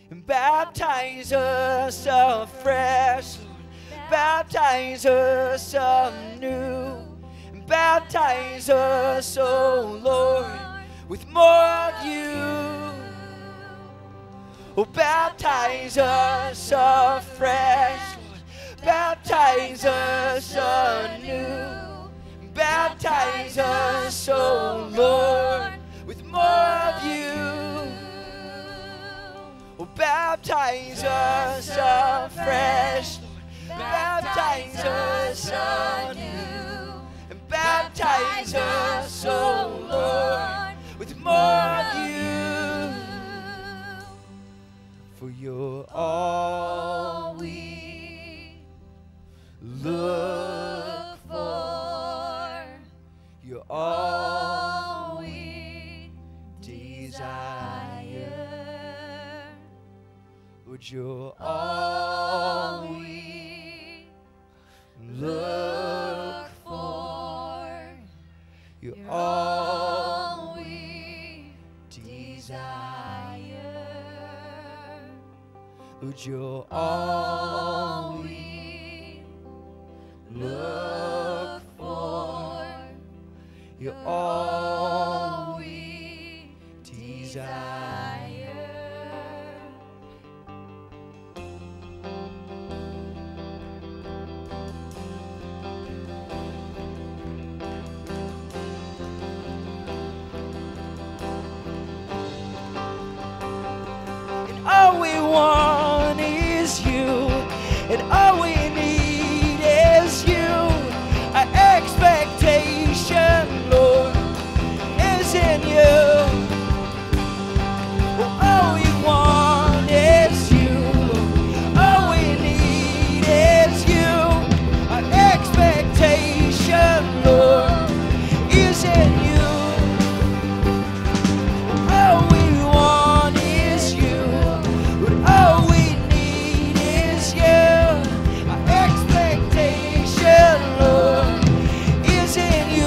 and baptize us afresh, Lord. Baptize us anew, and baptize us, oh Lord, with more of you. Oh, baptize us afresh, Lord. Baptize us anew, baptize us, oh Lord, with more of you. Oh, baptize us afresh, Lord. Baptize us anew, and baptize us, oh Lord, with more of you. For you're all we look for. You're all we desire. Lord, you're all we look for. You're all we desire. Lord, you're all we look for. You're all we desire. And all we want is you, and all we need is you. Our expectation, Lord, is in you. Oh, all we want is you, all we need is you. Our expectation, Lord, is in you. All we want is you, but all we need is you. Our expectation, Lord, is in you.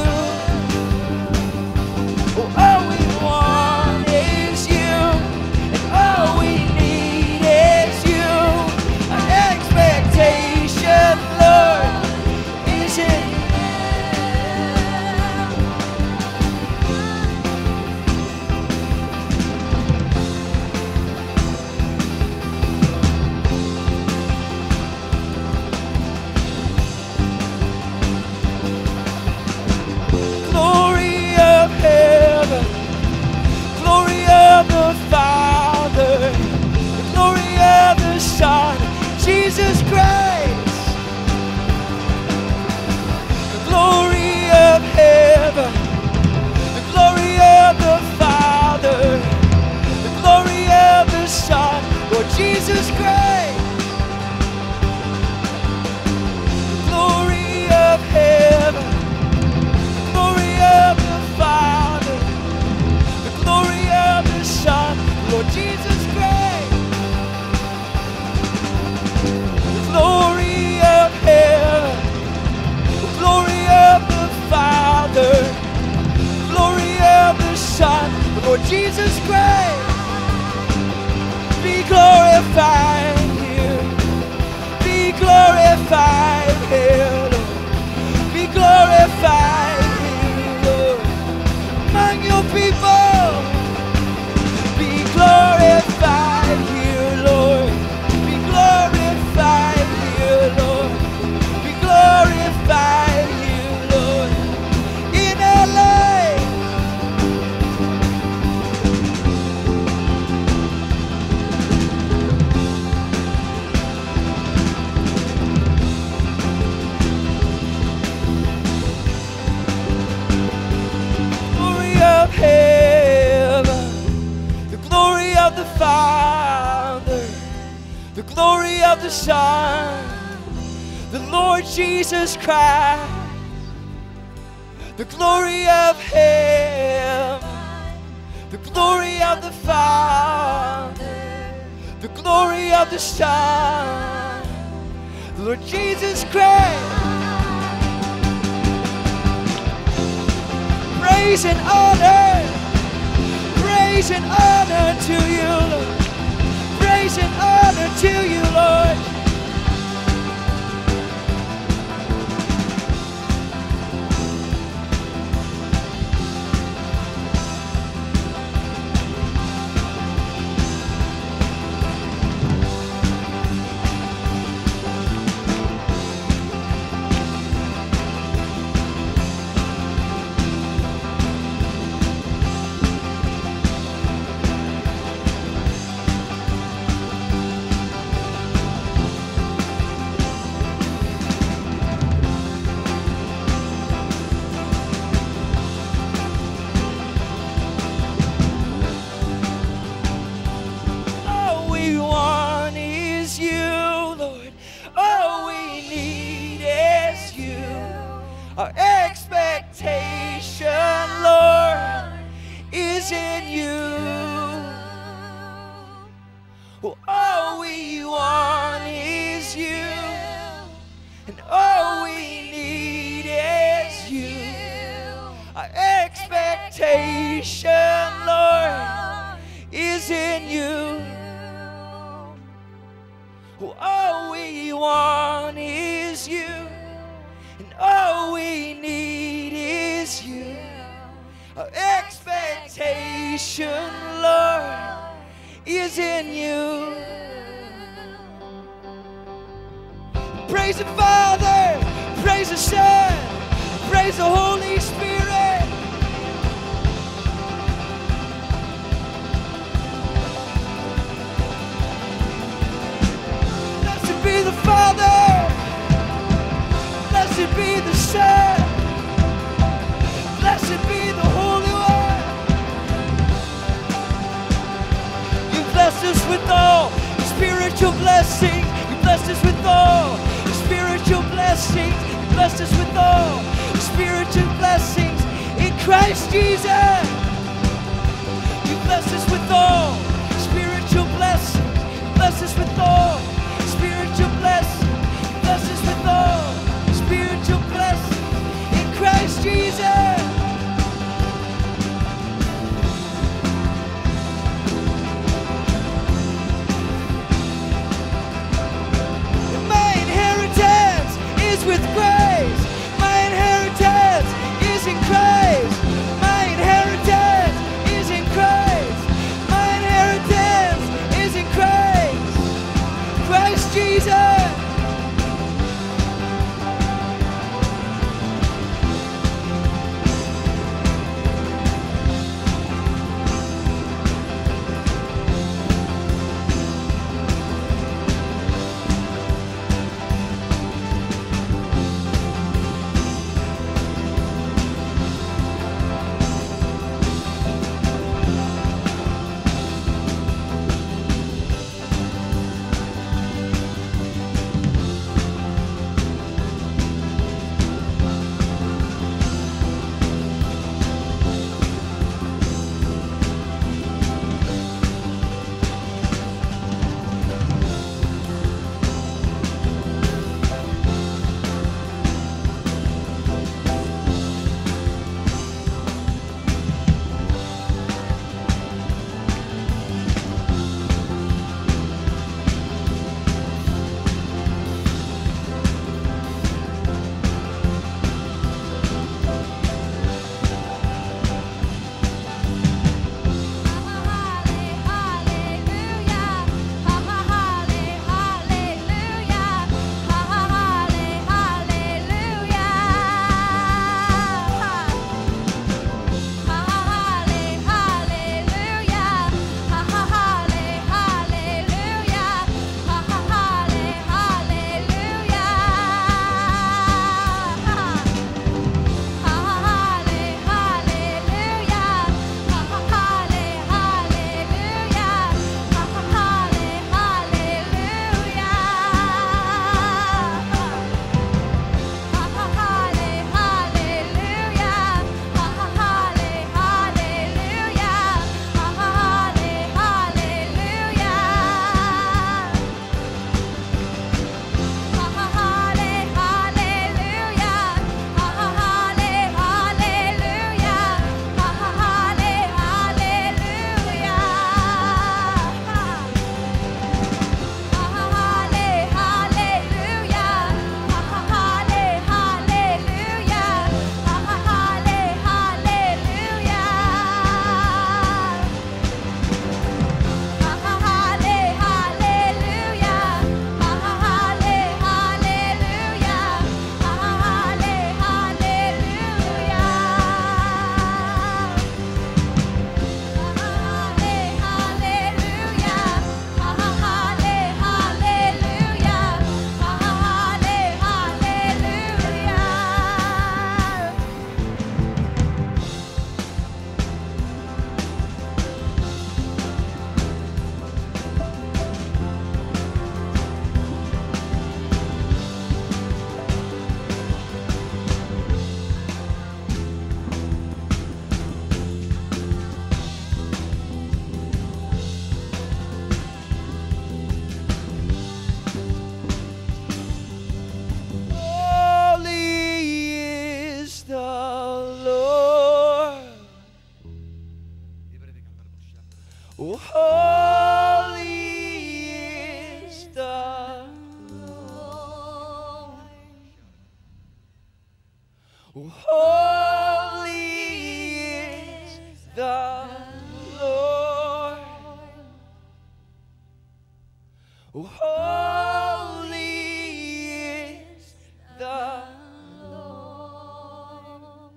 Oh, all we want is you, and all we need is you. Our expectation, Lord, is in you. Glory of heaven, glory of the Father, the glory of the Son, Jesus Christ. The glory of heaven, the glory of the Father, the glory of the Son, Lord Jesus Christ. The glory of heaven, glory of the Father, the glory of the Son, Lord Jesus Christ. The glory of heaven, the glory of the Father, the glory of the Son, Lord Jesus Christ. Be glorified here, be glorified here, Lord. Be glorified here, Lord, among your people. Be glorified here, Lord. Be glorified here, Lord. Be glorified here, Lord, in our lives. Glory of heaven, the glory of the Father, the glory of the Son, the Lord Jesus Christ. The glory of heaven, the glory of the Father, the glory of the Son, the Lord Jesus Christ. Praise and honor to you, Lord. Praise Oh, all we want is you, and all we need is you. Our expectation, Lord, is in you. Oh, all we want is you, and all we need is you. Our expectation, Lord, is in you. Praise the Father, praise the Son, praise the Holy Spirit. Blessed be the Father, blessed be the Son, blessed be the Holy One. You blessed us with all spiritual blessings. You blessed us with all spiritual blessings. You blessed us with all spiritual blessings in Christ Jesus. You blessed us with all spiritual blessings. You blessed us with all spiritual blessings. You blessed us with all spiritual blessings in Christ Jesus. With grace, my inheritance is in Christ. My inheritance is in Christ. My inheritance Holy is the Lord.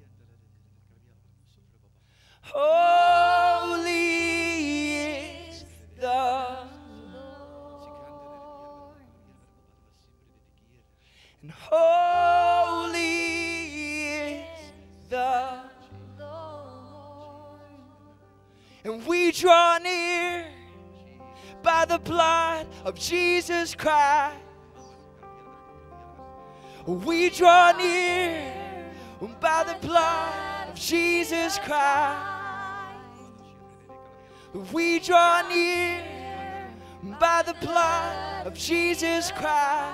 Holy is the Lord. And holy is the Lord. And we draw near by the blood of Jesus Christ. We draw near by the blood of Jesus Christ. We draw near by the blood of Jesus Christ.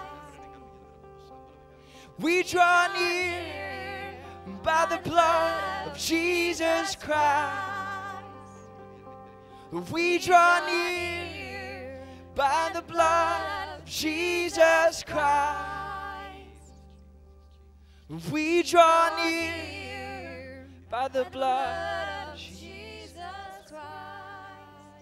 We draw near by the blood of Jesus Christ. We draw near by the blood of Jesus Christ. We draw near by the blood of Jesus Christ.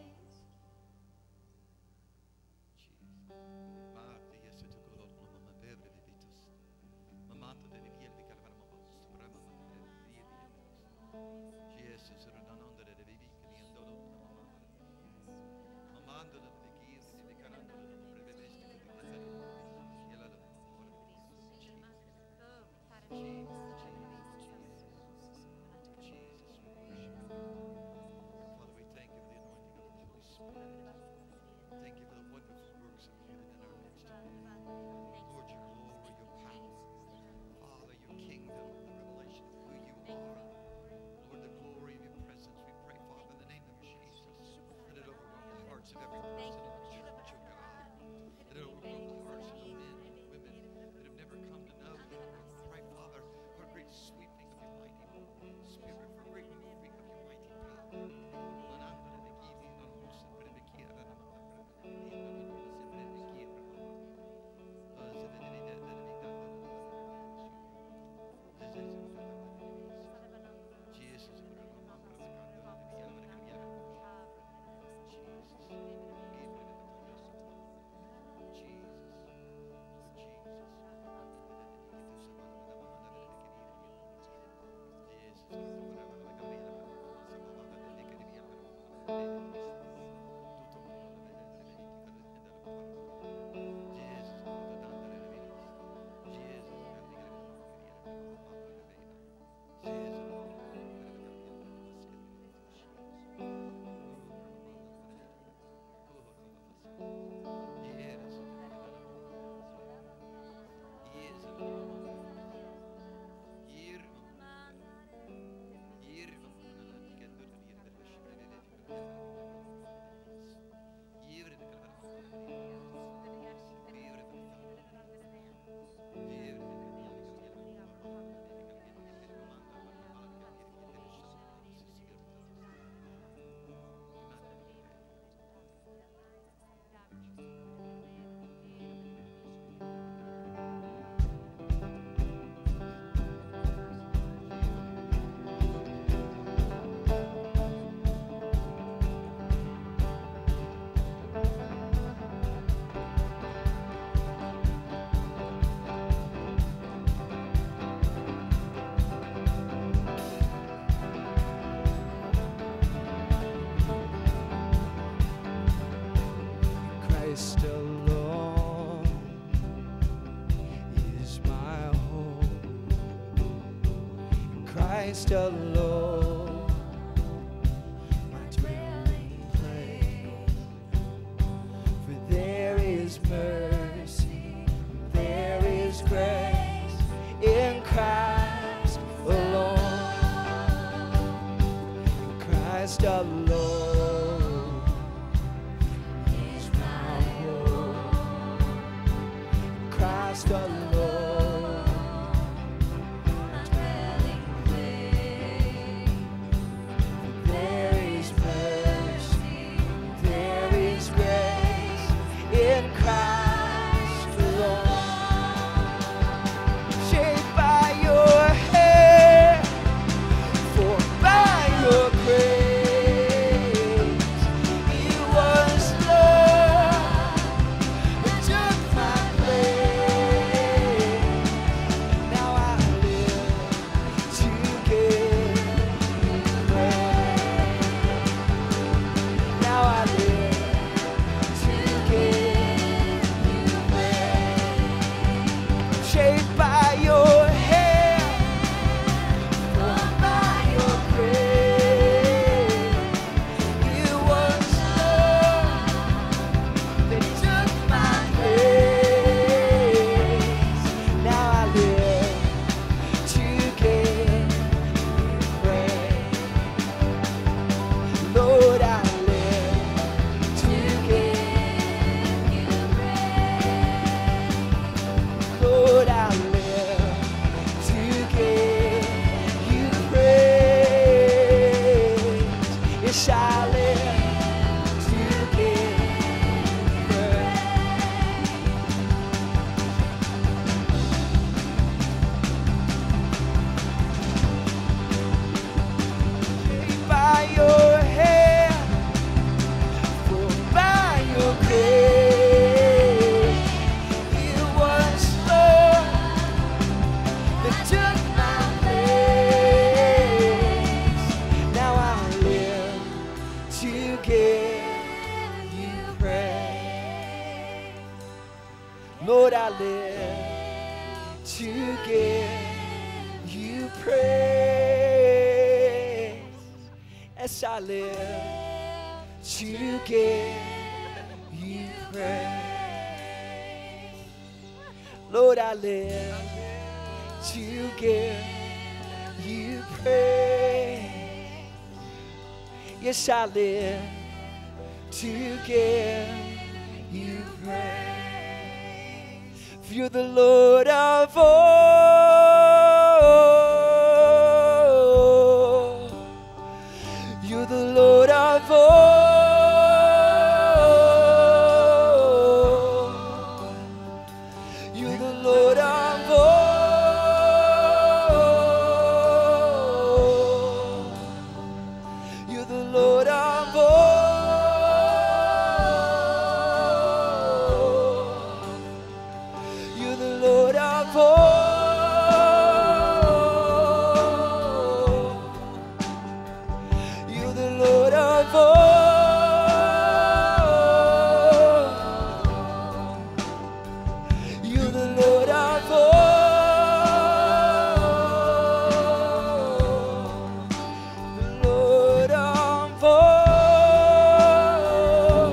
Christ alone, my dwelling place. For there is mercy, there is grace in Christ alone. In Christ alone is my hope. In Christ alone. Lord, I live to give you praise. Yes, I live to give you praise. Lord, I live to give you praise. Yes, I live to give you praise. For you're the Lord of all. You're the Lord of all. You're the Lord of all. You're the Lord of all. You're the Lord of all. You're the Lord of all. You're the Lord of all. The Lord of all.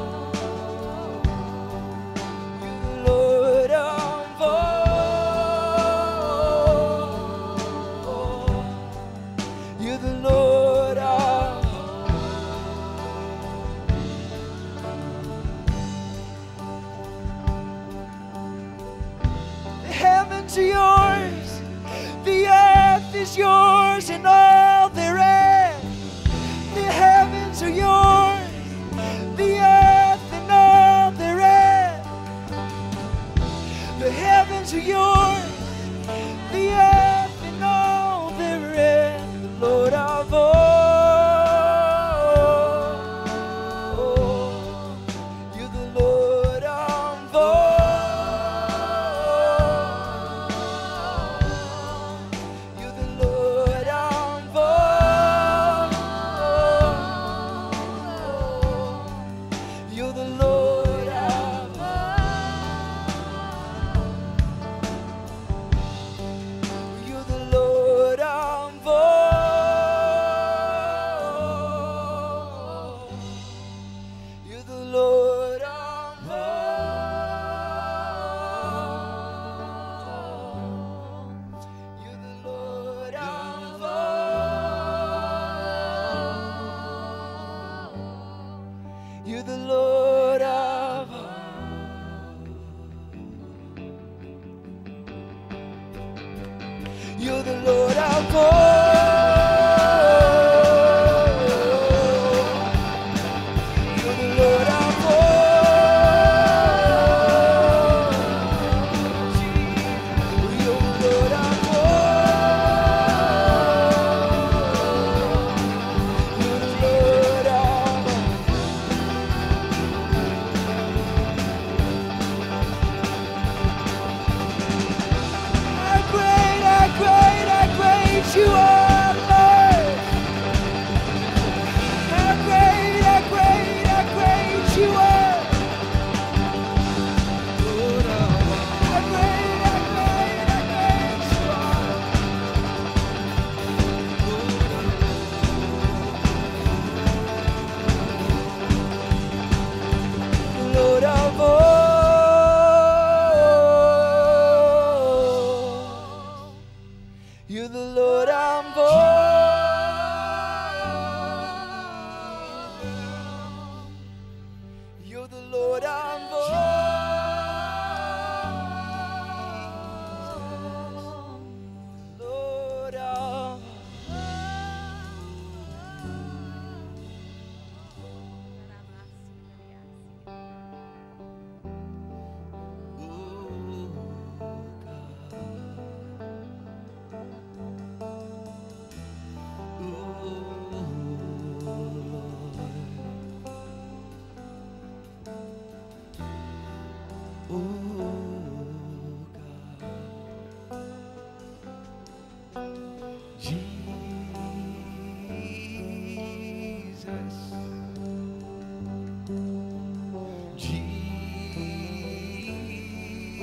You're the Lord of all. You're the Lord of the heavens are yours, the earth is yours, and all therein. The heavens are yours, the earth and all therein. The heavens are yours, the earth and all therein. The Lord of all. You're the Lord of all. You're the Lord of all. You're the Lord of all. You're the Lord of all. You're the Lord of all. You're the Lord of all. You're the Lord of all. You're the Lord of all. You're the Lord of all. You're the Lord of all. You're the Lord of all. How great, how great, how great you are, Lord. How great, how great, how great you are. How great, how great, how great you are. Lord of all. You're the Lord of all. You're the Lord of all. Lord of Jesus.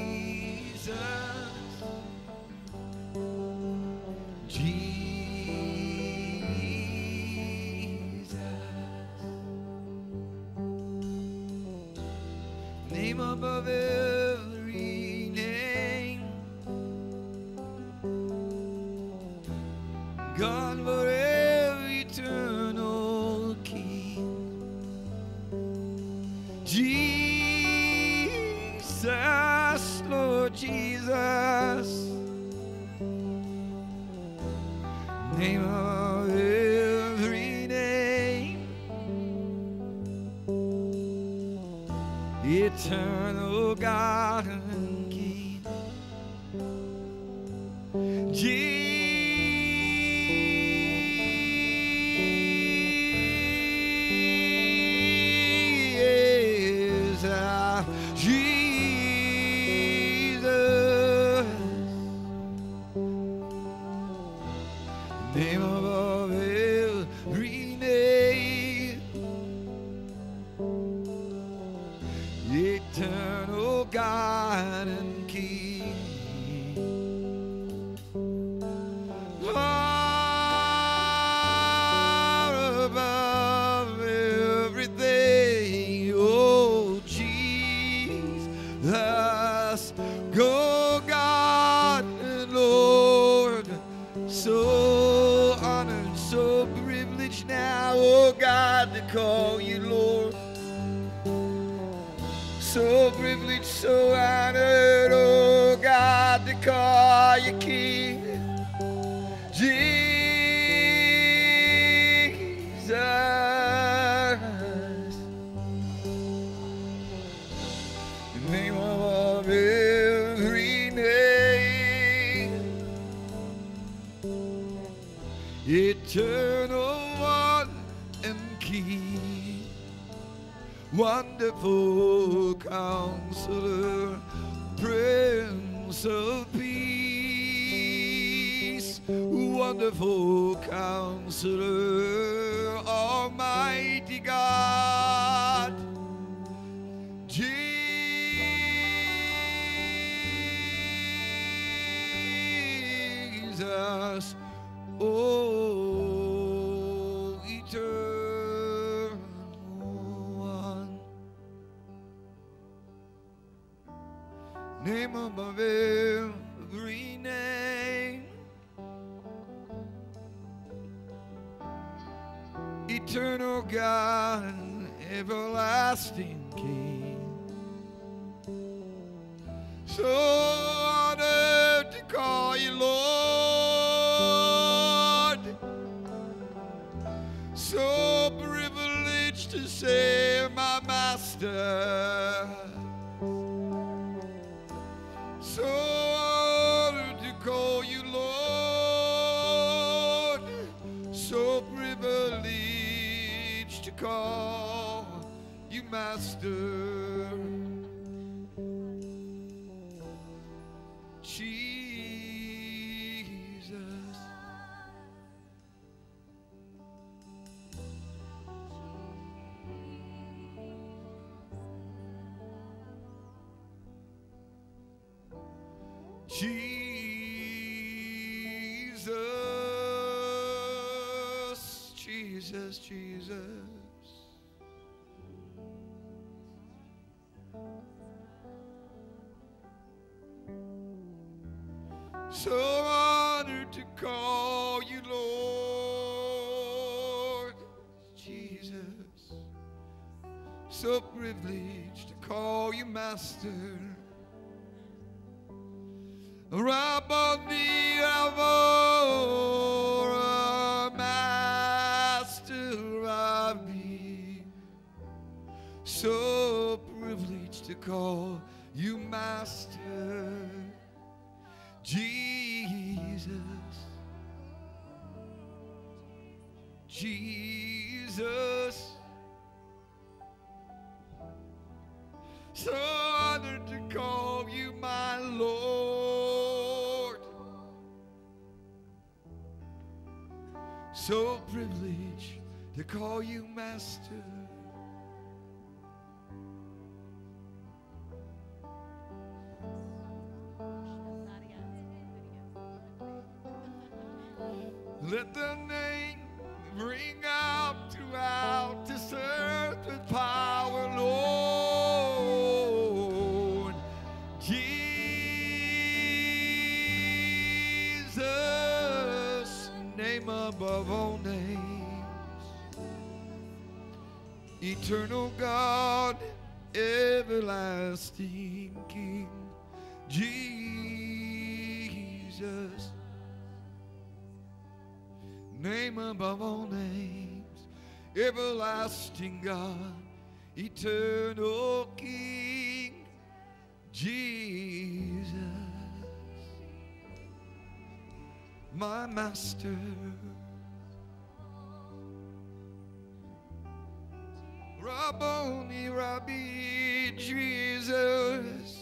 name above every name. God forever eternal King. Jesus, Lord Jesus, name of every name, eternal God and King. Jesus, name above every name, eternal God and King. Far above everything, oh Jesus, go God and Lord, so honored, so privileged now, oh God, to call you Lord. So privileged, so honored, oh God, to call you King. Jesus, the name above every name, eternal one and King, wonderful Counselor, Prince of Peace, wonderful Counselor, Almighty God, Jesus, oh, eternal one, name above every name, eternal God, everlasting King, so honored to call you Lord, so privileged to say my Master, so honored to call you Lord, so privileged to call you Master. Jesus, Jesus, Jesus, Jesus. So honored to call you Lord, Jesus. So privileged to call you Master. Rabboni Avora, Master Rabbi. So privileged to call you Master. Jesus, Jesus, so honored to call you my Lord, so privileged to call you Master. Let the name ring out throughout this earth with power, Lord. above all names. Eternal God, everlasting King, Jesus. Name above all names, everlasting God, eternal King, Jesus. My Master, Rabboni, Rabbi, Jesus.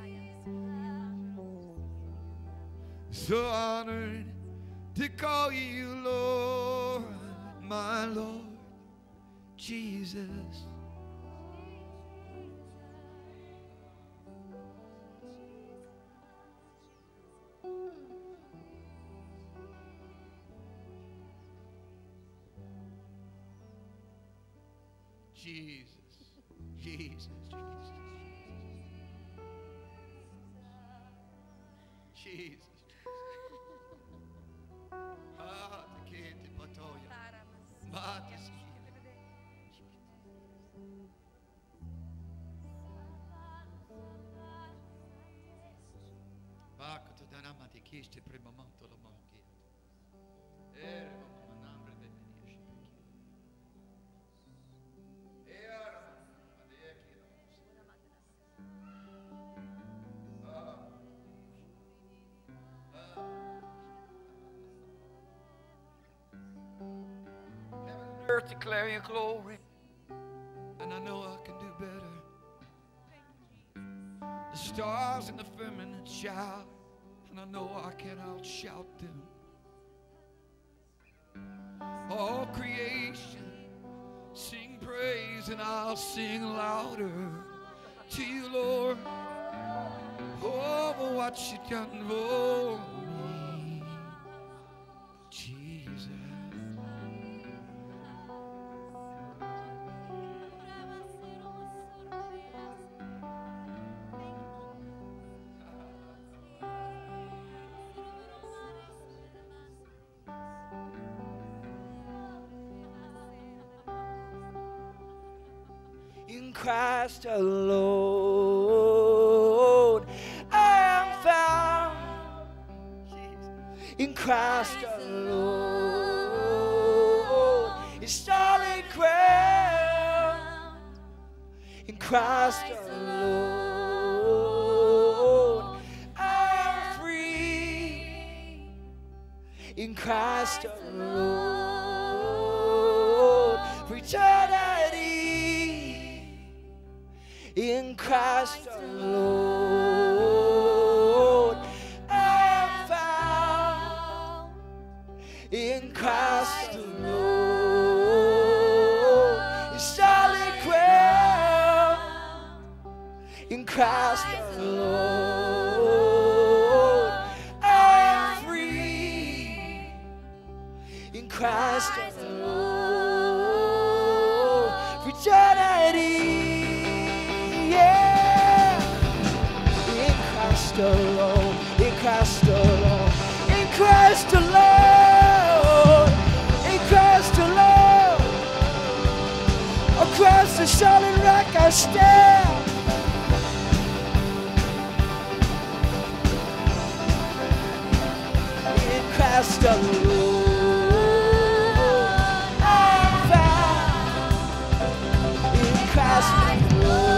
So honored to call you Lord, my Lord, Jesus. Jesus, Jesus, Jesus, Jesus. Ah, te chiedi, patoia. Mate, Bacco, tu danama ti chiesti prima manto la manchi. Mamma nambre de veniesci. Earth declare your glory, and I know I can do better. The stars in the firmament shout, and I know I can outshout them. All creation sing praise, and I'll sing louder to you, Lord. Oh, for what you done for me, Jesus. In Christ alone I am found. In Christ alone is solid ground. In Christ alone I am free. In Christ alone for eternity. In Christ alone I am found. In Christ alone is solid ground. In Christ alone I am free. In Christ alone for eternity. Alone, in Christ alone, in Christ alone, in Christ alone. Across the solid rock I stand. In Christ alone, I'm found. In Christ alone.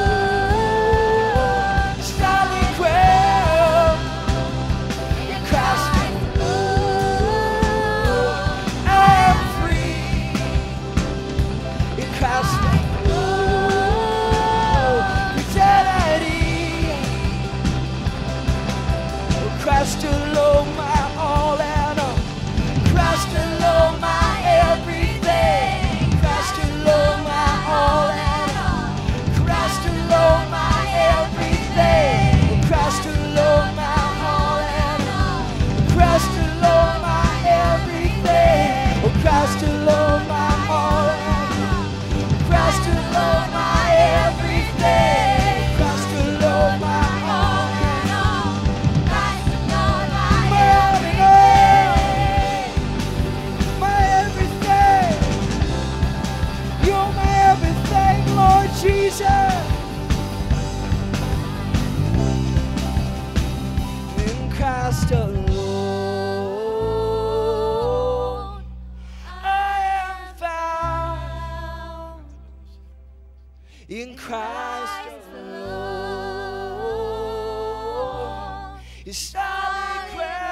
solid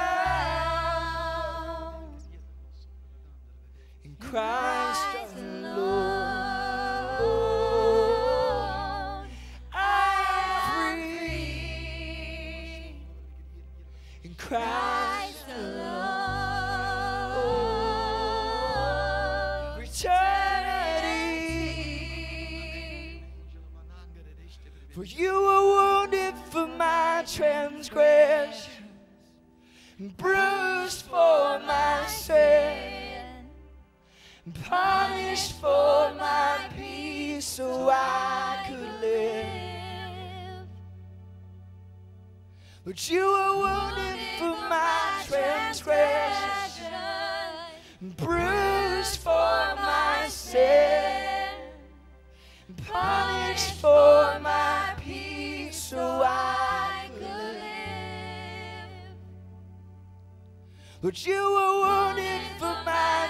ground in Christ alone. I'm free in Christ alone. Eternity, for you were wounded for my transgression, bruised for my sin, punished for my peace, so I could live. But you were wounded for my transgression, bruised for my sin, punished for my peace, so I could live. But you were wounded for my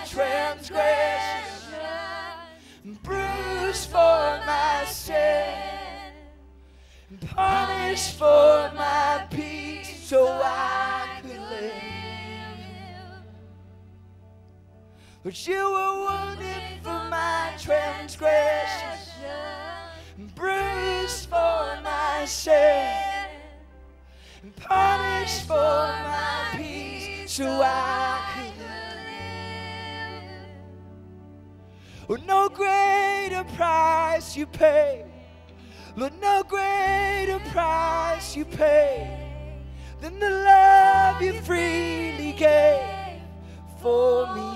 transgression, bruised for my sin, punished for my peace, so I could live. But you were wounded for my transgression, bruised for my sin, punished for my peace, so I could live. Lord, no greater price you pay. Lord, no greater price you pay than the love you freely gave for me.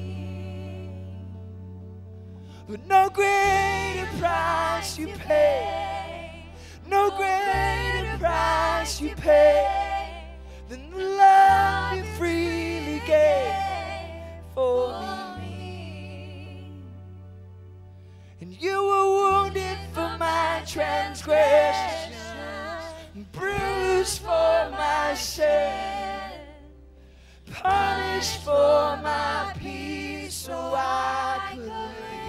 Lord, no greater price you pay, no greater price you pay than the love you freely gave for me. And you were wounded for my transgression, bruised for my sin, punished for my peace, so I could live.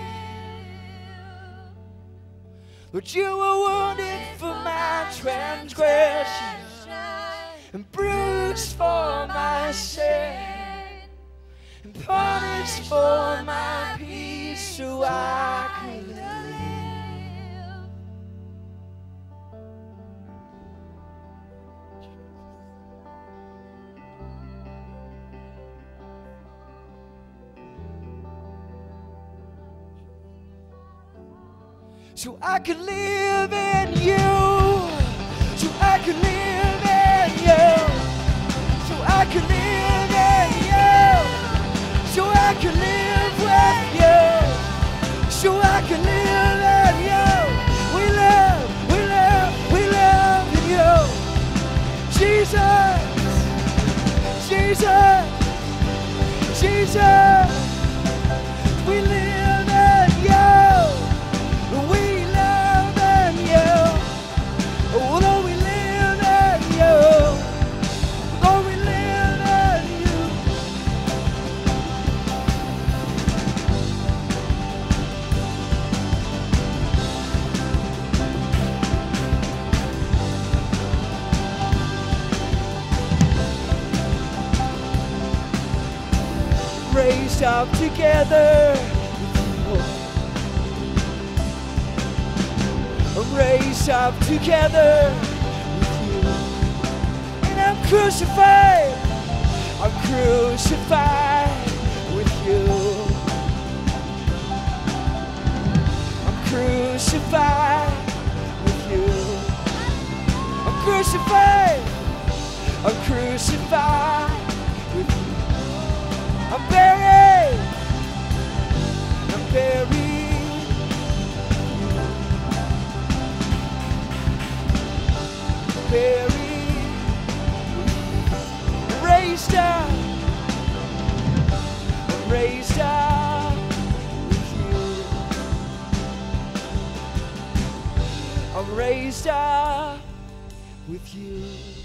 But you were wounded for my transgression, and bruised for my sin, and punished for my peace, so I could live. So I could live in you, so I could live in you, so I could live in you, so I could live with you, so I could live in you. We live, we live, we live in you. Jesus, Jesus, Jesus, we live in you. We live in you. Oh, Lord, we live in you. Lord, we live in you. Raised up together. Raised up together with you. And I'm crucified with you. I'm crucified with you. I'm crucified with you. I'm buried buried, raised up with you. I'm raised up with you.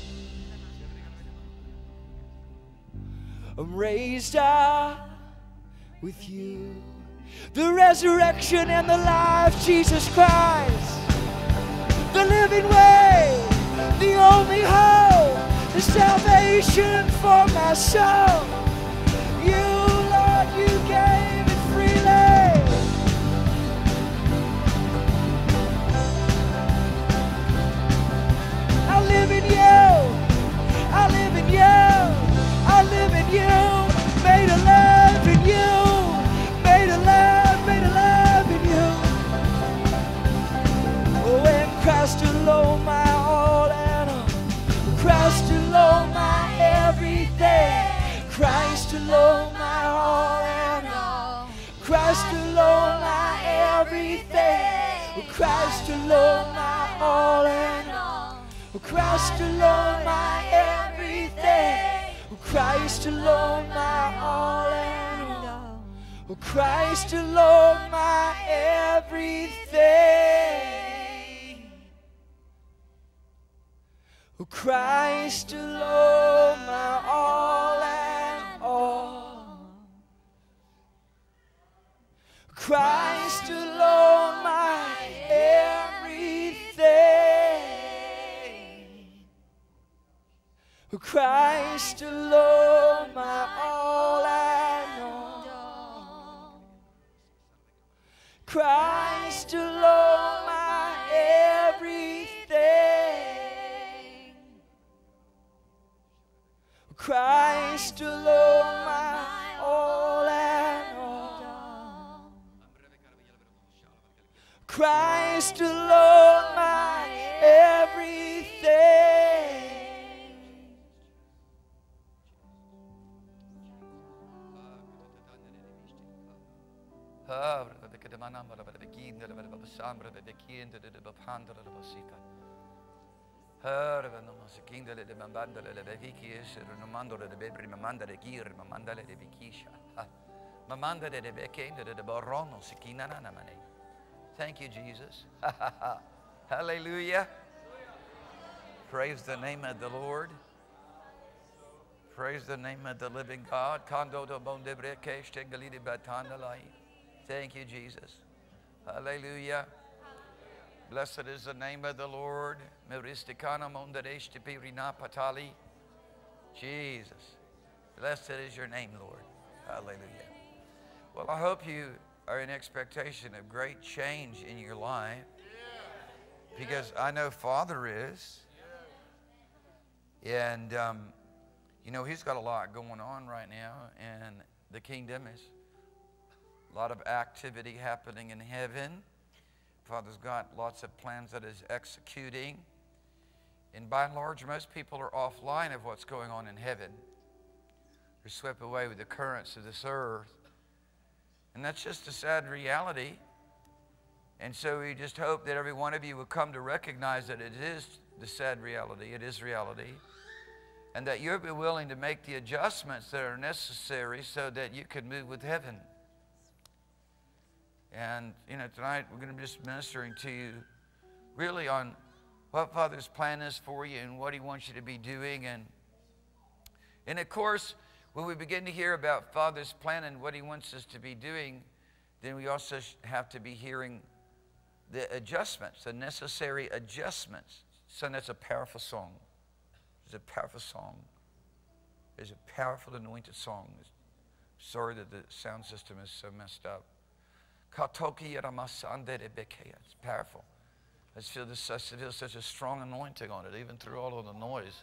I'm raised up with you. The resurrection and the life, Jesus Christ, the living way, the only hope, the salvation for my soul. You, Lord, you gave it freely. I live in you. I live in you. I live in you. Made alive in you. Made alive in you. Oh, and Christ alone my all and all. Christ alone my everything. Christ alone my all and all. Christ alone my everything. Christ alone my all and all. Christ alone my everything. Christ alone my all and all. Christ alone my everything. Christ alone my all and all. Christ alone my everything. Christ alone my all and all. Christ alone my everything. Christ alone my all and all. Christ alone my everything. Thank you, Jesus. Hallelujah. Praise the name of the Lord. Praise the name of the living God. Thank you, Jesus. Hallelujah. Blessed is the name of the Lord. Jesus. Blessed is your name, Lord. Hallelujah. Well, I hope you are in expectation of great change in your life, because I know Father is. And, you know, he's got a lot going on right now, and the kingdom is a lot of activity happening in heaven. Father's got lots of plans that he's executing. And by and large, most people are offline of what's going on in heaven. They're swept away with the currents of this earth. And that's just a sad reality. And so we just hope that every one of you will come to recognize that it is the sad reality. It is reality. And that you'll be willing to make the adjustments that are necessary so that you can move with heaven. And, you know, tonight we're going to be just ministering to you really on what Father's plan is for you and what he wants you to be doing. And of course, when we begin to hear about Father's plan and what he wants us to be doing, then we also have to be hearing the adjustments, the necessary adjustments. Son, that's a powerful song. It's a powerful song. It's a powerful anointed song. Sorry that the sound system is so messed up. It's powerful. I feel such a strong anointing on it, even through all of the noise.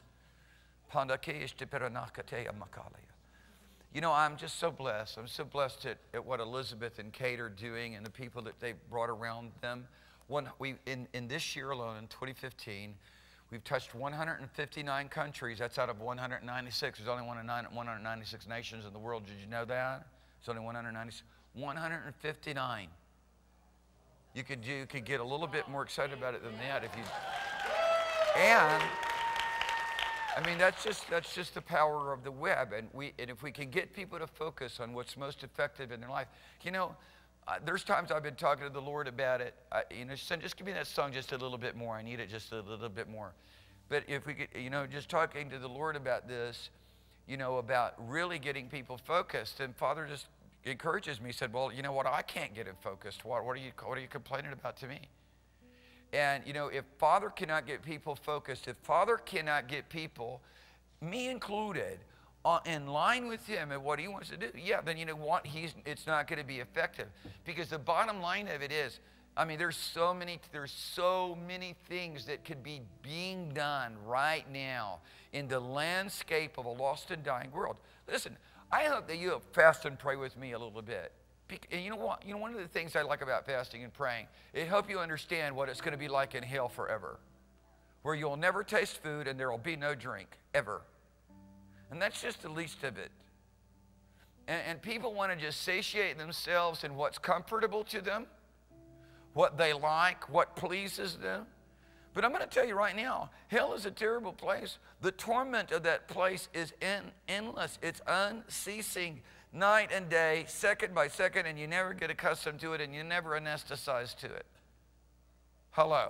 You know, I'm just so blessed. I'm so blessed at what Elizabeth and Kate are doing and the people that they brought around them. In this year alone, in 2015, we've touched 159 countries. That's out of 196. There's only 196 nations in the world. Did you know that? There's only 196. 159. You could get a little bit more excited about it than that if you. And I mean, that's just the power of the web. And if we can get people to focus on what's most effective in their life, you know, there's times I've been talking to the Lord about it. You know, son, just give me that song just a little bit more. I need it just a little bit more. But if we could, you know, just talking to the Lord about this, you know, about really getting people focused, and Father just encourages me. He said, well, you know what, I can't get it focused. What are you complaining about to me? And, you know, if Father cannot get people focused, if Father cannot get people me included, in line with him and what he wants to do, yeah, then you know what? It's not going to be effective. Because the bottom line of it is, I mean, there's so many things that could be being done right now in the landscape of a lost and dying world. Listen, I hope that you'll fast and pray with me a little bit. And you know what? You know, one of the things I like about fasting and praying, it helps you understand what it's going to be like in hell forever, where you'll never taste food and there will be no drink, ever. And that's just the least of it. And people want to just satiate themselves in what's comfortable to them, what they like, what pleases them. But I'm going to tell you right now, hell is a terrible place. The torment of that place is endless. It's unceasing, night and day, second by second, and you never get accustomed to it, and you never anesthetize to it. Hello?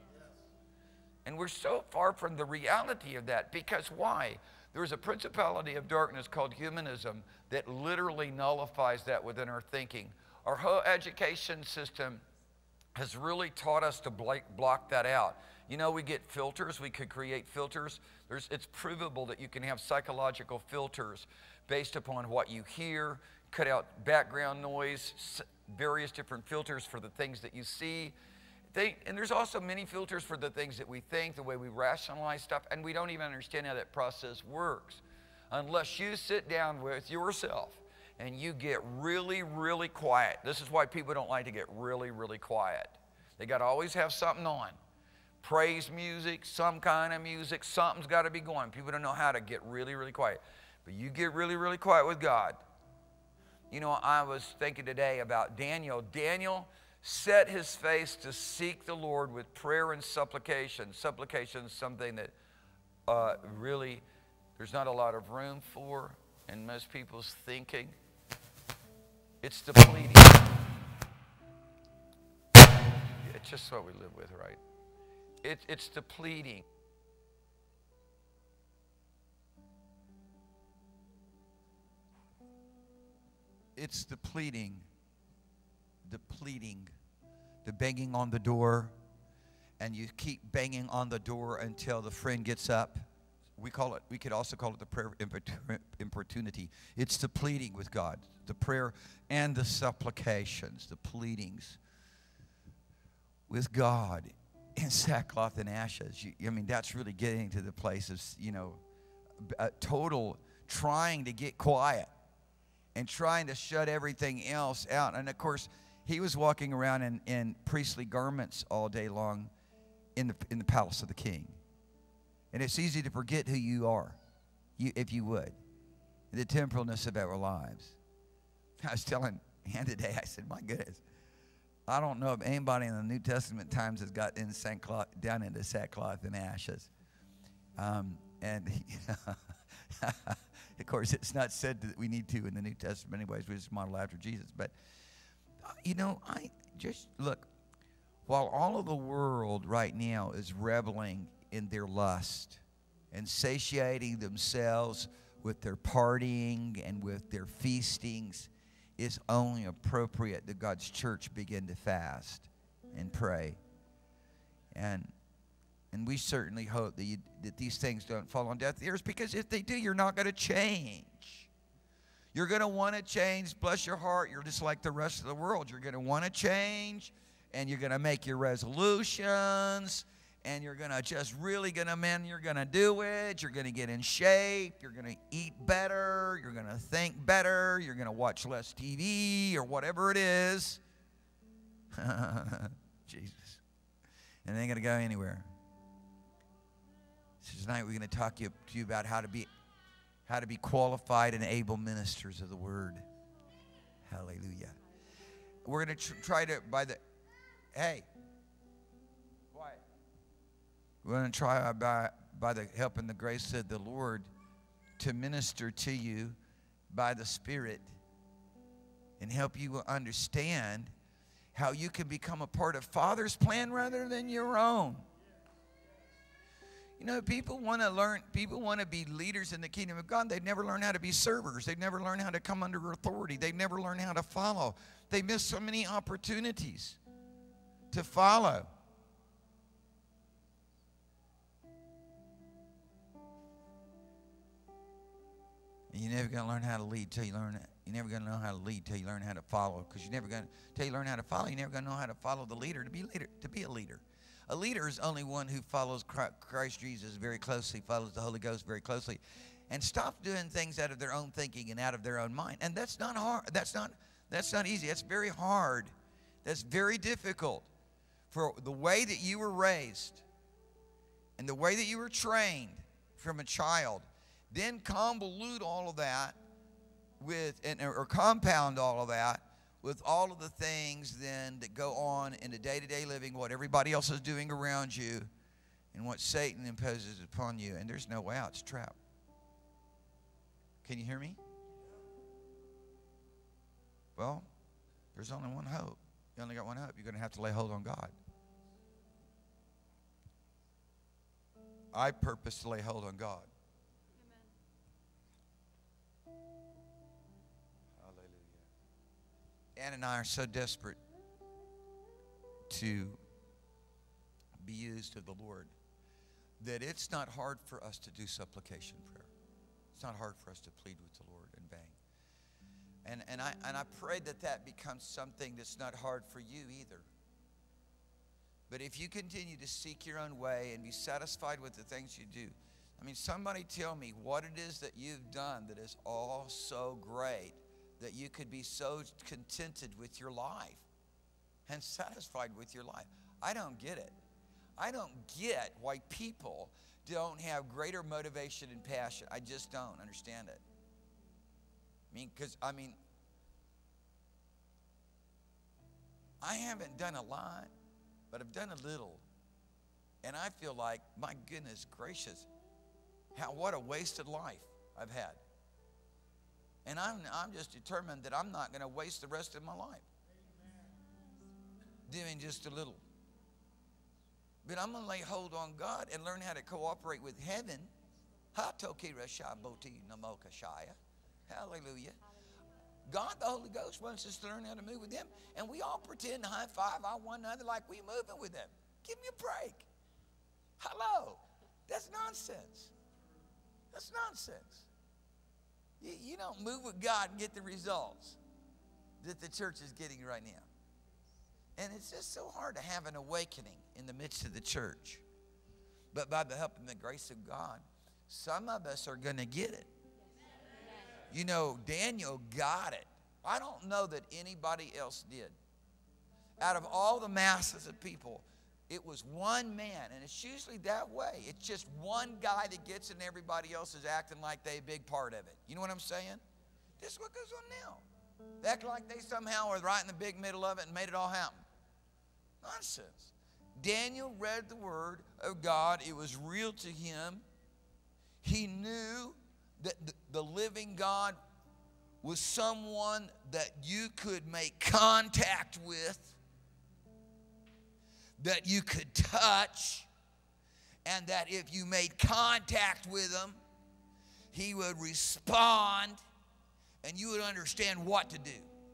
And we're so far from the reality of that, because why? There's a principality of darkness called humanism that literally nullifies that within our thinking. Our whole education system has really taught us to block that out. You know, we get filters. We could create filters. It's provable that you can have psychological filters based upon what you hear, cut out background noise, various different filters for the things that you see. And there's also many filters for the things that we think, the way we rationalize stuff, and we don't even understand how that process works unless you sit down with yourself and you get really, really quiet. This is why people don't like to get really, really quiet. They got to always have something on. Praise music, some kind of music, something's got to be going. People don't know how to get really, really quiet. But you get really, really quiet with God. You know, I was thinking today about Daniel. Daniel set his face to seek the Lord with prayer and supplication. Supplication is something that really there's not a lot of room for in most people's thinking. It's the pleading. It's just what we live with, right? It's the pleading. It's the pleading. The pleading, the banging on the door, and you keep banging on the door until the friend gets up. We could also call it the prayer importunity. It's the pleading with God, the prayer and the supplications, the pleadings with God in sackcloth and ashes. I mean, that's really getting to the place of, you know, total trying to get quiet and trying to shut everything else out. And of course, he was walking around in priestly garments all day long in the palace of the king. And it's easy to forget who you are, if you would, the temporalness of our lives. I was telling Ann today, I said, my goodness, I don't know if anybody in the New Testament times has got down into sackcloth and ashes. Of course, it's not said that we need to in the New Testament anyways. We just model after Jesus. But you know, I just look, while all of the world right now is reveling in their lust and satiating themselves with their partying and with their feastings, it's only appropriate that God's church begin to fast and pray. And we certainly hope that these things don't fall on deaf ears, because if they do, you're not going to change. You're going to want to change. Bless your heart. You're just like the rest of the world. You're going to want to change, and you're going to make your resolutions, and you're going to just really you're going to do it. You're going to get in shape. You're going to eat better. You're going to think better. You're going to watch less TV or whatever it is. Jesus. And they ain't going to go anywhere. So tonight we're going to talk to you about how to be qualified and able ministers of the Word. Hallelujah. We're going to try to, quiet. We're going to try by the help and the grace of the Lord to minister to you by the Spirit and help you understand how you can become a part of Father's plan rather than your own. You know, people want to be leaders in the kingdom of God. They've never learned how to be servers. They've never learned how to come under authority. They've never learned how to follow. They miss so many opportunities to follow. And you're never going to learn how to lead till you learn it. You're never going to know how to lead till you learn how to follow. Because you're never going to, till you learn how to follow, you're never going to know how to follow the leader to be a leader. A leader is only one who follows Christ Jesus very closely, follows the Holy Ghost very closely, and stop doing things out of their own thinking and out of their own mind. And that's not hard. That's not easy. That's very hard. That's very difficult. For the way that you were raised and the way that you were trained from a child, then convolute all of that with, or compound all of that with all of the things then that go on in the day-to-day living, what everybody else is doing around you, and what Satan imposes upon you. And there's no way out. It's a trap. Can you hear me? Well, there's only one hope. You only got one hope. You're going to have to lay hold on God. I purpose to lay hold on God. Ann and I are so desperate to be used of the Lord that it's not hard for us to do supplication prayer. It's not hard for us to plead with the Lord in vain. And I pray that becomes something that's not hard for you either. But if you continue to seek your own way and be satisfied with the things you do, I mean, somebody tell me what it is that you've done that is all so great that you could be so contented with your life and satisfied with your life. I don't get it. I don't get why people don't have greater motivation and passion. I just don't understand it. I haven't done a lot, but I've done a little. And I feel like, my goodness gracious, what a wasted life I've had. And I'm just determined that I'm not going to waste the rest of my life doing just a little. But I'm going to lay hold on God and learn how to cooperate with heaven. Hallelujah. God, the Holy Ghost, wants us to learn how to move with Him. And we all pretend to high five on one another like we're moving with Him. Give me a break. Hello. That's nonsense. That's nonsense. You don't move with God and get the results that the church is getting right now. And it's just so hard to have an awakening in the midst of the church. But by the help and the grace of God, some of us are going to get it. You know, Daniel got it. I don't know that anybody else did. Out of all the masses of people, it was one man, and it's usually that way. It's just one guy that gets it, and everybody else is acting like they're a big part of it. You know what I'm saying? This is what goes on now. They act like they somehow are right in the big middle of it and made it all happen. Nonsense. Daniel read the word of God. It was real to him. He knew that the living God was someone that you could make contact with, that you could touch, and that if you made contact with Him, He would respond and you would understand what to do.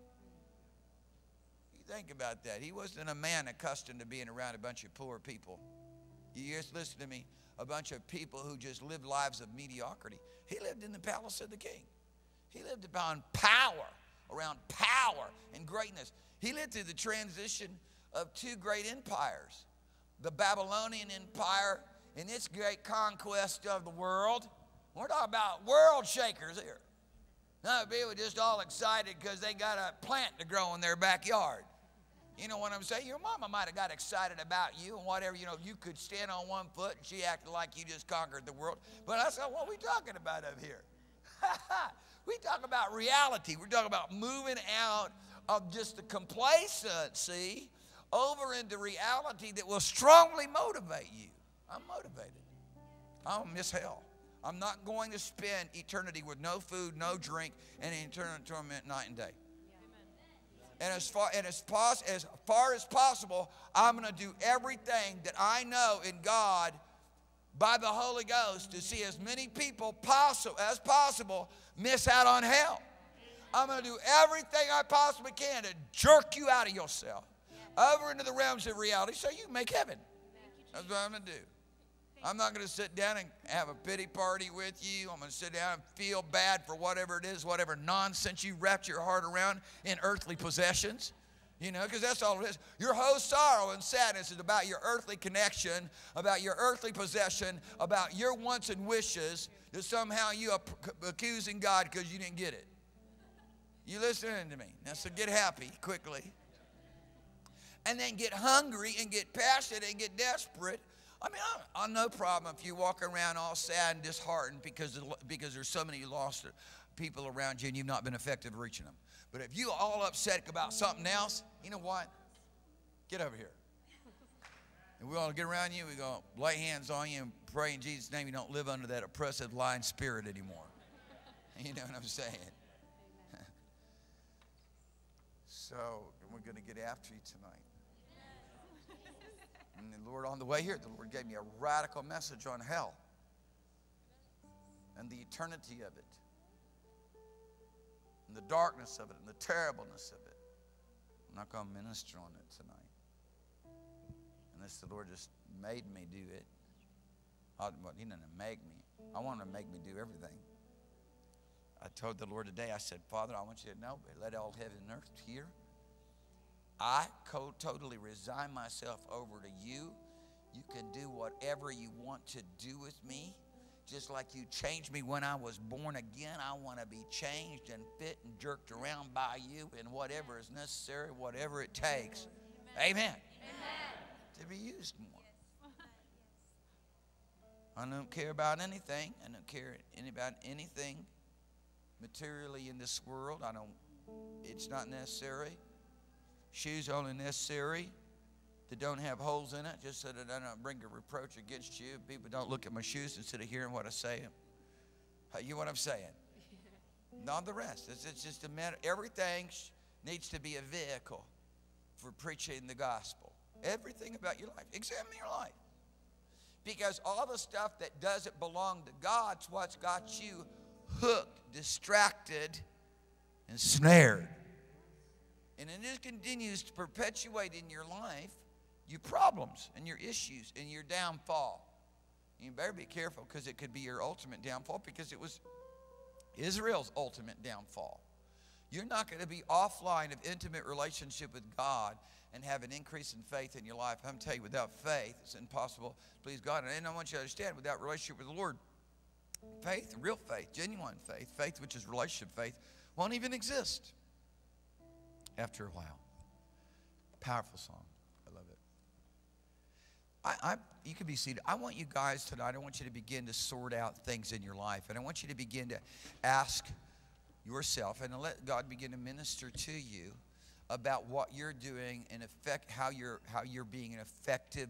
You think about that. He wasn't a man accustomed to being around a bunch of poor people. You just listen to me. A bunch of people who just lived lives of mediocrity. He lived in the palace of the king. He lived upon power, around power and greatness. He lived through the transition of two great empires. The Babylonian Empire and its great conquest of the world. We're talking about world shakers here. Now, people are just all excited because they got a plant to grow in their backyard. You know what I'm saying? Your mama might have got excited about you and whatever. You know, you could stand on one foot and she acted like you just conquered the world. But that's not what we're talking about up here. We talk about reality. We're talking about moving out of just the complacency over into reality that will strongly motivate you. I'm motivated. I don't miss hell. I'm not going to spend eternity with no food, no drink, and in eternal torment night and day. And as far as possible, I'm going to do everything that I know in God by the Holy Ghost to see as many people as possible miss out on hell. I'm going to do everything I possibly can to jerk you out of yourself over into the realms of reality so you can make heaven. That's what I'm going to do. I'm not going to sit down and have a pity party with you. I'm going to sit down and feel bad for whatever it is, whatever nonsense you wrapped your heart around in earthly possessions. You know, because that's all it is. Your whole sorrow and sadness is about your earthly connection, about your earthly possession, about your wants and wishes, that somehow you are accusing God because you didn't get it. You listening to me? Now, so get happy quickly. And then get hungry and get passionate and get desperate. I mean, I'm no problem if you walk around all sad and disheartened because there's so many lost people around you and you've not been effective at reaching them. But if you all upset about something else, you know what? Get over here. And we're going to get around you. We're going to lay hands on you and pray in Jesus' name you don't live under that oppressive lying spirit anymore. You know what I'm saying? So we're going to get after you tonight. And the Lord, on the way here, the Lord gave me a radical message on hell and the eternity of it, and the darkness of it, and the terribleness of it. I'm not going to minister on it tonight, unless the Lord just made me do it. He didn't make me. I want him to make me do everything. I told the Lord today, I said, Father, I want you to know, let all heaven and earth hear. I totally resign myself over to you. You can do whatever you want to do with me. Just like you changed me when I was born again, I want to be changed and fit and jerked around by you in whatever is necessary, whatever it takes. Amen. Amen. To be used more. I don't care about anything. I don't care about anything materially in this world. It's not necessary. Shoes only necessary that don't have holes in it, just so that I don't bring a reproach against you. People don't look at my shoes instead of hearing what I say. You know what I'm saying? Not the rest. It's just a matter. Everything needs to be a vehicle for preaching the gospel. Everything about your life. Examine your life. Because all the stuff that doesn't belong to God's what's got you hooked, distracted, and snared. And it just continues to perpetuate in your life your problems and your issues and your downfall. You better be careful, because it could be your ultimate downfall, because it was Israel's ultimate downfall. You're not going to be offline of intimate relationship with God and have an increase in faith in your life. I'm telling you, without faith, it's impossible to please God. And I want you to understand, without relationship with the Lord, faith, real faith, genuine faith, faith which is relationship faith, won't even exist after a while. Powerful song. I love it. You can be seated. I want you guys tonight, I want you to begin to sort out things in your life. And I want you to begin to ask yourself and to let God begin to minister to you about what you're doing and how you're being an effective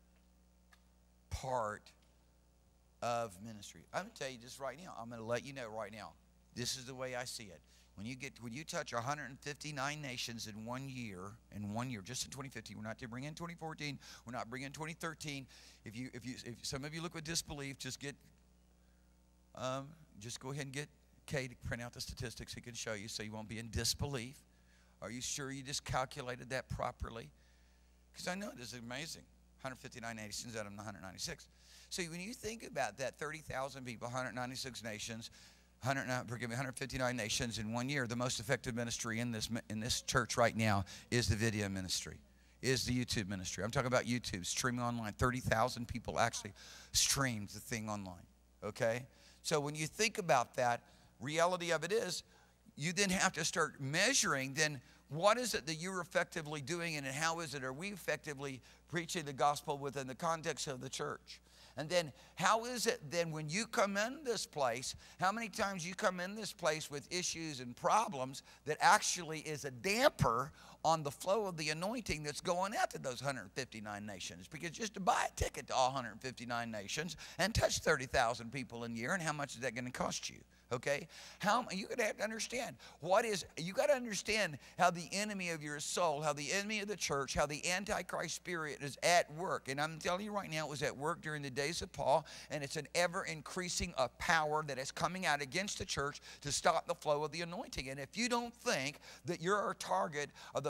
part of ministry. I'm going to tell you just right now. I'm going to let you know right now. This is the way I see it. When you touch 159 nations in 1 year, just in 2015, we're not to bring in 2014, we're not bringing in 2013. If some of you look with disbelief, just go ahead and get Kay to print out the statistics. He can show you, so you won't be in disbelief. Are you sure you just calculated that properly? Because I know this is amazing. 159 nations out of 196. So when you think about that, 30,000 people, 196 nations, 159 nations in 1 year, the most effective ministry in this church right now is the video ministry, is the YouTube ministry. I'm talking about YouTube, streaming online. 30,000 people actually streamed the thing online, okay? So when you think about that, reality of it is, you then have to start measuring then what is it that you're effectively doing, and how are we effectively preaching the gospel within the context of the church? And then how is it then when you come in this place, how many times you come in this place with issues and problems that actually is a damper on the flow of the anointing that's going out to those 159 nations? Because just to buy a ticket to all 159 nations and touch 30,000 people in a year, and how much is that going to cost you? Okay? You're going to have to understand you got to understand how the enemy of your soul, how the enemy of the church, how the Antichrist spirit is at work. And I'm telling you right now, it was at work during the days of Paul, and it's an ever increasing of power that is coming out against the church to stop the flow of the anointing. And if you don't think that you're a target of the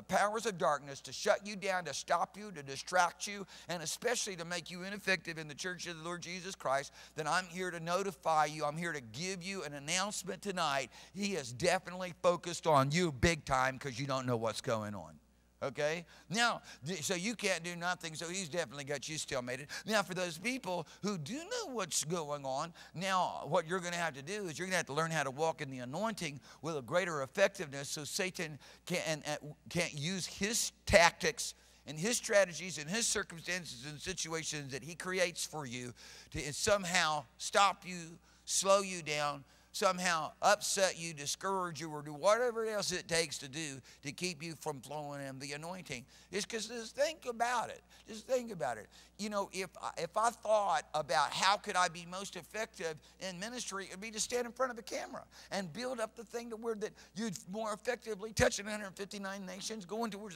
the powers of darkness to shut you down, to stop you, to distract you, and especially to make you ineffective in the church of the Lord Jesus Christ, then I'm here to notify you. I'm here to give you an announcement tonight. He is definitely focused on you big time because you don't know what's going on. Okay? Now, so you can't do nothing, so he's definitely got you stalemated. Now, for those people who do know what's going on, now what you're going to have to do is you're going to have to learn how to walk in the anointing with a greater effectiveness so Satan can't use his tactics and his strategies and his circumstances and situations that he creates for you to somehow stop you, slow you down, somehow upset you, discourage you, or do whatever else it takes to do to keep you from flowing in the anointing. It's because just think about it. Just think about it. You know, if I thought about how could I be most effective in ministry, it'd be to stand in front of a camera and build up the thing to where that you'd more effectively touching 159 nations, going towards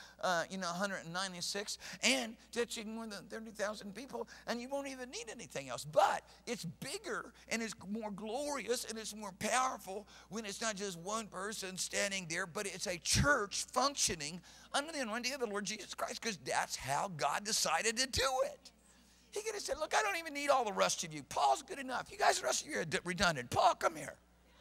196, and touching more than 30,000 people, and you won't even need anything else. But it's bigger and it's more glorious and it's more powerful when it's not just one person standing there, but it's a church functioning under the anointing of the Lord Jesus Christ, because that's how God decided to do it. He could have said, look, I don't even need all the rest of you. Paul's good enough. You guys, the rest of you are redundant. Paul, come here.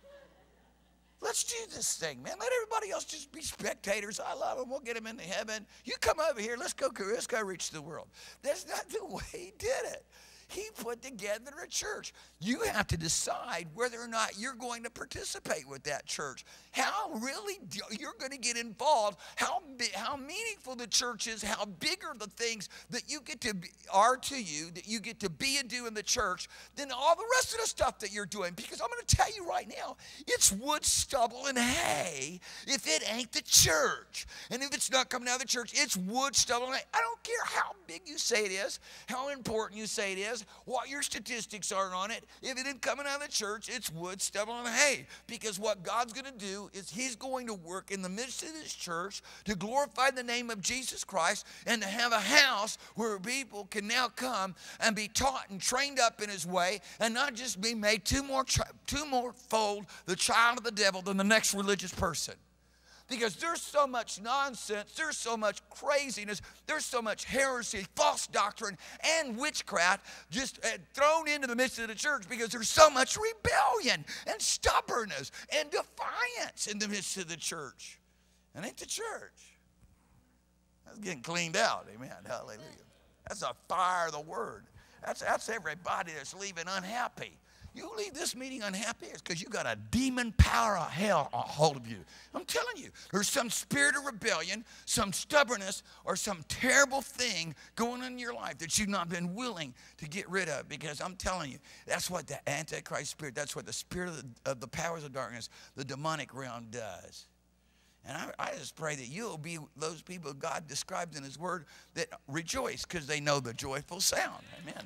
Let's do this thing, man. Let everybody else just be spectators. I love them. We'll get them into heaven. You come over here. Let's go reach the world. That's not the way he did it. He put together a church. You have to decide whether or not you're going to participate with that church. How really you're going to get involved, how meaningful the church is, how big are the things that you get to are to you, that you get to be and do in the church, than all the rest of the stuff that you're doing. Because I'm going to tell you right now, it's wood, stubble, and hay if it ain't the church. And if it's not coming out of the church, it's wood, stubble, and hay. I don't care how big you say it is, how important you say it is, what your statistics are on it. If it isn't coming out of the church, it's wood, stubble, and hay. Because what God's going to do is he's going to work in the midst of this church to glorify the name of Jesus Christ and to have a house where people can now come and be taught and trained up in his way and not just be made two more fold the child of the devil than the next religious person. Because there's so much nonsense, there's so much craziness, there's so much heresy, false doctrine, and witchcraft just thrown into the midst of the church because there's so much rebellion and stubbornness and defiance in the midst of the church. And ain't the church. That's getting cleaned out, amen, hallelujah. That's a fire of the word. That's everybody that's leaving unhappy. You leave this meeting unhappy, it's because you got a demon power of hell a hold of you. I'm telling you, there's some spirit of rebellion, some stubbornness, or some terrible thing going on in your life that you've not been willing to get rid of. Because I'm telling you, that's what the Antichrist spirit, that's what the spirit of the powers of darkness, the demonic realm does. And I just pray that you'll be those people God describes in his word that rejoice because they know the joyful sound. Amen.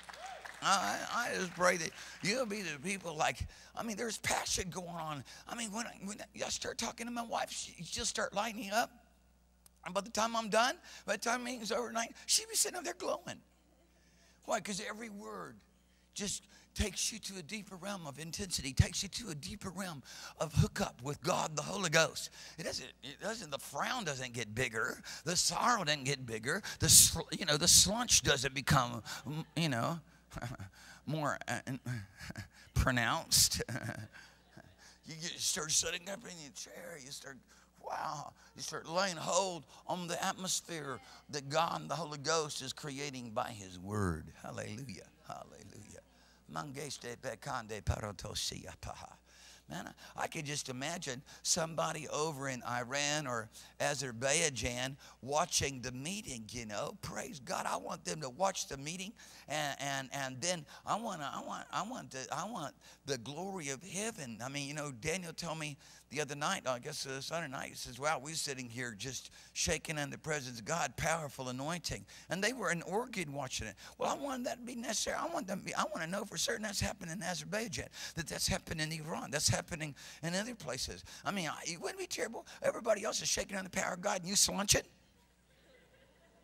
I just pray that you'll be the people there's passion going on. I mean, when I start talking to my wife, she'll start lighting up. And by the time I'm done, by the time the meeting's over tonight, she'll be sitting up there glowing. Why? Because every word just takes you to a deeper realm of intensity, takes you to a deeper realm of hookup with God, the Holy Ghost. The frown doesn't get bigger. The sorrow doesn't get bigger. The slunch doesn't become, more pronounced. You start sitting up in your chair. You start laying hold on the atmosphere that God and the Holy Ghost is creating by his word. Hallelujah. Hallelujah. Man, I could just imagine somebody over in Iran or Azerbaijan watching the meeting, Praise God. I want them to watch the meeting and then I want the glory of heaven. I mean, Daniel told me the other night, I guess Sunday night, he says, wow, we're sitting here just shaking in the presence of God, powerful anointing. And they were in Oregon watching it. Well, I wanted that to be necessary. I want to know for certain that's happening in Azerbaijan, that's happening in Iran, that's happening in other places. I mean, it wouldn't be terrible. Everybody else is shaking on the power of God and you slunching.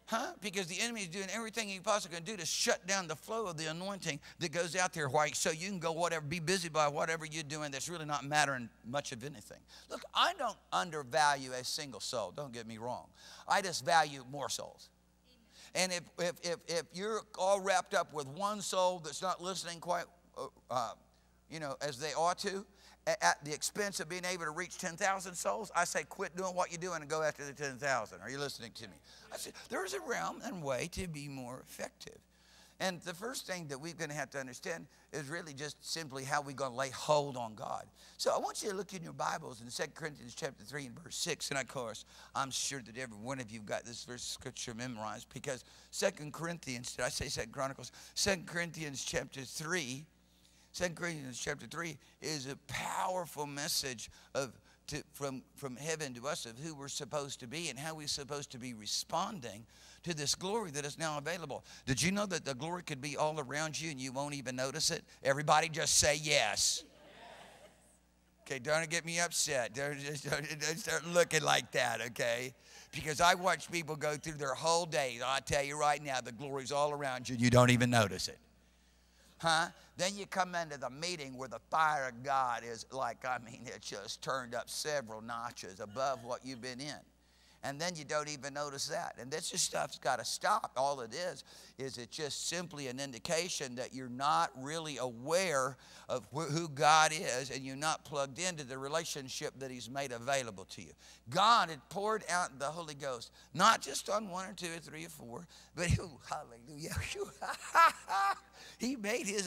Huh? Because the enemy is doing everything he possibly can do to shut down the flow of the anointing that goes out there. Why? So you can go whatever, be busy by whatever you're doing that's really not mattering much of anything. Look, I don't undervalue a single soul. Don't get me wrong. I just value more souls. And if you're all wrapped up with one soul that's not listening quite, as they ought to, at the expense of being able to reach 10,000 souls, I say quit doing what you're doing and go after the 10,000. Are you listening to me? I say there's a realm and way to be more effective. And the first thing that we're going to have to understand is really just simply how we're going to lay hold on God. So I want you to look in your Bibles in 2 Corinthians chapter 3 and verse 6. And of course, I'm sure that every one of you got this verse of scripture memorized, because 2 Corinthians, did I say 2 Chronicles? 2 Corinthians chapter 3. 2 Corinthians chapter 3 is a powerful message from heaven to us of who we're supposed to be and how we're supposed to be responding to this glory that is now available. Did you know that the glory could be all around you and you won't even notice it? Everybody just say yes. Okay, don't get me upset. Don't start looking like that, okay? Because I watch people go through their whole days. I tell you right now, the glory's all around you and you don't even notice it. Huh? Then you come into the meeting where the fire of God is like, it's just turned up several notches above what you've been in. And then you don't even notice that. And this stuff's got to stop. All it is it's just simply an indication that you're not really aware of who God is, and you're not plugged into the relationship that he's made available to you. God had poured out the Holy Ghost, not just on 1 or 2 or 3 or 4, but hallelujah. He made his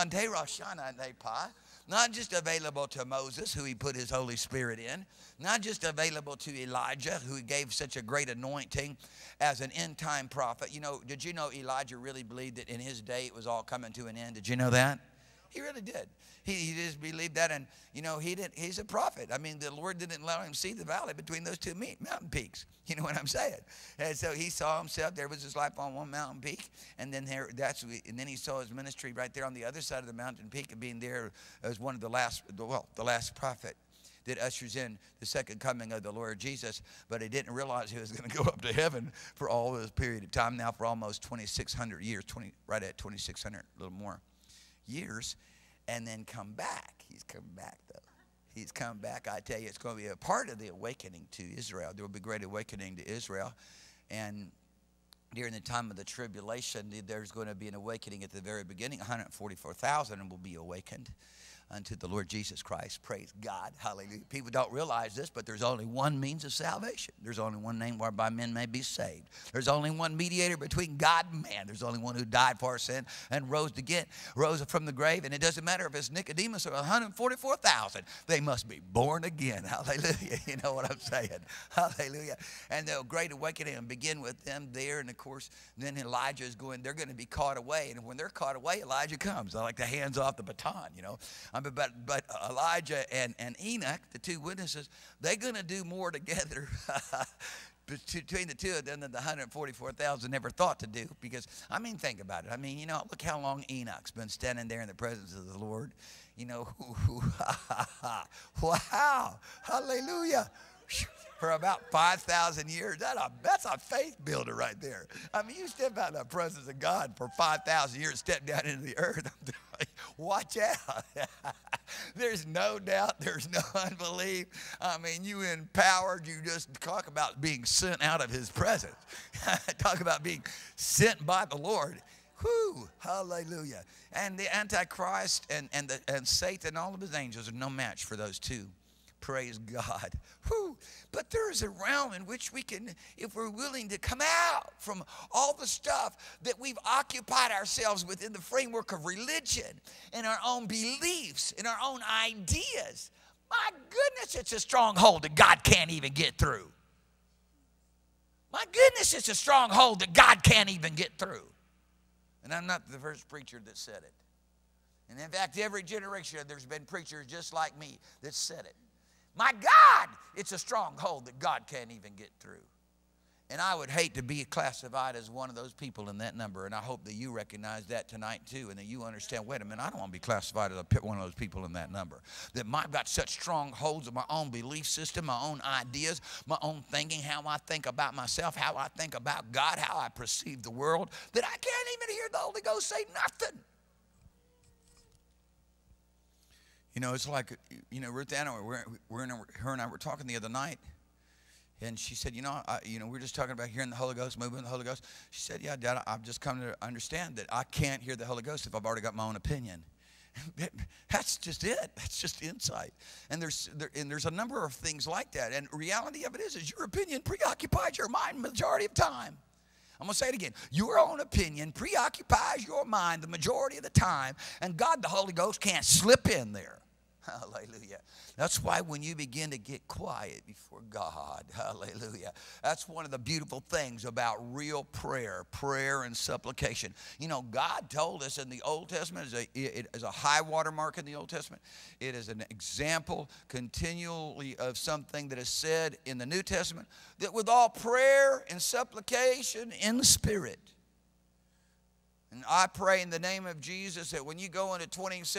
not just available to Moses, who he put his Holy Spirit in, not just available to Elijah, who he gave such a great anointing as an end-time prophet. Did you know Elijah really believed that in his day it was all coming to an end? Did you know that? He really did. He just believed that, and he's a prophet. The Lord didn't allow him to see the valley between those two mountain peaks. You know what I'm saying? And so he saw himself. There was his life on one mountain peak, and then he saw his ministry right there on the other side of the mountain peak, and being there as one of the last prophet that ushers in the second coming of the Lord Jesus. But he didn't realize he was going to go up to heaven for all this period of time now, for almost 2,600 years, right at 2,600, a little more years, and then come back. He's come back, though. He's come back. I tell you, it's going to be a part of the awakening to Israel. There will be a great awakening to Israel. And during the time of the tribulation, there's going to be an awakening at the very beginning. 144,000 will be awakened unto the Lord Jesus Christ. Praise God. Hallelujah. People don't realize this, but there's only one means of salvation. There's only one name whereby men may be saved. There's only one mediator between God and man. There's only one who died for our sin and rose from the grave. And it doesn't matter if it's Nicodemus or 144,000. They must be born again. Hallelujah. You know what I'm saying? Hallelujah. And the great awakening will begin with them there. And of course, then Elijah is they're going to be caught away. And when they're caught away, Elijah comes. I like the hands off the baton, But Elijah and Enoch, the two witnesses, they're going to do more together between the two of them than the 144,000 never thought to do. Because, think about it. Look how long Enoch's been standing there in the presence of the Lord. Wow, hallelujah. For about 5,000 years. That's a faith builder right there. You step out of the presence of God for 5,000 years, step down into the earth. Watch out. There's no doubt. There's no unbelief. You empowered. You just talk about being sent out of his presence. Talk about being sent by the Lord. Whew, hallelujah. And the Antichrist and Satan and all of his angels are no match for those two. Praise God. Whew. But there is a realm in which we can, if we're willing to come out from all the stuff that we've occupied ourselves within the framework of religion and our own beliefs and our own ideas. My goodness, it's a stronghold that God can't even get through. My goodness, it's a stronghold that God can't even get through. And I'm not the first preacher that said it. And in fact, every generation there's been preachers just like me that said it. My God, it's a stronghold that God can't even get through. And I would hate to be classified as one of those people in that number. And I hope that you recognize that tonight too, and that you understand, wait a minute, I don't want to be classified as one of those people in that number. That I've got such strong holds of my own belief system, my own ideas, my own thinking, how I think about myself, how I think about God, how I perceive the world, that I can't even hear the Holy Ghost say nothing. You know, it's like, you know, Ruth Anna, her and I were talking the other night. And she said, we're just talking about hearing the Holy Ghost, moving the Holy Ghost. She said, yeah, Dad, I've just come to understand that I can't hear the Holy Ghost if I've already got my own opinion. That's just it. That's just insight. And there's a number of things like that. And reality of it is your opinion preoccupies your mind the majority of time. I'm going to say it again. Your own opinion preoccupies your mind the majority of the time. And God, the Holy Ghost, can't slip in there. Hallelujah. That's why when you begin to get quiet before God, hallelujah, that's one of the beautiful things about real prayer and supplication. You know, God told us in the Old Testament, it is a high water mark in the Old Testament. It is an example continually of something that is said in the New Testament, that with all prayer and supplication in the Spirit. And I pray in the name of Jesus that when you go into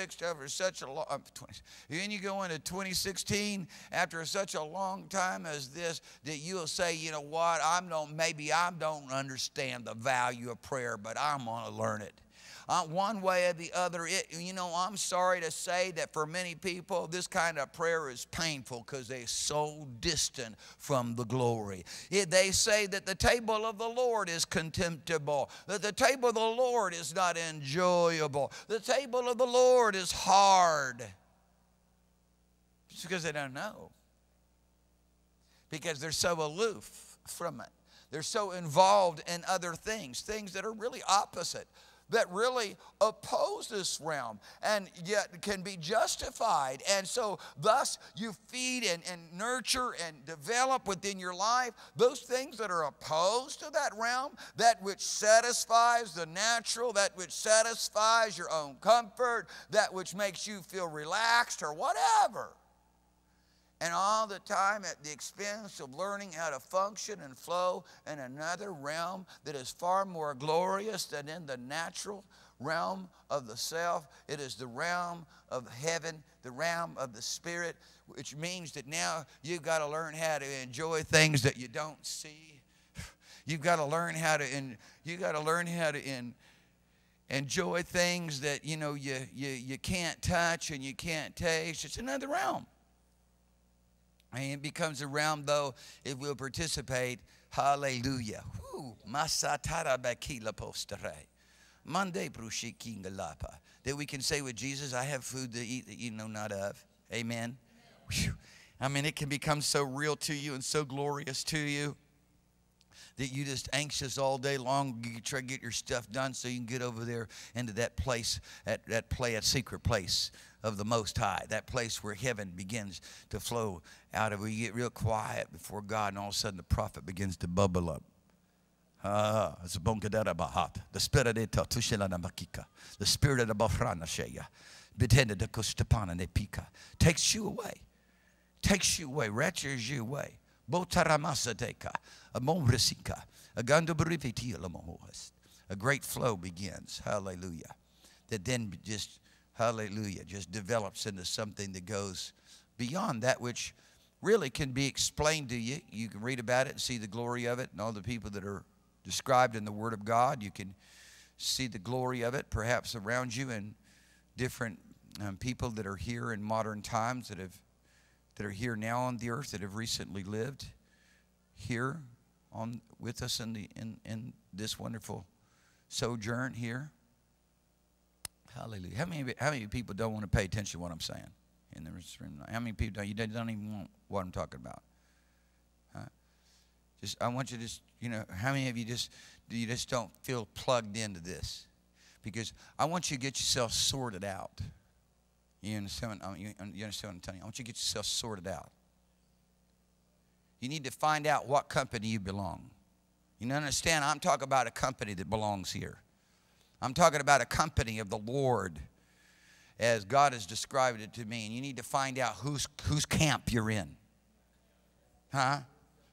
2016 after such a long time as this, that you'll say, you know what, maybe I don't understand the value of prayer, but I'm going to learn it. One way or the other, I'm sorry to say that for many people, this kind of prayer is painful because they're so distant from the glory. They say that the table of the Lord is contemptible, that the table of the Lord is not enjoyable, the table of the Lord is hard. It's because they don't know. Because they're so aloof from it. They're so involved in other things that are really opposite, that really oppose this realm and yet can be justified. And so thus you feed and nurture and develop within your life those things that are opposed to that realm, that which satisfies the natural, that which satisfies your own comfort, that which makes you feel relaxed or whatever. And all the time at the expense of learning how to function and flow in another realm that is far more glorious than in the natural realm of the self. It is the realm of heaven, the realm of the Spirit, which means that now you've got to learn how to enjoy things that you don't see. You've got to learn how to enjoy things that you can't touch and you can't taste. It's another realm. And it becomes a realm, though, if we'll participate. Hallelujah. That we can say with Jesus, I have food to eat that you know not of. Amen. Whew. I mean, it can become so real to you and so glorious to you that you're just anxious all day long. You try to get your stuff done so you can get over there into that place, that secret place of the Most High, that place where heaven begins to flow out of, where you get real quiet before God, and all of a sudden the prophet begins to bubble up. The spirit of the takes you away, raptures you away. A great flow begins, hallelujah, that then just develops into something that goes beyond that which really can be explained to you. You can read about it and see the glory of it and all the people that are described in the Word of God. You can see the glory of it perhaps around you, and different people that are here in modern times that are here now on the earth, that have recently lived here with us in this wonderful sojourn here. Hallelujah. How many people don't want to pay attention to what I'm saying in the room? How many people don't even want what I'm talking about? I want you to how many of you just don't feel plugged into this? Because I want you to get yourself sorted out. You understand what I'm telling you? I want you to get yourself sorted out. You need to find out what company you belong. You understand? I'm talking about a company that belongs here. I'm talking about a company of the Lord as God has described it to me. And you need to find out whose camp you're in. Huh?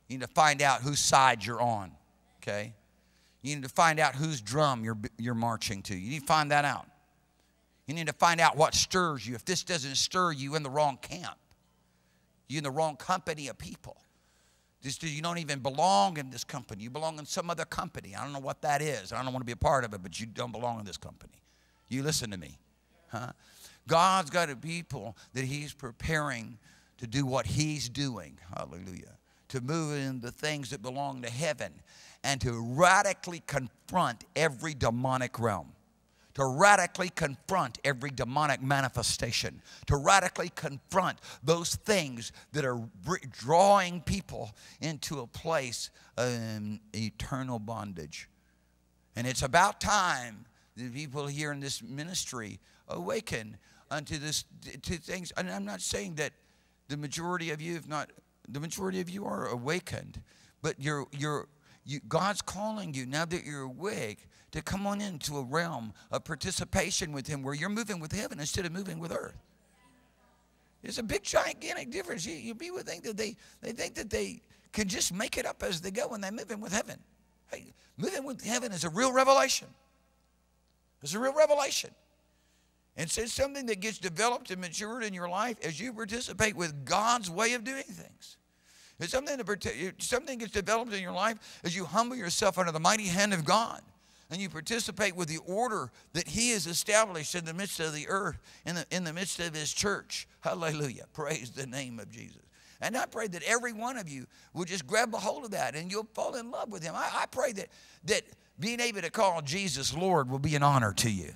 You need to find out whose side you're on, okay? You need to find out whose drum you're marching to. You need to find that out. You need to find out what stirs you. If this doesn't stir you, in the wrong camp. You're in the wrong company of people. You don't even belong in this company. You belong in some other company. I don't know what that is. I don't want to be a part of it, but you don't belong in this company. You listen to me. Huh? God's got a people that he's preparing to do what he's doing. Hallelujah. To move in the things that belong to heaven and to radically confront every demonic realm. To radically confront every demonic manifestation. To radically confront those things that are drawing people into a place of eternal bondage. And it's about time that people here in this ministry awaken unto this, to things. And I'm not saying that the majority of you, if not the majority of you, are awakened, but God's calling you now that you're awake to come on into a realm of participation with him where you're moving with heaven instead of moving with earth. It's a big, gigantic difference. People think that they think that they can just make it up as they go when they're moving with heaven. Hey, moving with heaven is a real revelation. It's a real revelation. And so it's something that gets developed and matured in your life as you participate with God's way of doing things. It's something gets developed in your life as you humble yourself under the mighty hand of God. And you participate with the order that he has established in the midst of the earth, in the midst of his church. Hallelujah. Praise the name of Jesus. And I pray that every one of you will just grab a hold of that and you'll fall in love with him. I pray that being able to call Jesus Lord will be an honor to you.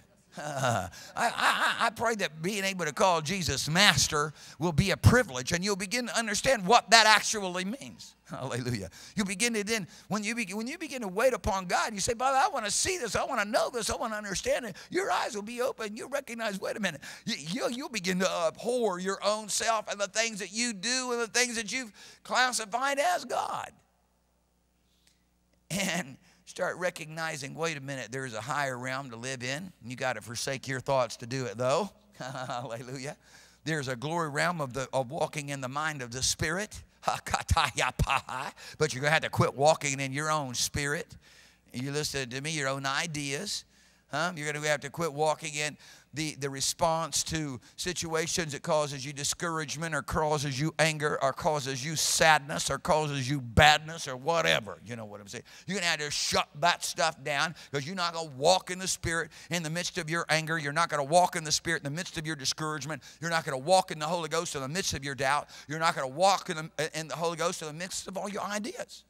I pray that being able to call Jesus Master will be a privilege, and you'll begin to understand what that actually means. Hallelujah. You begin to then, when you begin to wait upon God, you say, Father, I want to see this, I want to know this, I want to understand it. Your eyes will be open. You'll recognize, wait a minute, you'll begin to abhor your own self and the things that you do and the things that you've classified as God. And start recognizing, wait a minute, there's a higher realm to live in. You got to forsake your thoughts to do it, though. Hallelujah. There's a glory realm of walking in the mind of the Spirit. But you're going to have to quit walking in your own spirit. You listen to me, your own ideas. You're going to have to quit walking in the response to situations that causes you discouragement or causes you anger or causes you sadness or causes you badness or whatever. You know what I'm saying? You're going to have to shut that stuff down because you're not going to walk in the Spirit in the midst of your anger. You're not going to walk in the Spirit in the midst of your discouragement. You're not going to walk in the Holy Ghost in the midst of your doubt. You're not going to walk in the Holy Ghost in the midst of all your ideas.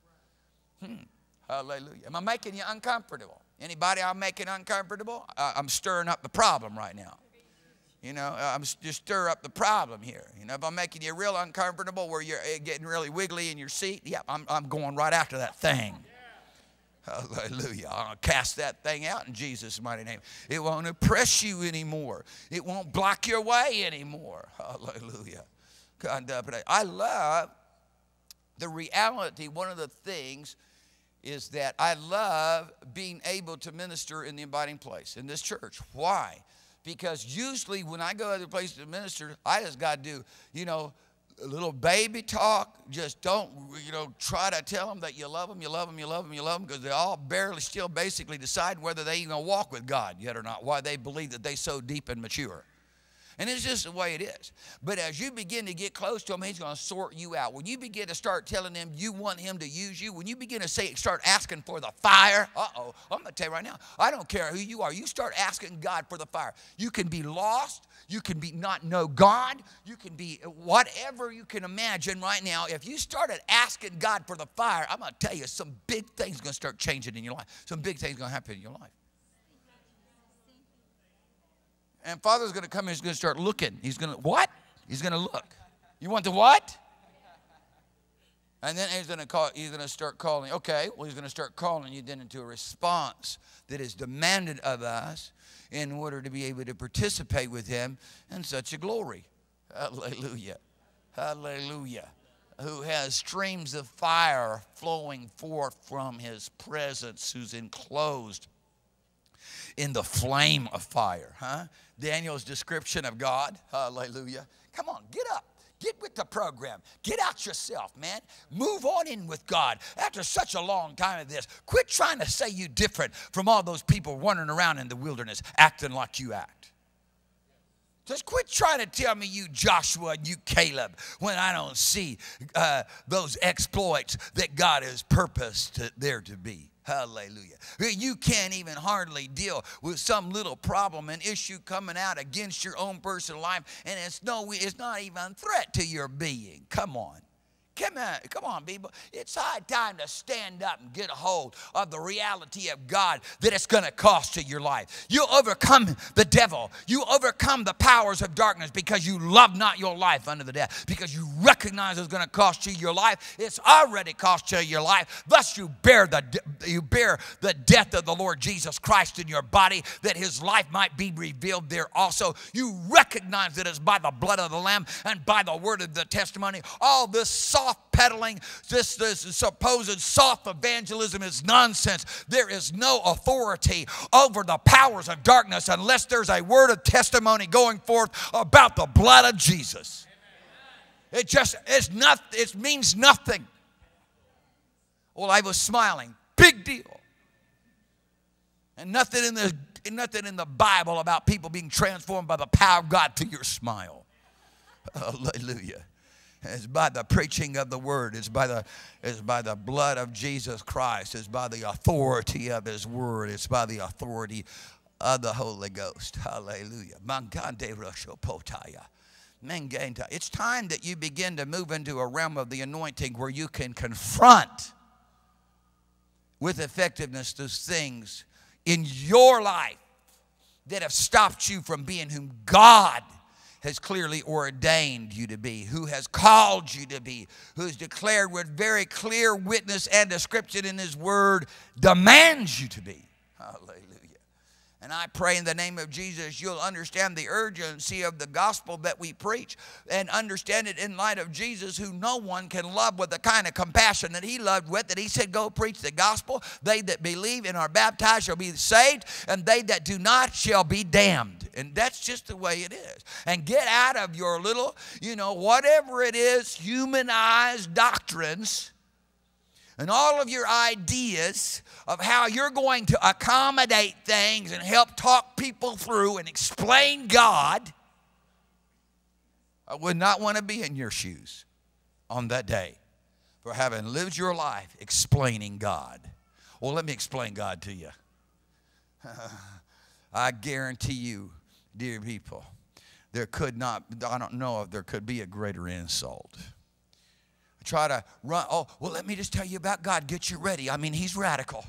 Hallelujah. Am I making you uncomfortable? Anybody I'm making uncomfortable? I'm stirring up the problem right now. You know, I'm just stir up the problem here. You know, if I'm making you real uncomfortable where you're getting really wiggly in your seat, yeah, I'm going right after that thing. Hallelujah. I'll cast that thing out in Jesus' mighty name. It won't oppress you anymore. It won't block your way anymore. Hallelujah. I love the reality. One of the things is that I love being able to minister in the abiding place in this church. Why? Because usually when I go other places to minister, I just got to do, a little baby talk. Just don't, try to tell them that you love them, because they're all barely still basically deciding whether they even walk with God yet or not, why they believe that they so deep and mature. And it's just the way it is. But as you begin to get close to him, he's going to sort you out. When you begin to start telling him you want him to use you, when you begin to start asking for the fire, I'm going to tell you right now, I don't care who you are. You start asking God for the fire. You can be lost. You can not know God. You can be whatever you can imagine right now. If you started asking God for the fire, I'm going to tell you some big things are going to start changing in your life. Some big things are going to happen in your life. And Father's going to come and he's going to start looking. He's going to, what? He's going to look. You want the what? And then he's going to start calling. Okay, well, he's going to start calling you then into a response that is demanded of us in order to be able to participate with him in such a glory. Hallelujah. Hallelujah. Who has streams of fire flowing forth from his presence, who's enclosed in the flame of fire. Daniel's description of God. Hallelujah. Come on, get up. Get with the program. Get out yourself, man. Move on in with God. After such a long time of this, quit trying to say you different from all those people wandering around in the wilderness acting like you act. Just quit trying to tell me you Joshua and you Caleb when I don't see those exploits that God has purposed there to be. Hallelujah. You can't even hardly deal with some little problem and issue coming out against your own personal life, and it's not even a threat to your being. Come on. Come on, people. It's high time to stand up and get a hold of the reality of God that it's going to cost you your life. You overcome the devil. You overcome the powers of darkness because you love not your life unto the death. Because you recognize it's going to cost you your life. It's already cost you your life. Thus you bear the death of the Lord Jesus Christ in your body, that his life might be revealed there also. You recognize that it's by the blood of the Lamb and by the word of the testimony. All this soft peddling, this supposed soft evangelism is nonsense. There is no authority over the powers of darkness unless there's a word of testimony going forth about the blood of Jesus. It means nothing. Well, I was smiling. Big deal. And nothing in the Bible about people being transformed by the power of God through your smile. Hallelujah. It's by the preaching of the word. It's by the blood of Jesus Christ. It's by the authority of his word. It's by the authority of the Holy Ghost. Hallelujah. It's time that you begin to move into a realm of the anointing where you can confront with effectiveness those things in your life that have stopped you from being whom God has clearly ordained you to be, who has called you to be, who's declared with very clear witness and description in his word, demands you to be. Hallelujah. And I pray in the name of Jesus you'll understand the urgency of the gospel that we preach and understand it in light of Jesus, who no one can love with the kind of compassion that he loved with, that he said, go preach the gospel. They that believe and are baptized shall be saved, and they that do not shall be damned. And that's just the way it is. And get out of your little, whatever it is, humanized doctrines and all of your ideas of how you're going to accommodate things and help talk people through and explain God. I would not want to be in your shoes on that day for having lived your life explaining God. Well, let me explain God to you. I guarantee you, dear people, I don't know if there could be a greater insult. Try to run. Oh, well, let me just tell you about God. Get you ready. I mean, he's radical.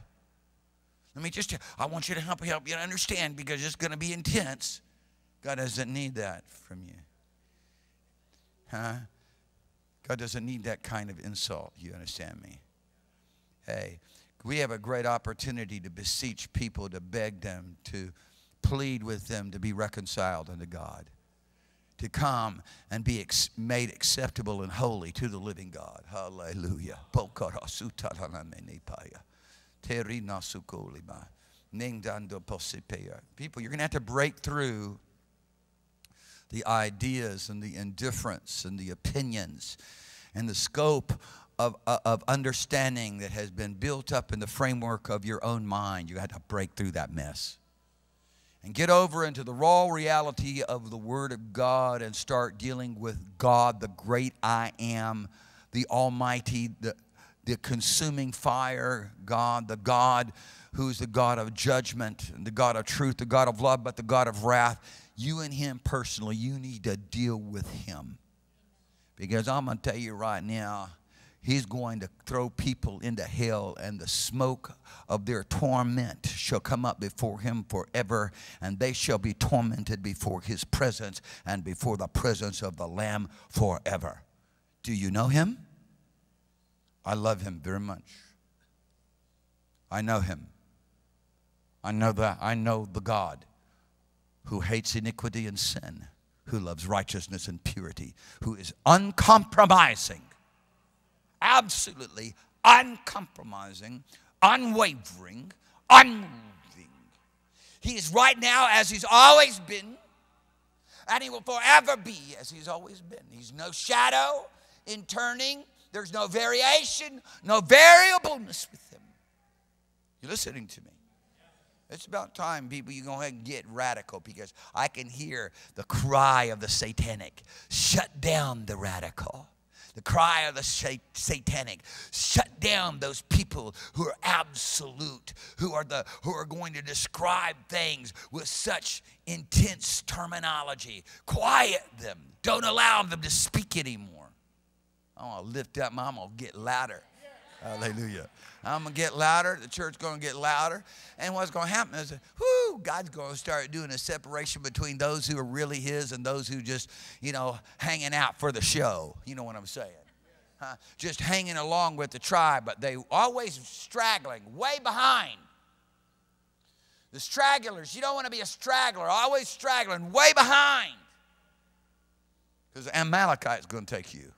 I want you to help you to understand, because it's going to be intense. God doesn't need that from you. Huh? God doesn't need that kind of insult. You understand me? Hey, we have a great opportunity to beseech people, to beg them, to plead with them to be reconciled unto God, to come and be made acceptable and holy to the living God. Hallelujah. People, you're going to have to break through the ideas and the indifference and the opinions and the scope of understanding that has been built up in the framework of your own mind. You have to break through that mess and get over into the raw reality of the Word of God and start dealing with God, the great I am, the Almighty, the consuming fire God, the God who's the God of judgment, and the God of truth, the God of love, but the God of wrath. You and him personally, you need to deal with him. Because I'm going to tell you right now, he's going to throw people into hell, and the smoke of their torment shall come up before him forever, and they shall be tormented before his presence and before the presence of the Lamb forever. Do you know him? I love him very much. I know him. I know that. I know the God who hates iniquity and sin, who loves righteousness and purity, who is uncompromising, absolutely uncompromising, unwavering, unmoving. He is right now as he's always been, And he will forever be as he's always been. He's no shadow in turning. There's no variation, no variableness with him. You listening to me? It's about time, people, you go ahead and get radical, because I can hear the cry of the satanic. Shut down the radical. The cry of the satanic. Shut down those people who are absolute, who are going to describe things with such intense terminology. Quiet them. Don't allow them to speak anymore. I'm going to lift up, I'm going to get louder. Hallelujah. I'm going to get louder. The church's going to get louder. And what's going to happen is, God's going to start doing a separation between those who are really his and those who just, hanging out for the show. You know what I'm saying? Just hanging along with the tribe, but they always straggling, way behind. The stragglers, you don't want to be a straggler, always straggling, way behind. Because Amalekite's going to take you.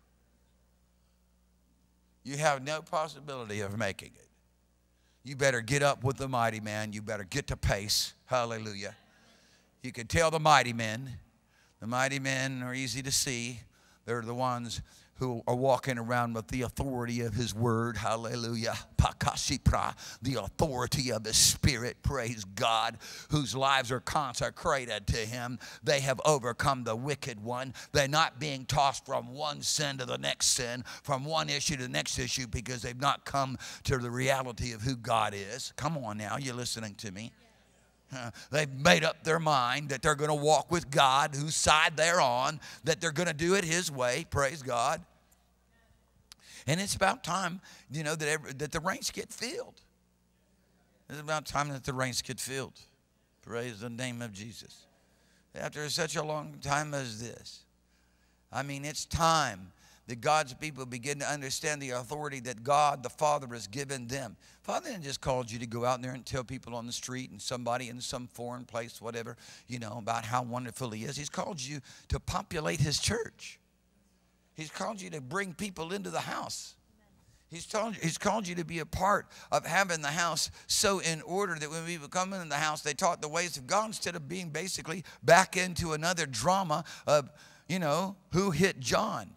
You have no possibility of making it. You better get up with the mighty man. You better get to pace. Hallelujah. You can tell the mighty men. The mighty men are easy to see. They're the ones who are walking around with the authority of his word. Hallelujah. Pakashipra, the authority of his spirit. Praise God. Whose lives are consecrated to him. They have overcome the wicked one. They're not being tossed from one sin to the next sin, from one issue to the next issue, because they've not come to the reality of who God is. Come on now, you're listening to me. They've made up their mind that they're going to walk with God, whose side they're on, that they're going to do it his way. Praise God. And it's about time, that the ranks get filled. It's about time that the ranks get filled. Praise the name of Jesus. After such a long time as this, it's time that God's people begin to understand the authority that God the Father has given them. Father didn't just called you to go out there and tell people on the street and somebody in some foreign place, whatever, about how wonderful he is. He's called you to populate his church. He's called you to bring people into the house. He's called you to be a part of having the house so in order that when people come into the house, they taught the ways of God instead of being basically back into another drama of, who hit John.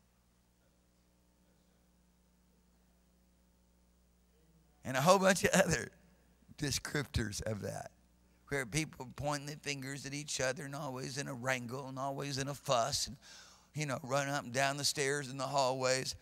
And a whole bunch of other descriptors of that, where people pointing their fingers at each other and always in a wrangle and always in a fuss and, running up and down the stairs in the hallways,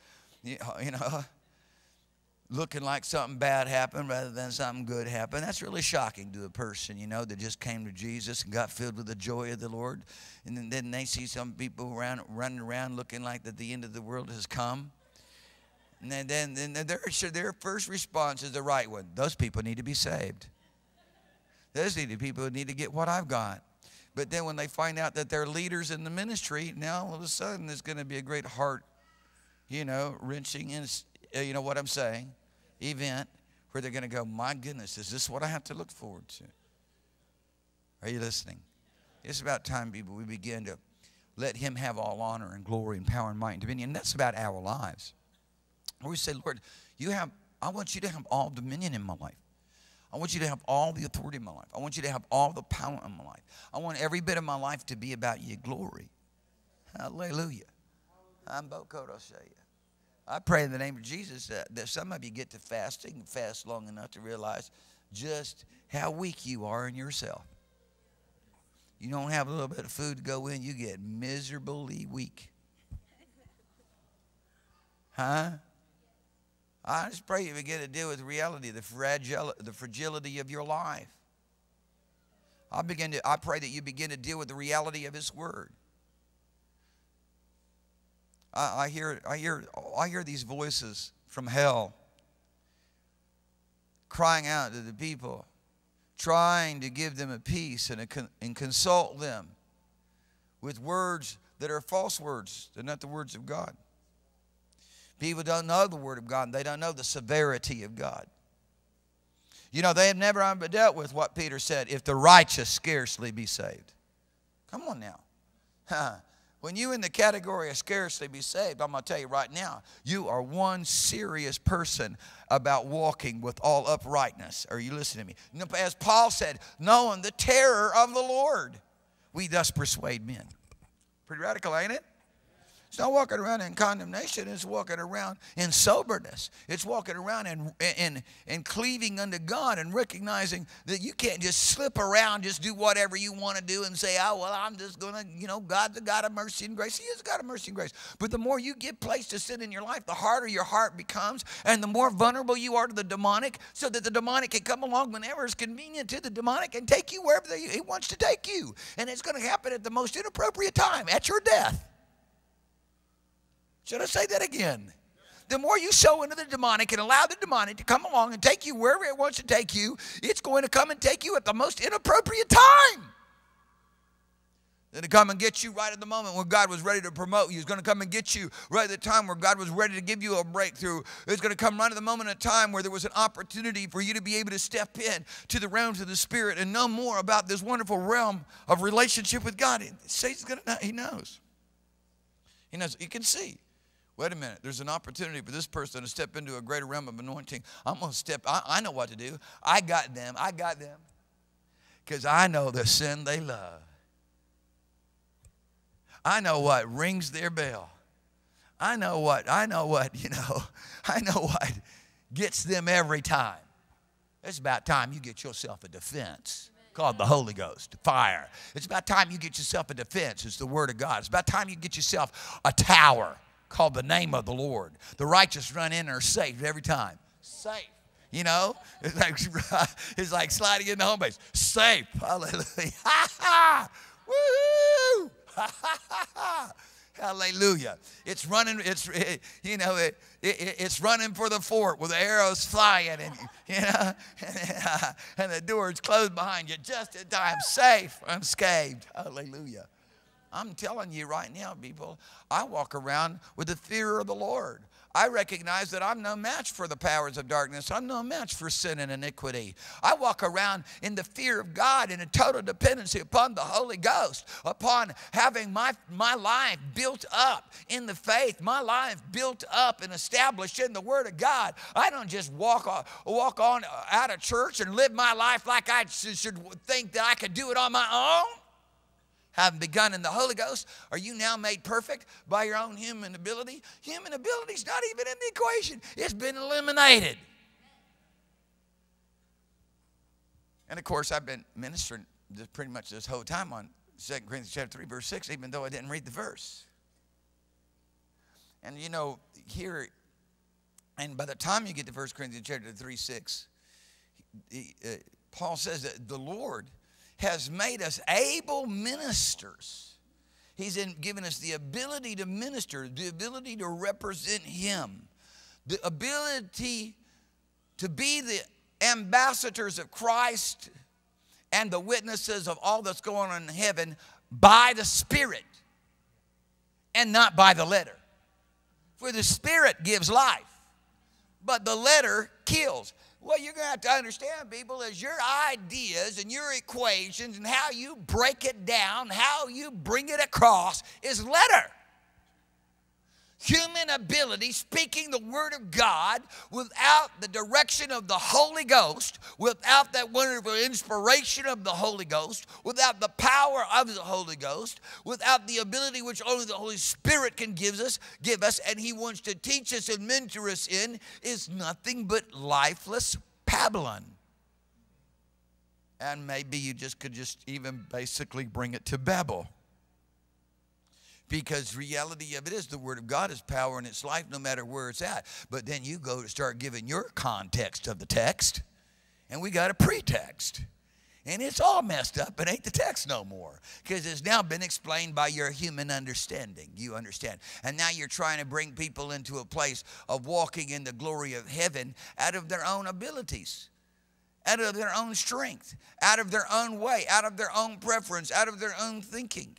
looking like something bad happened rather than something good happened. That's really shocking to a person, that just came to Jesus and got filled with the joy of the Lord. And then they see some people running around looking like that the end of the world has come. And then their first response is the right one. Those people need to be saved. Those people need to get what I've got. But then when they find out that they're leaders in the ministry, now all of a sudden there's going to be a great heart, wrenching, you know what I'm saying, event where they're going to go, my goodness, is this what I have to look forward to? Are you listening? It's about time, people, we begin to let him have all honor and glory and power and might and dominion. And that's about our lives. We say, Lord, I want you to have all dominion in my life. I want you to have all the authority in my life. I want you to have all the power in my life. I want every bit of my life to be about your glory. Hallelujah. I pray in the name of Jesus that some of you get to fasting and fast long enough to realize just how weak you are in yourself. You don't have a little bit of food to go in, you get miserably weak. Huh? I just pray you begin to deal with the reality, the fragility of your life. I pray that you begin to deal with the reality of his word. I hear these voices from hell crying out to the people, trying to give them a peace and consult them with words that are false words. They're not the words of God. People don't know the word of God. They don't know the severity of God. They have never dealt with what Peter said, if the righteous scarcely be saved. Come on now. When you in the category of scarcely be saved, I'm going to tell you right now, you are one serious person about walking with all uprightness. Are you listening to me? As Paul said, knowing the terror of the Lord. We thus persuade men. Pretty radical, ain't it? It's not walking around in condemnation. It's walking around in soberness. It's walking around in cleaving unto God and recognizing that you can't just slip around, just do whatever you want to do and say, oh, well, I'm just going to, God's a God of mercy and grace. He is a God of mercy and grace. But the more you give place to sin in your life, the harder your heart becomes and the more vulnerable you are to the demonic, so that the demonic can come along whenever it's convenient to the demonic and take you wherever he wants to take you. And it's going to happen at the most inappropriate time, at your death. Should I say that again? The more you sow into the demonic and allow the demonic to come along and take you wherever it wants to take you, it's going to come and take you at the most inappropriate time. Then to come and get you right at the moment when God was ready to promote you. It's going to come and get you right at the time where God was ready to give you a breakthrough. It's going to come right at the moment in time where there was an opportunity for you to be able to step in to the realms of the Spirit and know more about this wonderful realm of relationship with God. Satan's going to know. He knows. He knows. You can see. Wait a minute, there's an opportunity for this person to step into a greater realm of anointing. I'm going to step, I know what to do. I got them. Because I know the sin they love. I know what rings their bell. I know what gets them every time. It's about time you get yourself a defense called the Holy Ghost, fire. It's about time you get yourself a defense. It's the Word of God. It's about time you get yourself a tower called the name of the Lord. The righteous run in and are saved every time. Safe. It's like sliding in the home base. Safe. Hallelujah. Woo-hoo. Hallelujah. It's running, it's running for the fort with the arrows flying and and the doors closed behind you just in time. Safe, unscathed. Hallelujah. I'm telling you right now, people, I walk around with the fear of the Lord. I recognize that I'm no match for the powers of darkness. I'm no match for sin and iniquity. I walk around in the fear of God in a total dependency upon the Holy Ghost, upon having my life built up in the faith, my life built up and established in the Word of God. I don't just walk on out of church and live my life like I should think that I could do it on my own. Having begun in the Holy Ghost, are you now made perfect by your own human ability? Human ability is not even in the equation. It's been eliminated. And of course, I've been ministering pretty much this whole time on 2 Corinthians chapter 3, verse 6, even though I didn't read the verse. And here, and by the time you get to 1 Corinthians chapter 3, 6, Paul says that the Lord has made us able ministers. He's given us the ability to minister, the ability to represent Him, the ability to be the ambassadors of Christ and the witnesses of all that's going on in heaven by the Spirit and not by the letter. For the Spirit gives life, but the letter kills. What you're going to have to understand, people, is your ideas and your equations and how you break it down, how you bring it across is letter. Human ability, speaking the Word of God without the direction of the Holy Ghost, without that wonderful inspiration of the Holy Ghost, without the power of the Holy Ghost, without the ability which only the Holy Spirit can give us, and He wants to teach us and mentor us in, is nothing but lifeless pablum. And maybe you could even basically bring it to Babel. Because reality of it is the Word of God is power and it's life no matter where it's at. But then you go to start giving your context of the text, and we got a pretext. And it's all messed up. It ain't the text no more. Because it's now been explained by your human understanding. You understand. And now you're trying to bring people into a place of walking in the glory of heaven out of their own abilities, out of their own strength, out of their own way, out of their own preference, out of their own thinking.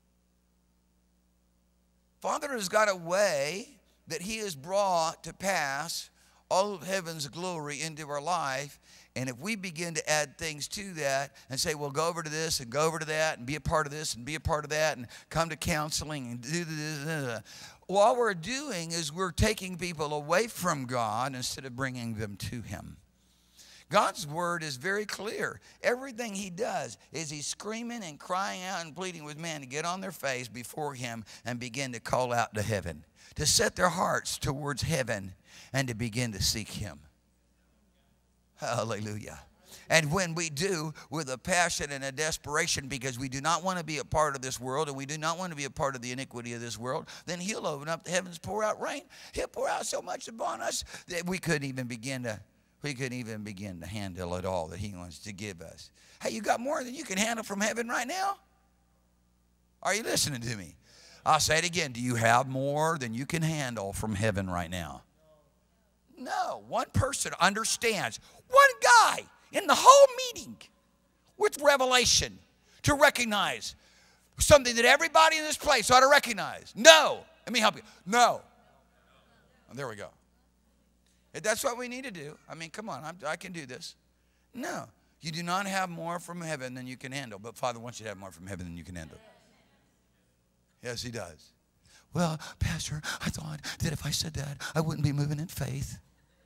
Father has got a way that He has brought to pass all of heaven's glory into our life. And if we begin to add things to that and say, well, go over to this and go over to that and be a part of this and be a part of that and come to counseling and do this, all we're doing is we're taking people away from God instead of bringing them to Him. God's word is very clear. Everything he does is he's screaming and crying out and pleading with man to get on their face before him and begin to call out to heaven, to set their hearts towards heaven and to begin to seek him. Hallelujah. And when we do, with a passion and a desperation, because we do not want to be a part of this world and we do not want to be a part of the iniquity of this world, then he'll open up the heavens, pour out rain. He'll pour out so much upon us that we couldn't even begin to handle it all that he wants to give us. Hey, you got more than you can handle from heaven right now? Are you listening to me? I'll say it again. Do you have more than you can handle from heaven right now? No. One person understands. One guy in the whole meeting with revelation to recognize something that everybody in this place ought to recognize. No. Let me help you. No. Oh, there we go. If that's what we need to do, I mean, come on, I can do this. No. You do not have more from heaven than you can handle. But Father wants you to have more from heaven than you can handle. Yes, he does. Well, Pastor, I thought that if I said that, I wouldn't be moving in faith.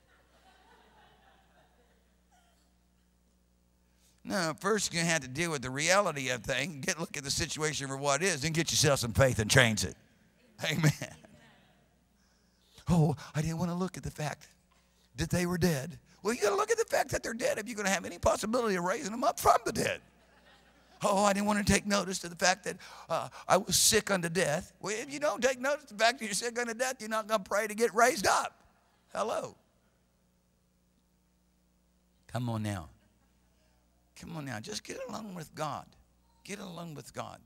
No, first you're going to have to deal with the reality of things. Look at the situation for what it is, then get yourself some faith and change it. Amen. Oh, I didn't want to look at the fact that they were dead. Well, you got to look at the fact that they're dead if you're going to have any possibility of raising them up from the dead. Oh, I didn't want to take notice to the fact that I was sick unto death. Well, if you don't take notice to the fact that you're sick unto death, you're not going to pray to get raised up. Hello. Come on now. Come on now. Just get along with God. Get along with God.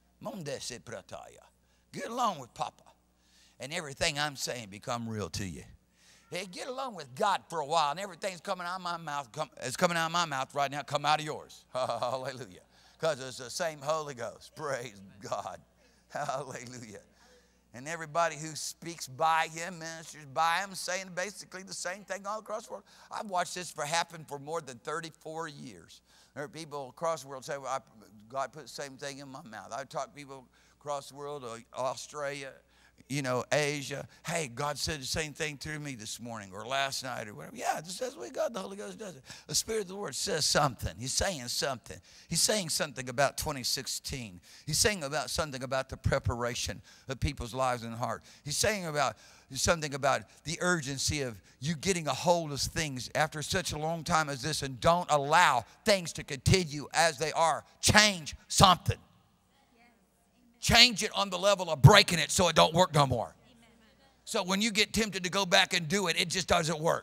Get along with Papa. And everything I'm saying become real to you. Hey, get along with God for a while, and everything's coming out of my mouth. It's coming out of my mouth right now. Come out of yours. Hallelujah. Because it's the same Holy Ghost. Praise God. Hallelujah. And everybody who speaks by him, ministers by him, saying basically the same thing all across the world. I've watched this happen for more than 34 years. There are people across the world say, well, God put the same thing in my mouth. I talk to people across the world, Australia, Asia. Hey, God said the same thing to me this morning or last night or whatever. Yeah, this is the way God, the Holy Ghost does it. The Spirit of the Lord says something. He's saying something. He's saying something about 2016. He's saying about something about the preparation of people's lives and heart. He's saying about something about the urgency of you getting a hold of things after such a long time as this, and don't allow things to continue as they are. Change something. Change it on the level of breaking it so it don't work no more. So when you get tempted to go back and do it, it just doesn't work.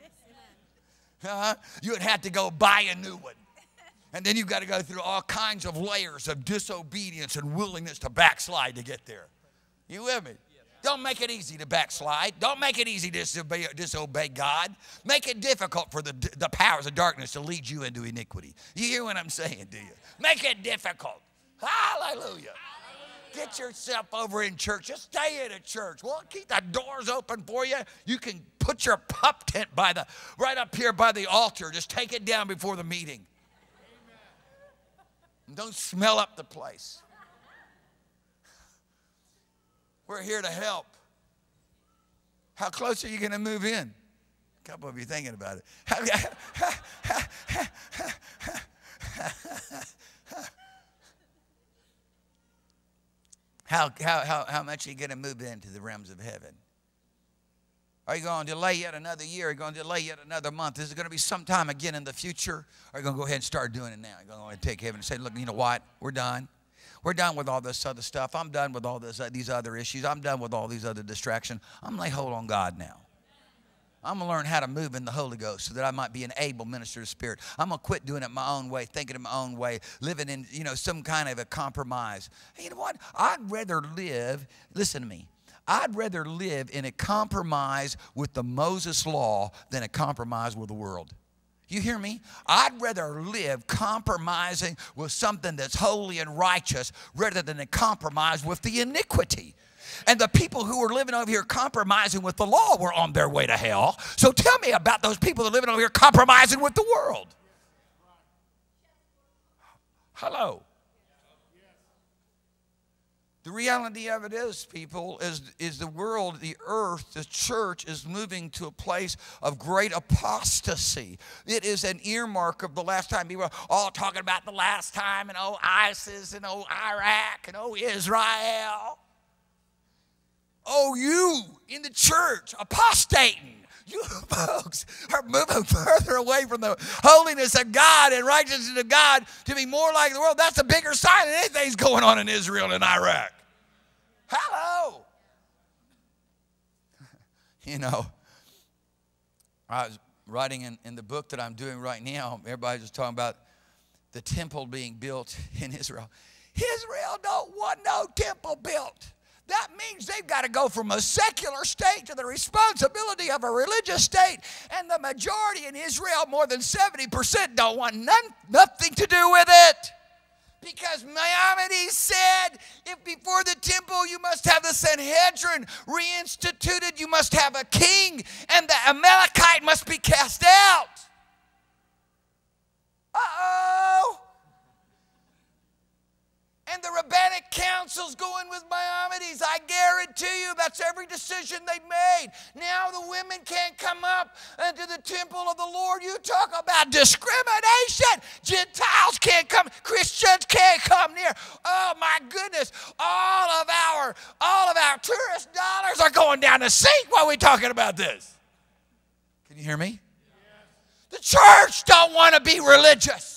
You would have to go buy a new one. And then you've got to go through all kinds of layers of disobedience and willingness to backslide to get there. You with me? Don't make it easy to backslide. Don't make it easy to disobey God. Make it difficult for the powers of darkness to lead you into iniquity. You hear what I'm saying, do you? Make it difficult. Hallelujah. Get yourself over in church. Just stay in a church. Well, keep the doors open for you. You can put your pup tent right up here by the altar. Just take it down before the meeting. And don't smell up the place. We're here to help. How close are you going to move in? A couple of you thinking about it. How much are you going to move into the realms of heaven? Are you going to delay yet another year? Are you going to delay yet another month? Is it going to be sometime again in the future? Or are you going to go ahead and start doing it now? You're going to take heaven and say, look, you know what? We're done. We're done with all this other stuff. I'm done with all these other issues. I'm done with all these other distractions. I'm going to lay hold on God now. I'm going to learn how to move in the Holy Ghost so that I might be an able minister of spirit. I'm going to quit doing it my own way, thinking it my own way, living in, some kind of a compromise. Hey, you know what? I'd rather live, listen to me, I'd rather live in a compromise with the Moses law than a compromise with the world. You hear me? I'd rather live compromising with something that's holy and righteous rather than a compromise with the iniquity. And the people who were living over here compromising with the law were on their way to hell. So tell me about those people that are living over here compromising with the world. Hello. The reality of it is, people, is the world, the earth, the church is moving to a place of great apostasy. It is an earmark of the last time. People are all talking about the last time, and oh, ISIS, and oh, Iraq, and oh, Israel. Oh, you in the church, apostating. You folks are moving further away from the holiness of God and righteousness of God to be more like the world. That's a bigger sign than anything's going on in Israel and Iraq. Hello. You know, I was writing in the book that I'm doing right now, everybody's just talking about the temple being built in Israel. Israel don't want no temple built. That means they've got to go from a secular state to the responsibility of a religious state. And the majority in Israel, more than 70%, don't want nothing to do with it. Because Maimonides said, if before the temple you must have the Sanhedrin reinstituted, you must have a king, and the Amalekite must be cast out. Uh-oh. And the rabbinic council's going with Maimonides. I guarantee you that's every decision they made. Now the women can't come up into the temple of the Lord. You talk about discrimination. Gentiles can't come. Christians can't come near. Oh my goodness. All of our tourist dollars are going down the sink while we're talking about this. Can you hear me? The church don't want to be religious.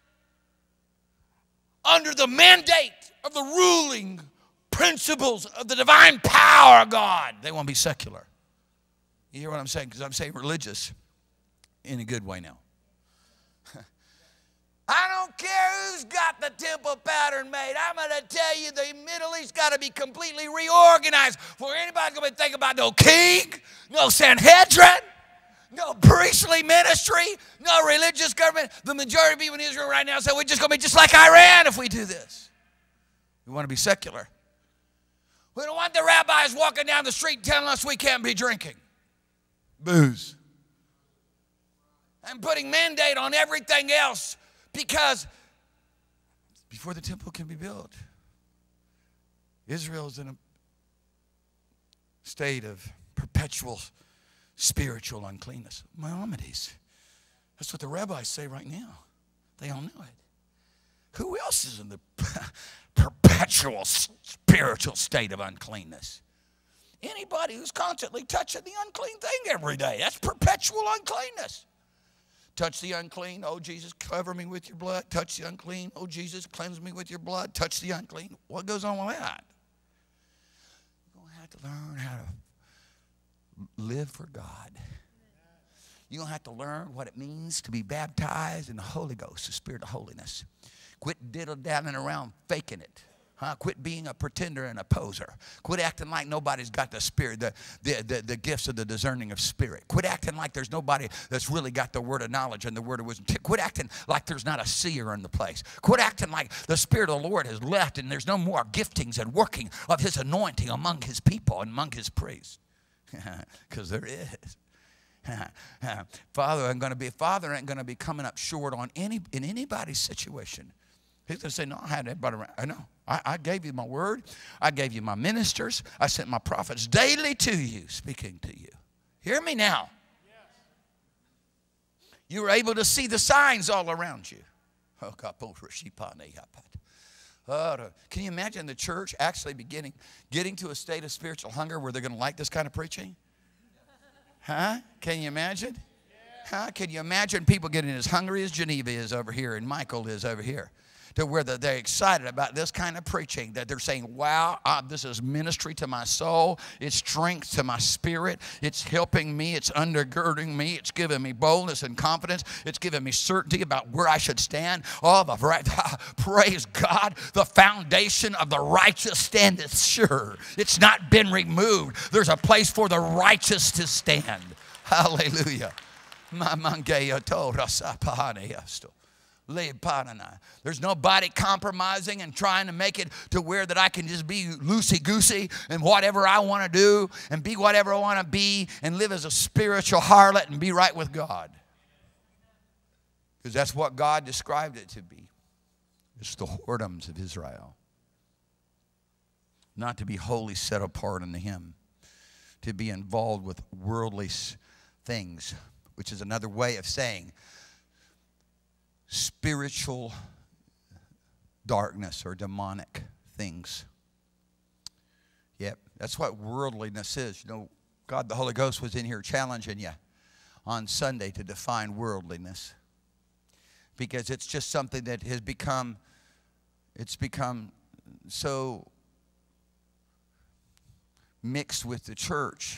Under the mandate of the ruling principles of the divine power of God. They want to be secular. You hear what I'm saying? Because I'm saying religious in a good way now. I don't care who's got the temple pattern made. I'm going to tell you the Middle East got to be completely reorganized. For anybody going to think about no king, no Sanhedrin, no priestly ministry, no religious government. The majority of people in Israel right now say we're just going to be just like Iran if we do this. We want to be secular. We don't want the rabbis walking down the street telling us we can't be drinking booze and putting mandate on everything else because before the temple can be built, Israel is in a state of perpetual spiritual uncleanness. Maimonides. That's what the rabbis say right now. They all know it. Who else is in the perpetual spiritual state of uncleanness? Anybody who's constantly touching the unclean thing every day. That's perpetual uncleanness. Touch the unclean. Oh, Jesus, cover me with your blood. Touch the unclean. Oh, Jesus, cleanse me with your blood. Touch the unclean. What goes on with that? You're going to have to learn how to live for God. You're going to have to learn what it means to be baptized in the Holy Ghost, the Spirit of holiness. Quit diddle-daddling around faking it. Quit being a pretender and a poser. Quit acting like nobody's got the spirit, the gifts of the discerning of spirit. Quit acting like there's nobody that's really got the word of knowledge and the word of wisdom. Quit acting like there's not a seer in the place. Quit acting like the Spirit of the Lord has left and there's no more giftings and working of His anointing among His people and among His priests. Because there is. Father ain't going to be coming up short on in anybody's situation. He's going to say, no, I had everybody around. I know. I gave you my word. I gave you my ministers. I sent my prophets daily to you, speaking to you. Hear me now. You were able to see the signs all around you. Can you imagine the church actually getting to a state of spiritual hunger where they're going to like this kind of preaching? Huh? Can you imagine? Huh? Can you imagine people getting as hungry as Geneva is over here and Michael is over here? To where they're excited about this kind of preaching, that they're saying, wow, this is ministry to my soul. It's strength to my spirit. It's helping me. It's undergirding me. It's giving me boldness and confidence. It's giving me certainty about where I should stand. Oh, praise God. The foundation of the righteous standeth sure. It's not been removed. There's a place for the righteous to stand. Hallelujah. There's nobody compromising and trying to make it to where that I can just be loosey-goosey and whatever I want to do and be whatever I want to be and live as a spiritual harlot and be right with God. Because that's what God described it to be. It's the whoredoms of Israel. not to be wholly set apart unto him, to be involved with worldly things, which is another way of saying spiritual darkness or demonic things. Yep, that's what worldliness is. You know, God the Holy Ghost was in here challenging you on Sunday to define worldliness, because it's just something that has become, it's become so mixed with the church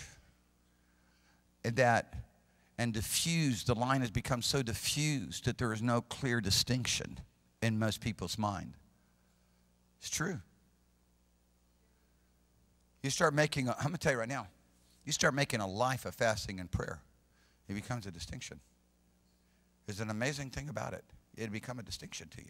and diffused. The line has become so diffused that there is no clear distinction in most people's mind. It's true. You start making, I'm going to tell you right now, you start making a life of fasting and prayer, it becomes a distinction. There's an amazing thing about it. It'll become a distinction to you.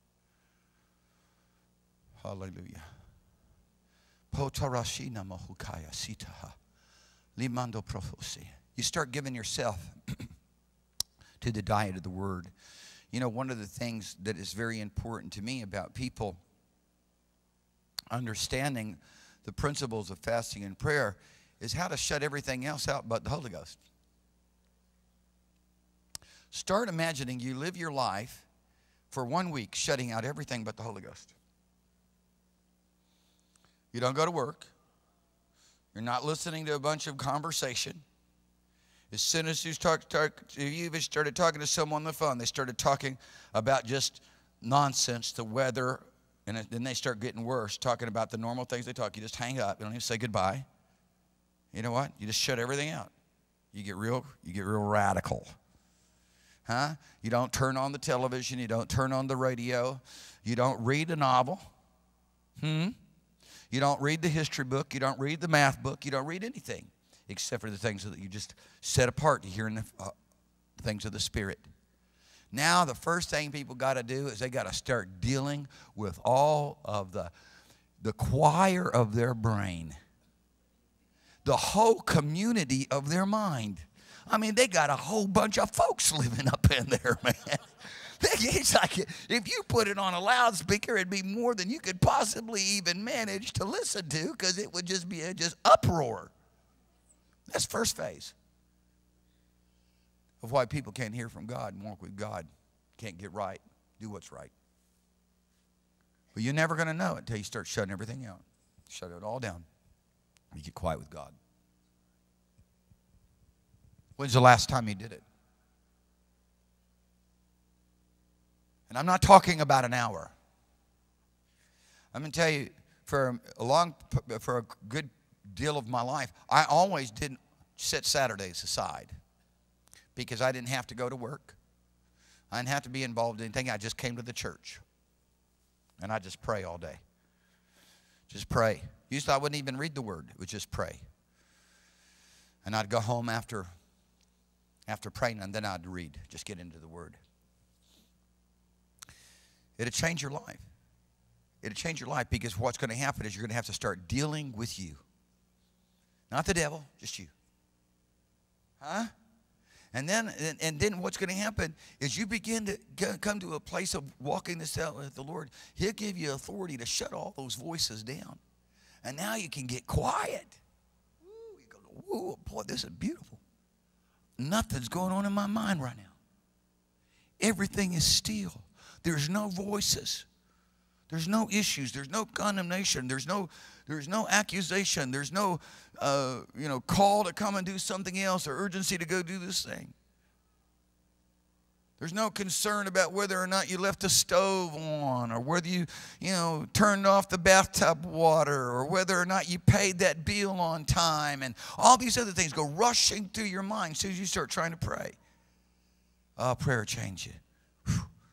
Hallelujah. Potarashina mahukaya sitaha. Limando profosi. You start giving yourself to the diet of the Word. You know, one of the things that is very important to me about people understanding the principles of fasting and prayer is how to shut everything else out but the Holy Ghost. Start imagining you live your life for 1 week shutting out everything but the Holy Ghost. You don't go to work. You're not listening to a bunch of conversation. As soon as you if you even started talking to someone on the phone, they started talking about just nonsense, the weather, and then they start getting worse, talking about the normal things they talk. You just hang up. You don't even say goodbye. You know what? You just shut everything out. You get real radical. Huh? You don't turn on the television. You don't turn on the radio. You don't read a novel. You don't read the history book. You don't read the math book. You don't read anything except for the things that you just set apart to hear in the things of the Spirit. Now, the first thing people got to do is they got to start dealing with all of the choir of their brain, the whole community of their mind. I mean, they got a whole bunch of folks living up in there, man. It's like if you put it on a loudspeaker, it'd be more than you could possibly even manage to listen to, because it would just be a uproar. That's first phase of why people can't hear from God and walk with God, can't get right, do what's right. But you're never going to know it until you start shutting everything out. Shut it all down. You get quiet with God. When's the last time you did it? And I'm not talking about an hour. I'm going to tell you, for a good deal of my life, I always didn't set Saturdays aside because I didn't have to go to work. I didn't have to be involved in anything. I just came to the church. And I just pray all day. Just pray. Usually I wouldn't even read the Word. It would just pray. And I'd go home after praying, and then I'd read. Just get into the Word. It'll change your life. It'll change your life, because what's going to happen is you're going to have to start dealing with you. Not the devil, just you. Huh? And then what's going to happen is you begin to come to a place of walking this out with the Lord. He'll give you authority to shut all those voices down. And now you can get quiet. Ooh, you go, whoa, boy, this is beautiful. Nothing's going on in my mind right now. Everything is still. There's no voices. There's no issues. There's no condemnation. There's no accusation. There's no call to come and do something else, or urgency to go do this thing. There's no concern about whether or not you left the stove on, or whether you turned off the bathtub water, or whether or not you paid that bill on time, and all these other things go rushing through your mind as soon as you start trying to pray. Prayer change you.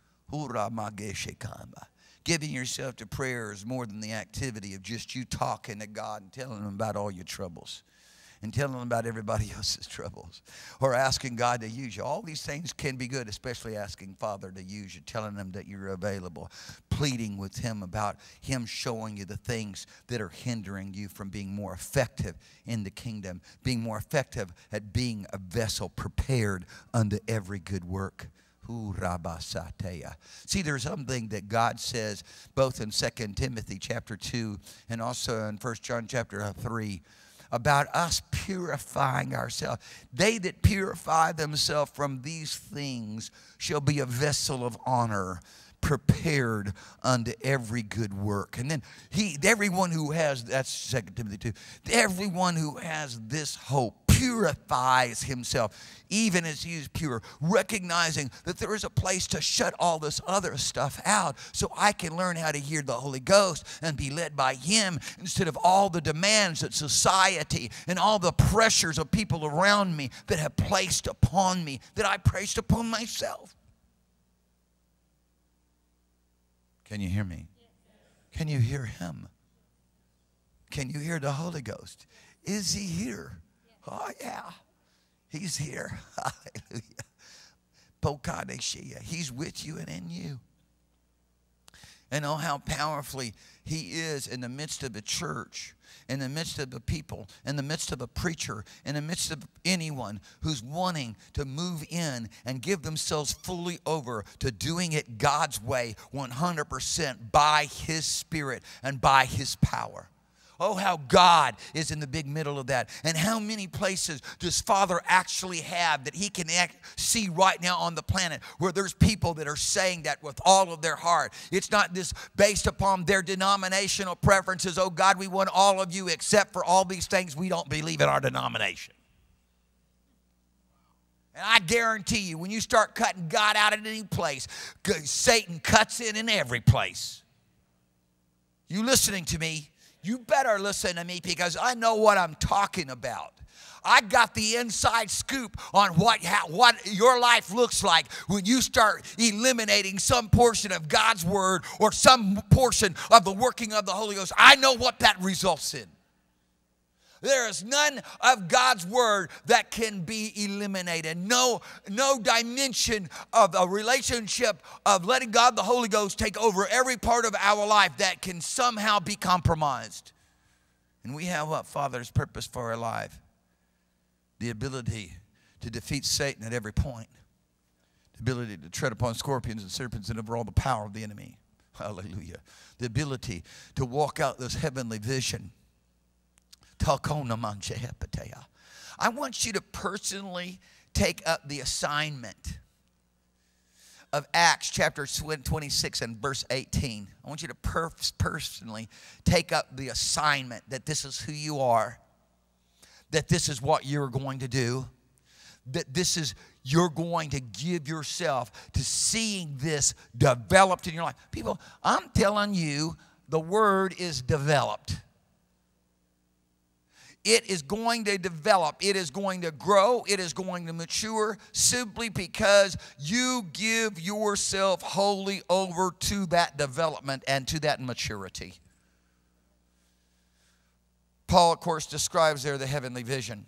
Giving yourself to prayer is more than the activity of just you talking to God and telling Him about all your troubles, and telling Him about everybody else's troubles, or asking God to use you. All these things can be good, especially asking Father to use you, telling Him that you're available, pleading with Him about Him showing you the things that are hindering you from being more effective in the kingdom, being more effective at being a vessel prepared unto every good work. See, there's something that God says both in 2 Timothy chapter 2 and also in 1 John chapter 3 about us purifying ourselves. They that purify themselves from these things shall be a vessel of honor, prepared unto every good work. And then everyone who has, that's 2 Timothy 2, everyone who has this hope purifies himself, even as he is pure, recognizing that there is a place to shut all this other stuff out so I can learn how to hear the Holy Ghost and be led by him instead of all the demands that society and all the pressures of people around me that have placed upon me, that I placed upon myself. Can you hear me? Can you hear him? Can you hear the Holy Ghost? Is he here? Oh, yeah. He's here. Hallelujah. He's with you and in you. And oh, how powerfully he is in the midst of the church, in the midst of the people, in the midst of a preacher, in the midst of anyone who's wanting to move in and give themselves fully over to doing it God's way, 100% by his Spirit and by his power. Oh, how God is in the big middle of that. And how many places does Father actually have that he can see right now on the planet where there's people that are saying that with all of their heart. It's not this based upon their denominational preferences. Oh, God, we want all of you except for all these things we don't believe in our denomination. And I guarantee you, when you start cutting God out at any place, Satan cuts in every place. You listening to me? You better listen to me because I know what I'm talking about. I got the inside scoop on what your life looks like when you start eliminating some portion of God's word or some portion of the working of the Holy Ghost. I know what that results in. There is none of God's word that can be eliminated. No dimension of a relationship of letting God, the Holy Ghost, take over every part of our life that can somehow be compromised. And we have what Father's purpose for our life. The ability to defeat Satan at every point. The ability to tread upon scorpions and serpents and over all the power of the enemy. Hallelujah. The ability to walk out this heavenly vision. I want you to personally take up the assignment of Acts chapter 26 and verse 18. I want you to personally take up the assignment that this is who you are, that this is what you're going to do, that you're going to give yourself to seeing this developed in your life. People, I'm telling you, the word is developed. It is going to develop. It is going to grow. It is going to mature simply because you give yourself wholly over to that development and to that maturity. Paul, of course, describes there the heavenly vision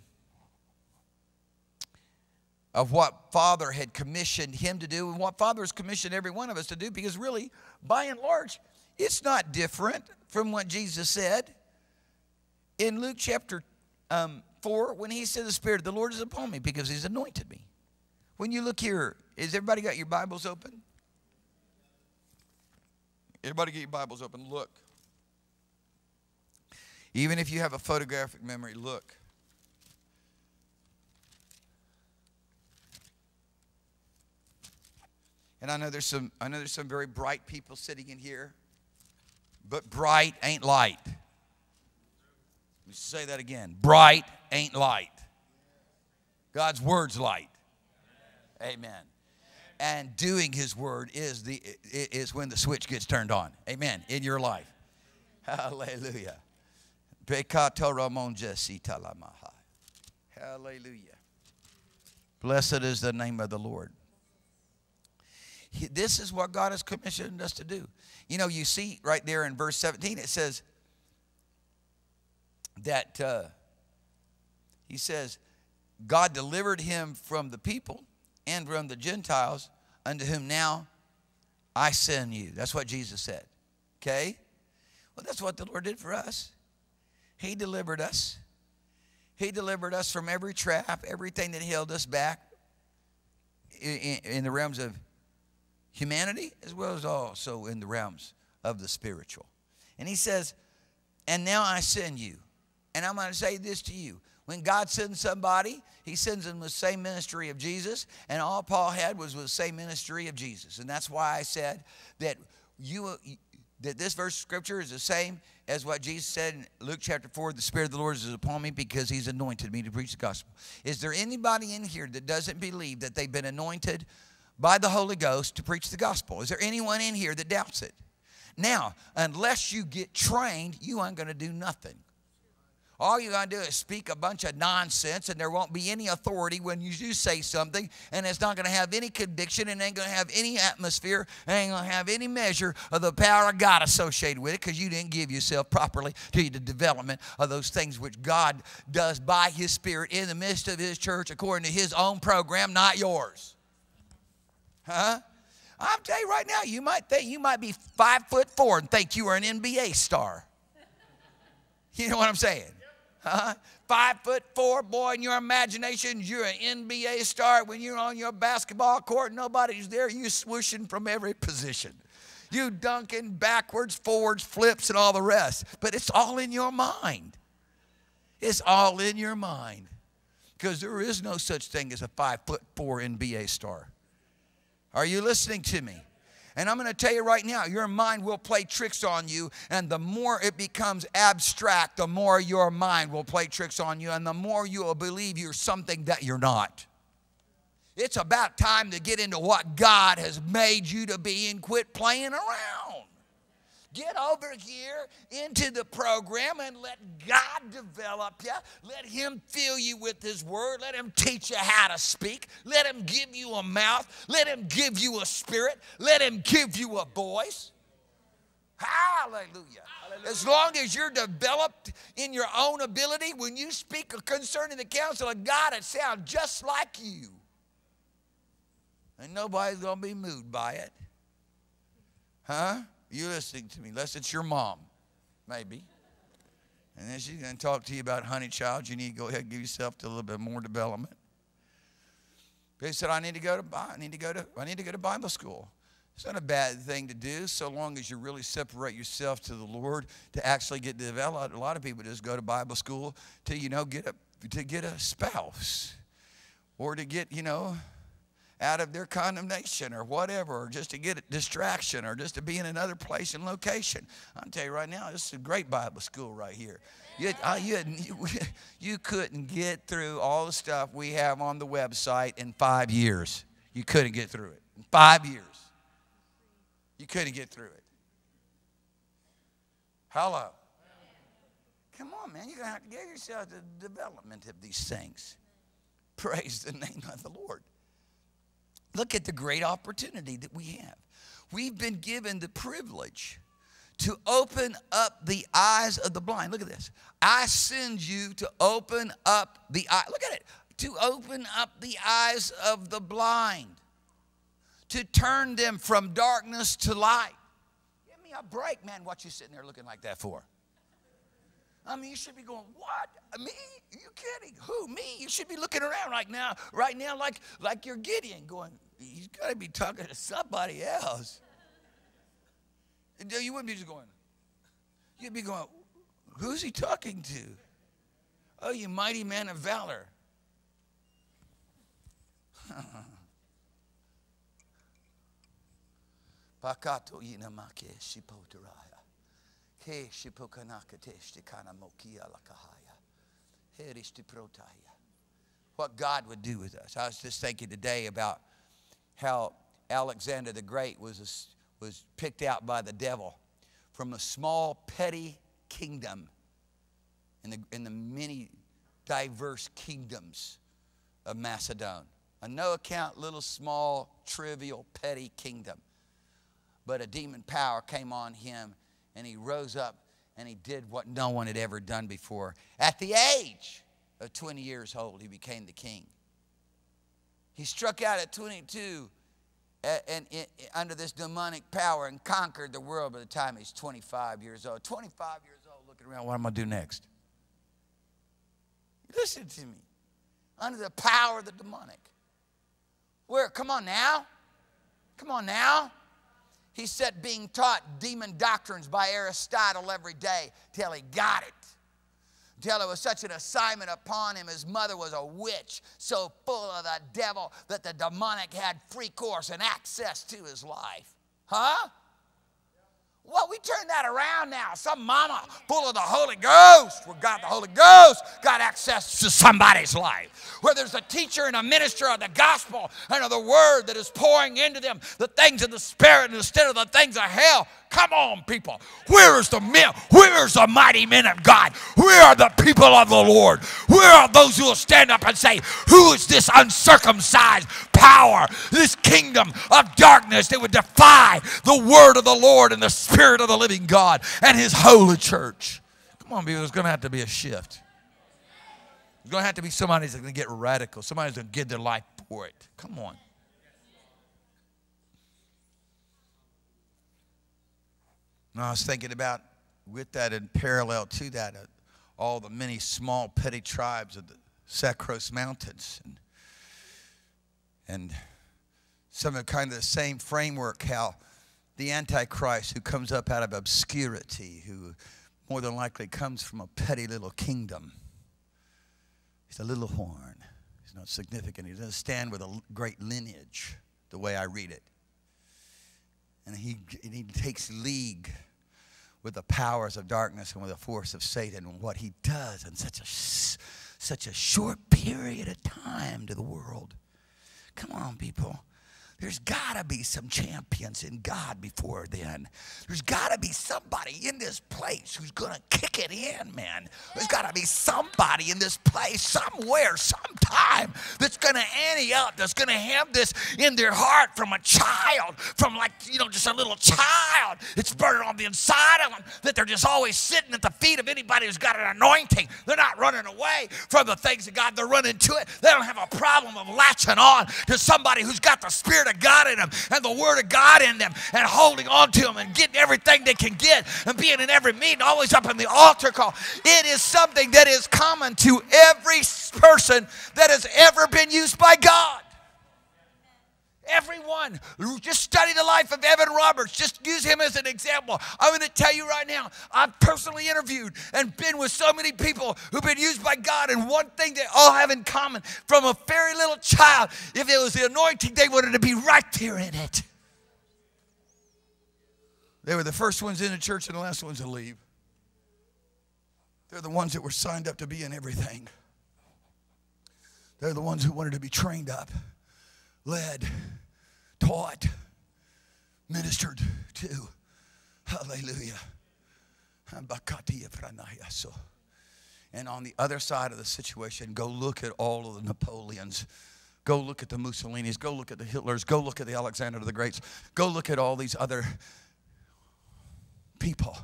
of what Father had commissioned him to do and what Father has commissioned every one of us to do, because really, by and large, it's not different from what Jesus said in Luke chapter 4, when he said, the Spirit of the Lord is upon me because he's anointed me. When you look here, has everybody got your Bibles open? Everybody get your Bibles open. Look. Even if you have a photographic memory, look. And I know there's some very bright people sitting in here, but bright ain't light. Let me say that again. Bright ain't light. God's word's light. Amen. And doing his word is when the switch gets turned on. Amen. In your life. Hallelujah. Hallelujah. Blessed is the name of the Lord. This is what God has commissioned us to do. You know, you see right there in verse 17, it says that he says, God delivered him from the people and from the Gentiles, unto whom now I send you. That's what Jesus said. Okay? Well, that's what the Lord did for us. He delivered us. He delivered us from every trap, everything that held us back in the realms of humanity as well as also in the realms of the spiritual. And he says, and now I send you. And I'm going to say this to you. When God sends somebody, he sends them with the same ministry of Jesus. And all Paul had was the same ministry of Jesus. And that's why I said that that this verse of Scripture is the same as what Jesus said in Luke chapter 4, the Spirit of the Lord is upon me because he's anointed me to preach the gospel. Is there anybody in here that doesn't believe that they've been anointed by the Holy Ghost to preach the gospel? Is there anyone in here that doubts it? Now, unless you get trained, you ain't going to do nothing. All you're going to do is speak a bunch of nonsense, and there won't be any authority when you do say something, and it's not going to have any conviction, and ain't going to have any atmosphere, and ain't going to have any measure of the power of God associated with it because you didn't give yourself properly to the development of those things which God does by his Spirit in the midst of his church according to his own program, not yours. Huh? I'm telling you right now, you might think you might be 5'4" and think you are an NBA star. You know what I'm saying? 5'4", boy, in your imagination, you're an NBA star. When you're on your basketball court, nobody's there. You swooshing from every position. You dunking backwards, forwards, flips, and all the rest. But it's all in your mind. It's all in your mind. Because there is no such thing as a 5'4" NBA star. Are you listening to me? And I'm going to tell you right now, your mind will play tricks on you, and the more it becomes abstract, the more your mind will play tricks on you, and the more you will believe you're something that you're not. It's about time to get into what God has made you to be and quit playing around. Get over here into the program and let God develop you. Let him fill you with his word. Let him teach you how to speak. Let him give you a mouth. Let him give you a spirit. Let him give you a voice. Hallelujah. Hallelujah. As long as you're developed in your own ability, when you speak concerning the counsel of God, it sounds just like you. And nobody's going to be moved by it. Huh? You listening to me, unless it's your mom, maybe. And then she's going to talk to you about, honey, child, you need to go ahead and give yourself a little bit more development. They said, I need to go to Bible school. It's not a bad thing to do, so long as you really separate yourself to the Lord to actually get developed. A lot of people just go to Bible school to, get a spouse, or to get, out of their condemnation or whatever, or just to get a distraction, or just to be in another place and location. I'll tell you right now, this is a great Bible school right here. You couldn't get through all the stuff we have on the website in 5 years. You couldn't get through it. In 5 years. You couldn't get through it. Hello. Come on, man. You're going to have to give yourself the development of these things. Praise the name of the Lord. Look at the great opportunity that we have. We've been given the privilege to open up the eyes of the blind. Look at this. I send you to open up the eye. Look at it. To open up the eyes of the blind. To turn them from darkness to light. Give me a break, man. What you sitting there looking like that for? I mean, you should be going, what? Me? Are you kidding? Who? Me? You should be looking around right now like you're Gideon, going, he's got to be talking to somebody else. You wouldn't be just going, you'd be going, who's he talking to? Oh, you mighty man of valor. Pakato yinamake shipotaraya. What God would do with us. I was just thinking today about how Alexander the Great was picked out by the devil from a small petty kingdom in the many diverse kingdoms of Macedon. A no account, little, small, trivial, petty kingdom. But a demon power came on him, and he rose up and he did what no one had ever done before. At the age of 20 years old, he became the king. He struck out at 22 under this demonic power and conquered the world by the time he's 25 years old. 25 years old, looking around, what am I going to do next? Listen to me. Under the power of the demonic. Where? Come on now. Come on now. He said being taught demon doctrines by Aristotle every day till he got it. Until it was such an assignment upon him. His mother was a witch, so full of the devil that the demonic had free course and access to his life. Huh? Well, we turn that around now. Some mama full of the Holy Ghost, where God the Holy Ghost got access to somebody's life. Where there's a teacher and a minister of the gospel and of the word that is pouring into them the things of the Spirit instead of the things of hell. Come on, people. Where is the men? Where is the mighty men of God? Where are the people of the Lord? Where are those who will stand up and say, who is this uncircumcised power, this kingdom of darkness that would defy the word of the Lord and the Spirit of the living God and his holy church? Come on, people. There's going to have to be a shift. There's going to have to be somebody that's going to get radical. Somebody's going to give their life for it. Come on. I was thinking about, with that and parallel to that, all the many small petty tribes of the Sacros Mountains. And some of kind of the same framework, how the Antichrist who comes up out of obscurity, who more than likely comes from a petty little kingdom. He's a little horn. He's not significant. He doesn't stand with a great lineage, the way I read it. And he takes league with the powers of darkness and with the force of Satan, and what he does in such a short period of time to the world. Come on, people. There's got to be some champions in God before then. There's got to be somebody in this place who's going to kick it in, man. There's got to be somebody in this place somewhere, sometime, that's going to ante up, that's going to have this in their heart from a child, from just a little child. It's burning on the inside of them, that they're just always sitting at the feet of anybody who's got an anointing. They're not running away from the things of God. They're running to it. They don't have a problem of latching on to somebody who's got the Spirit of God in them and the Word of God in them and holding on to them and getting everything they can get and being in every meeting, always up in the altar call. It is something that is common to every person that has ever been used by God. Everyone. Just study the life of Evan Roberts. Just use him as an example. I'm going to tell you right now, I've personally interviewed and been with so many people who've been used by God, and one thing they all have in common, from a very little child, if it was the anointing, they wanted to be right there in it. They were the first ones in the church and the last ones to leave. They're the ones that were signed up to be in everything. They're the ones who wanted to be trained up, led, taught, ministered to. Hallelujah. And on the other side of the situation, go look at all of the Napoleons. Go look at the Mussolinis. Go look at the Hitlers. Go look at the Alexander the Greats. Go look at all these other people.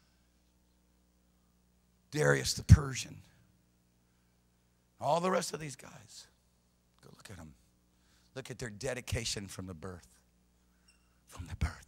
Darius the Persian. All the rest of these guys. Go look at them. Look at their dedication from the birth. From the birth.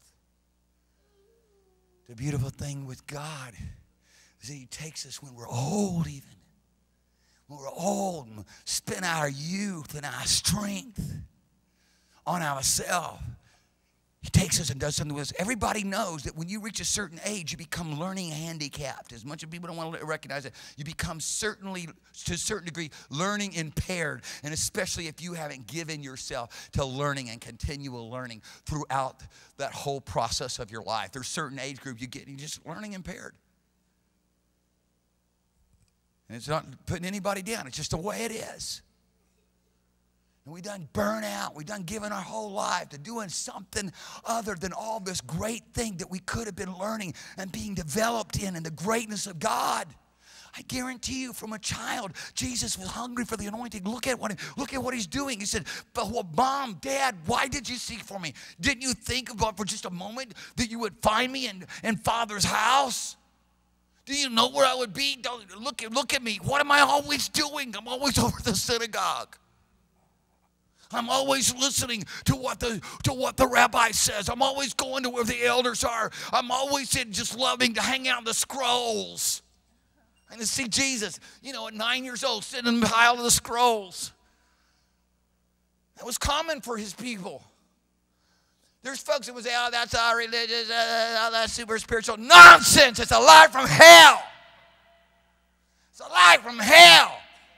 The beautiful thing with God is that he takes us when we're old even. When we're old and spend our youth and our strength on ourselves. He takes us and does something with us. Everybody knows that when you reach a certain age, you become learning handicapped. As much as people don't want to recognize it, you become certainly, to a certain degree, learning impaired. And especially if you haven't given yourself to learning and continual learning throughout that whole process of your life. There's certain age group you get, and you're just learning impaired. And it's not putting anybody down. It's just the way it is. And we done burn out. We done given our whole life to doing something other than all this great thing that we could have been learning and being developed in the greatness of God. I guarantee you, from a child, Jesus was hungry for the anointing. Look at what he's doing. He said, well, Mom, Dad, why did you seek for me? Didn't you think about for just a moment that you would find me in Father's house? Do you know where I would be? Look at me. What am I always doing? I'm always over the synagogue. I'm always listening to what the rabbi says. I'm always going to where the elders are. I'm always just loving to hang out in the scrolls. And to see Jesus, at 9 years old, sitting in the pile of the scrolls. That was common for his people. There's folks that would say, oh, that's all religious, oh, that's super spiritual. Nonsense. It's a lie from hell. It's a lie from hell.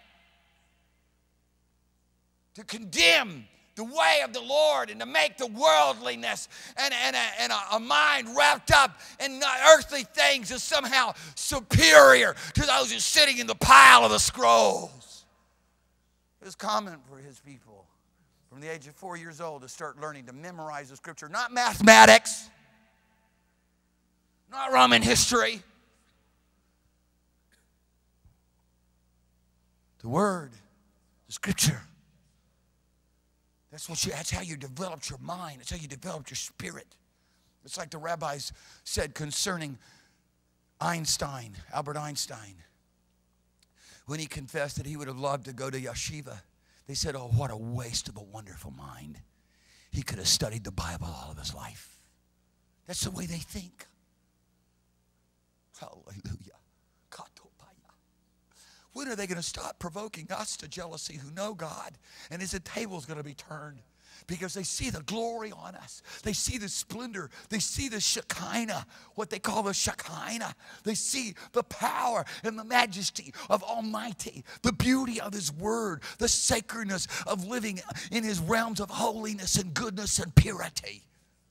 To condemn the way of the Lord and to make the worldliness and a mind wrapped up in earthly things is somehow superior to those who are sitting in the pile of the scrolls. It was common for his people from the age of 4 years old to start learning to memorize the scripture, not mathematics, not Roman history. The word, the scripture. That's how you developed your mind. That's how you developed your spirit. It's like the rabbis said concerning Einstein, Albert Einstein. When he confessed that he would have loved to go to yeshiva, they said, oh, what a waste of a wonderful mind. He could have studied the Bible all of his life. That's the way they think. Hallelujah. When are they going to stop provoking us to jealousy who know God? And is the tables going to be turned? Because they see the glory on us. They see the splendor. They see the Shekinah, what they call the Shekinah. They see the power and the majesty of Almighty, the beauty of His Word, the sacredness of living in His realms of holiness and goodness and purity.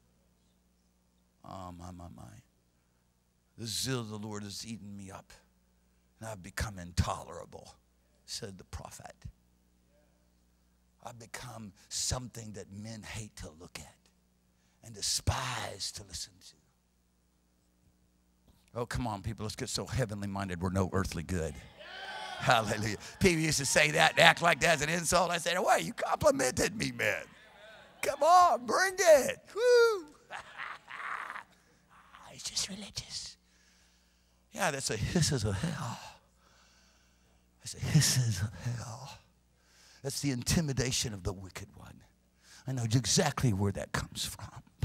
Oh, my. The zeal of the Lord has eaten me up. And I've become intolerable, said the prophet. I've become something that men hate to look at and despise to listen to. Oh, come on, people. Let's get so heavenly minded we're no earthly good. Hallelujah. People used to say that and act like that's an insult. I said, why, you complimented me, man. Come on, bring it. Woo. It's just religious. Yeah, that's a hisses of hell. That's the hisses of hell. That's the intimidation of the wicked one. I know exactly where that comes from.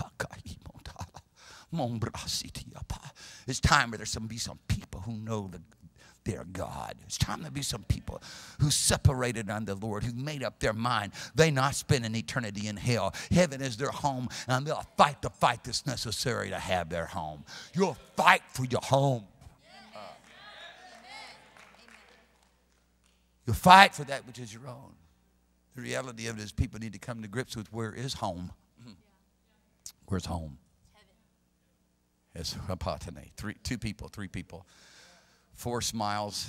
It's time where there's going to be some people who know their God. It's time to be some people who separated unto the Lord, who made up their mind. They not spend an eternity in hell. Heaven is their home, and they'll fight the fight that's necessary to have their home. You'll fight for your home. You'll fight for that which is your own. The reality of it is people need to come to grips with where is home. Where's home? It's apatane. Three people. 4 smiles.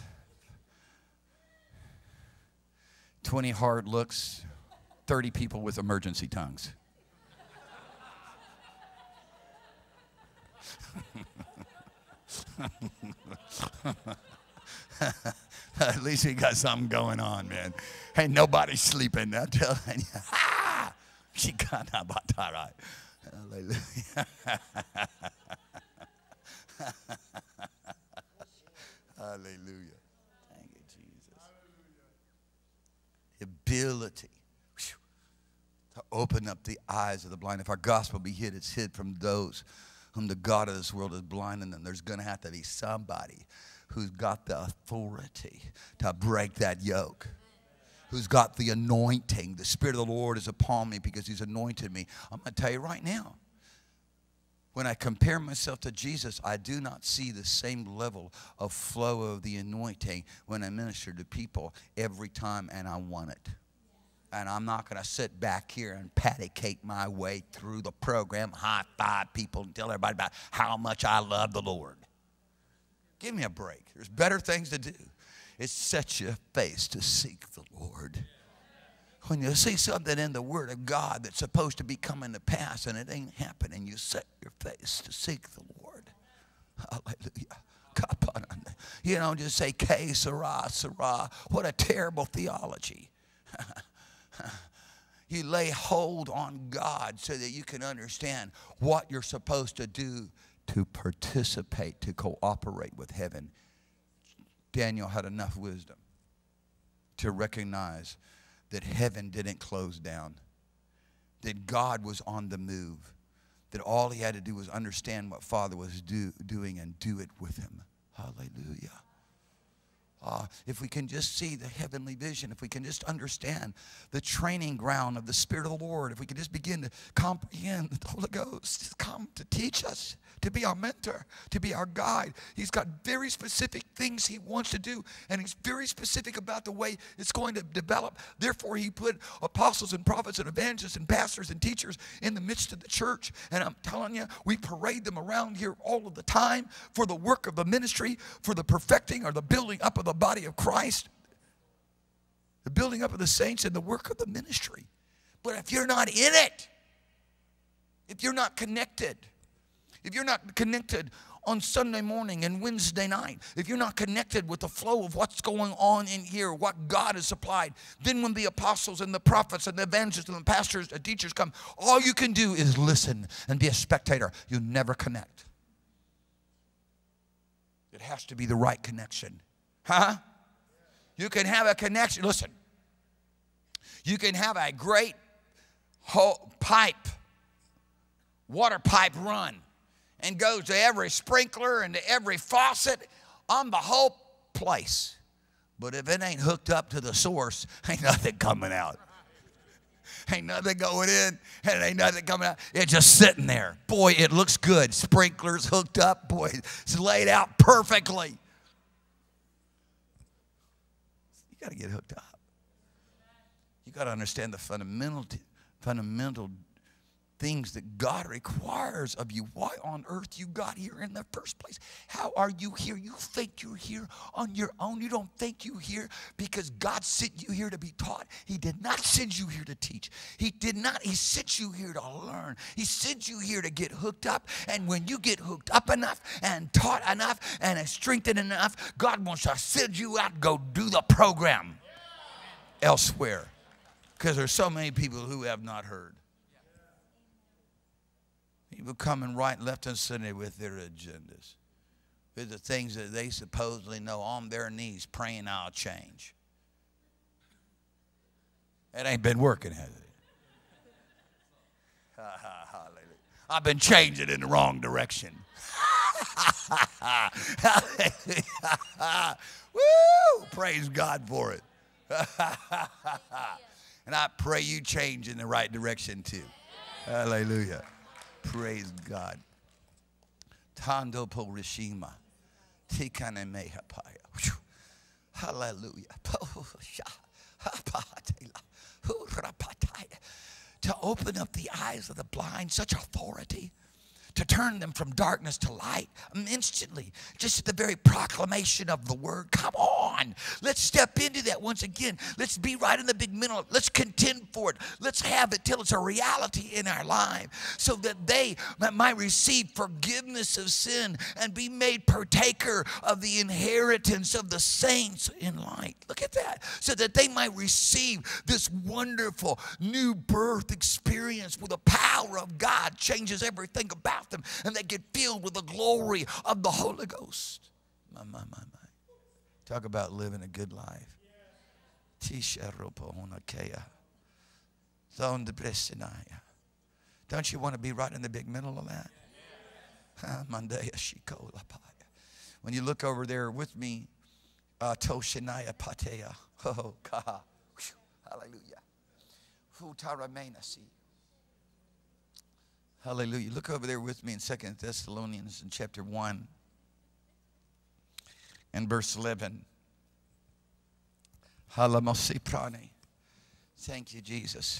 20 hard looks. 30 people with emergency tongues. At least we got something going on, man. Ain't nobody sleeping. I'm telling you. She got about all right. Hallelujah. Hallelujah. Thank you, Jesus. The ability to open up the eyes of the blind. If our gospel be hid, it's hid from those whom the God of this world is blinding them. There's going to have to be somebody who's got the authority to break that yoke, who's got the anointing. The Spirit of the Lord is upon me because He's anointed me. I'm going to tell you right now, when I compare myself to Jesus, I do not see the same level of flow of the anointing when I minister to people every time, and I want it. And I'm not going to sit back here and patty cake my way through the program, high five people, and tell everybody about how much I love the Lord. Give me a break. There's better things to do. It sets your face to seek the Lord. When you see something in the Word of God that's supposed to be coming to pass and it ain't happening, you set your face to seek the Lord. Hallelujah. You don't just say, K, Sarah, Sarah. What a terrible theology. You lay hold on God so that you can understand what you're supposed to do to participate, to cooperate with heaven. Daniel had enough wisdom to recognize that heaven didn't close down, that God was on the move, that all he had to do was understand what Father was doing and do it with him. Hallelujah. if we can just see the heavenly vision, if we can just understand the training ground of the Spirit of the Lord, if we can just begin to comprehend the Holy Ghost has come to teach us, to be our mentor, to be our guide. He's got very specific things he wants to do, and he's very specific about the way it's going to develop. Therefore, he put apostles and prophets and evangelists and pastors and teachers in the midst of the church. And I'm telling you, we parade them around here all of the time for the work of the ministry, for the perfecting or the building up of the body of Christ, the building up of the saints and the work of the ministry. But if you're not in it, if you're not connected, if you're not connected on Sunday morning and Wednesday night, if you're not connected with the flow of what's going on in here, what God has supplied, then when the apostles and the prophets and the evangelists and the pastors and teachers come, all you can do is listen and be a spectator. You never connect. It has to be the right connection. Huh? You can have a connection. Listen, you can have a great water pipe run and go to every sprinkler and to every faucet on the whole place. But if it ain't hooked up to the source, ain't nothing coming out. Ain't nothing going in, and ain't nothing coming out. It's just sitting there. Boy, it looks good. Sprinklers hooked up. Boy, it's laid out perfectly. You got to get hooked up. You got to understand the fundamental things that God requires of you. Why on earth you got here in the first place? How are you here? You think you're here on your own. You don't think you're here because God sent you here to be taught. He did not send you here to teach. He did not. He sent you here to learn. He sent you here to get hooked up. And when you get hooked up enough and taught enough and strengthened enough, God wants to send you out and go do the program elsewhere. Because there's so many people who have not heard. People coming right, left, and center with their agendas, with the things that they supposedly know, on their knees praying, I'll change. It ain't been working, has it? Hallelujah. I've been changing in the wrong direction. Woo! Praise God for it. And I pray you change in the right direction too. Hallelujah. Praise God. Tando po rishima. Tikane mehapaya. Hallelujah. To open up the eyes of the blind, such authority. To turn them from darkness to light instantly, just at the very proclamation of the word. Come on, let's step into that once again. Let's be right in the big middle. Let's contend for it. Let's have it till it's a reality in our life, so that they might receive forgiveness of sin and be made partaker of the inheritance of the saints in light. Look at that. So that they might receive this wonderful new birth experience where the power of God changes everything about them, and they get filled with the glory of the Holy Ghost. My. Talk about living a good life. Don't you want to be right in the big middle of that? When you look over there with me, Toshinaya Patea. Oh, God. Hallelujah. Hallelujah. Look over there with me in 2 Thessalonians in chapter 1 and verse 11. Thank you, Jesus.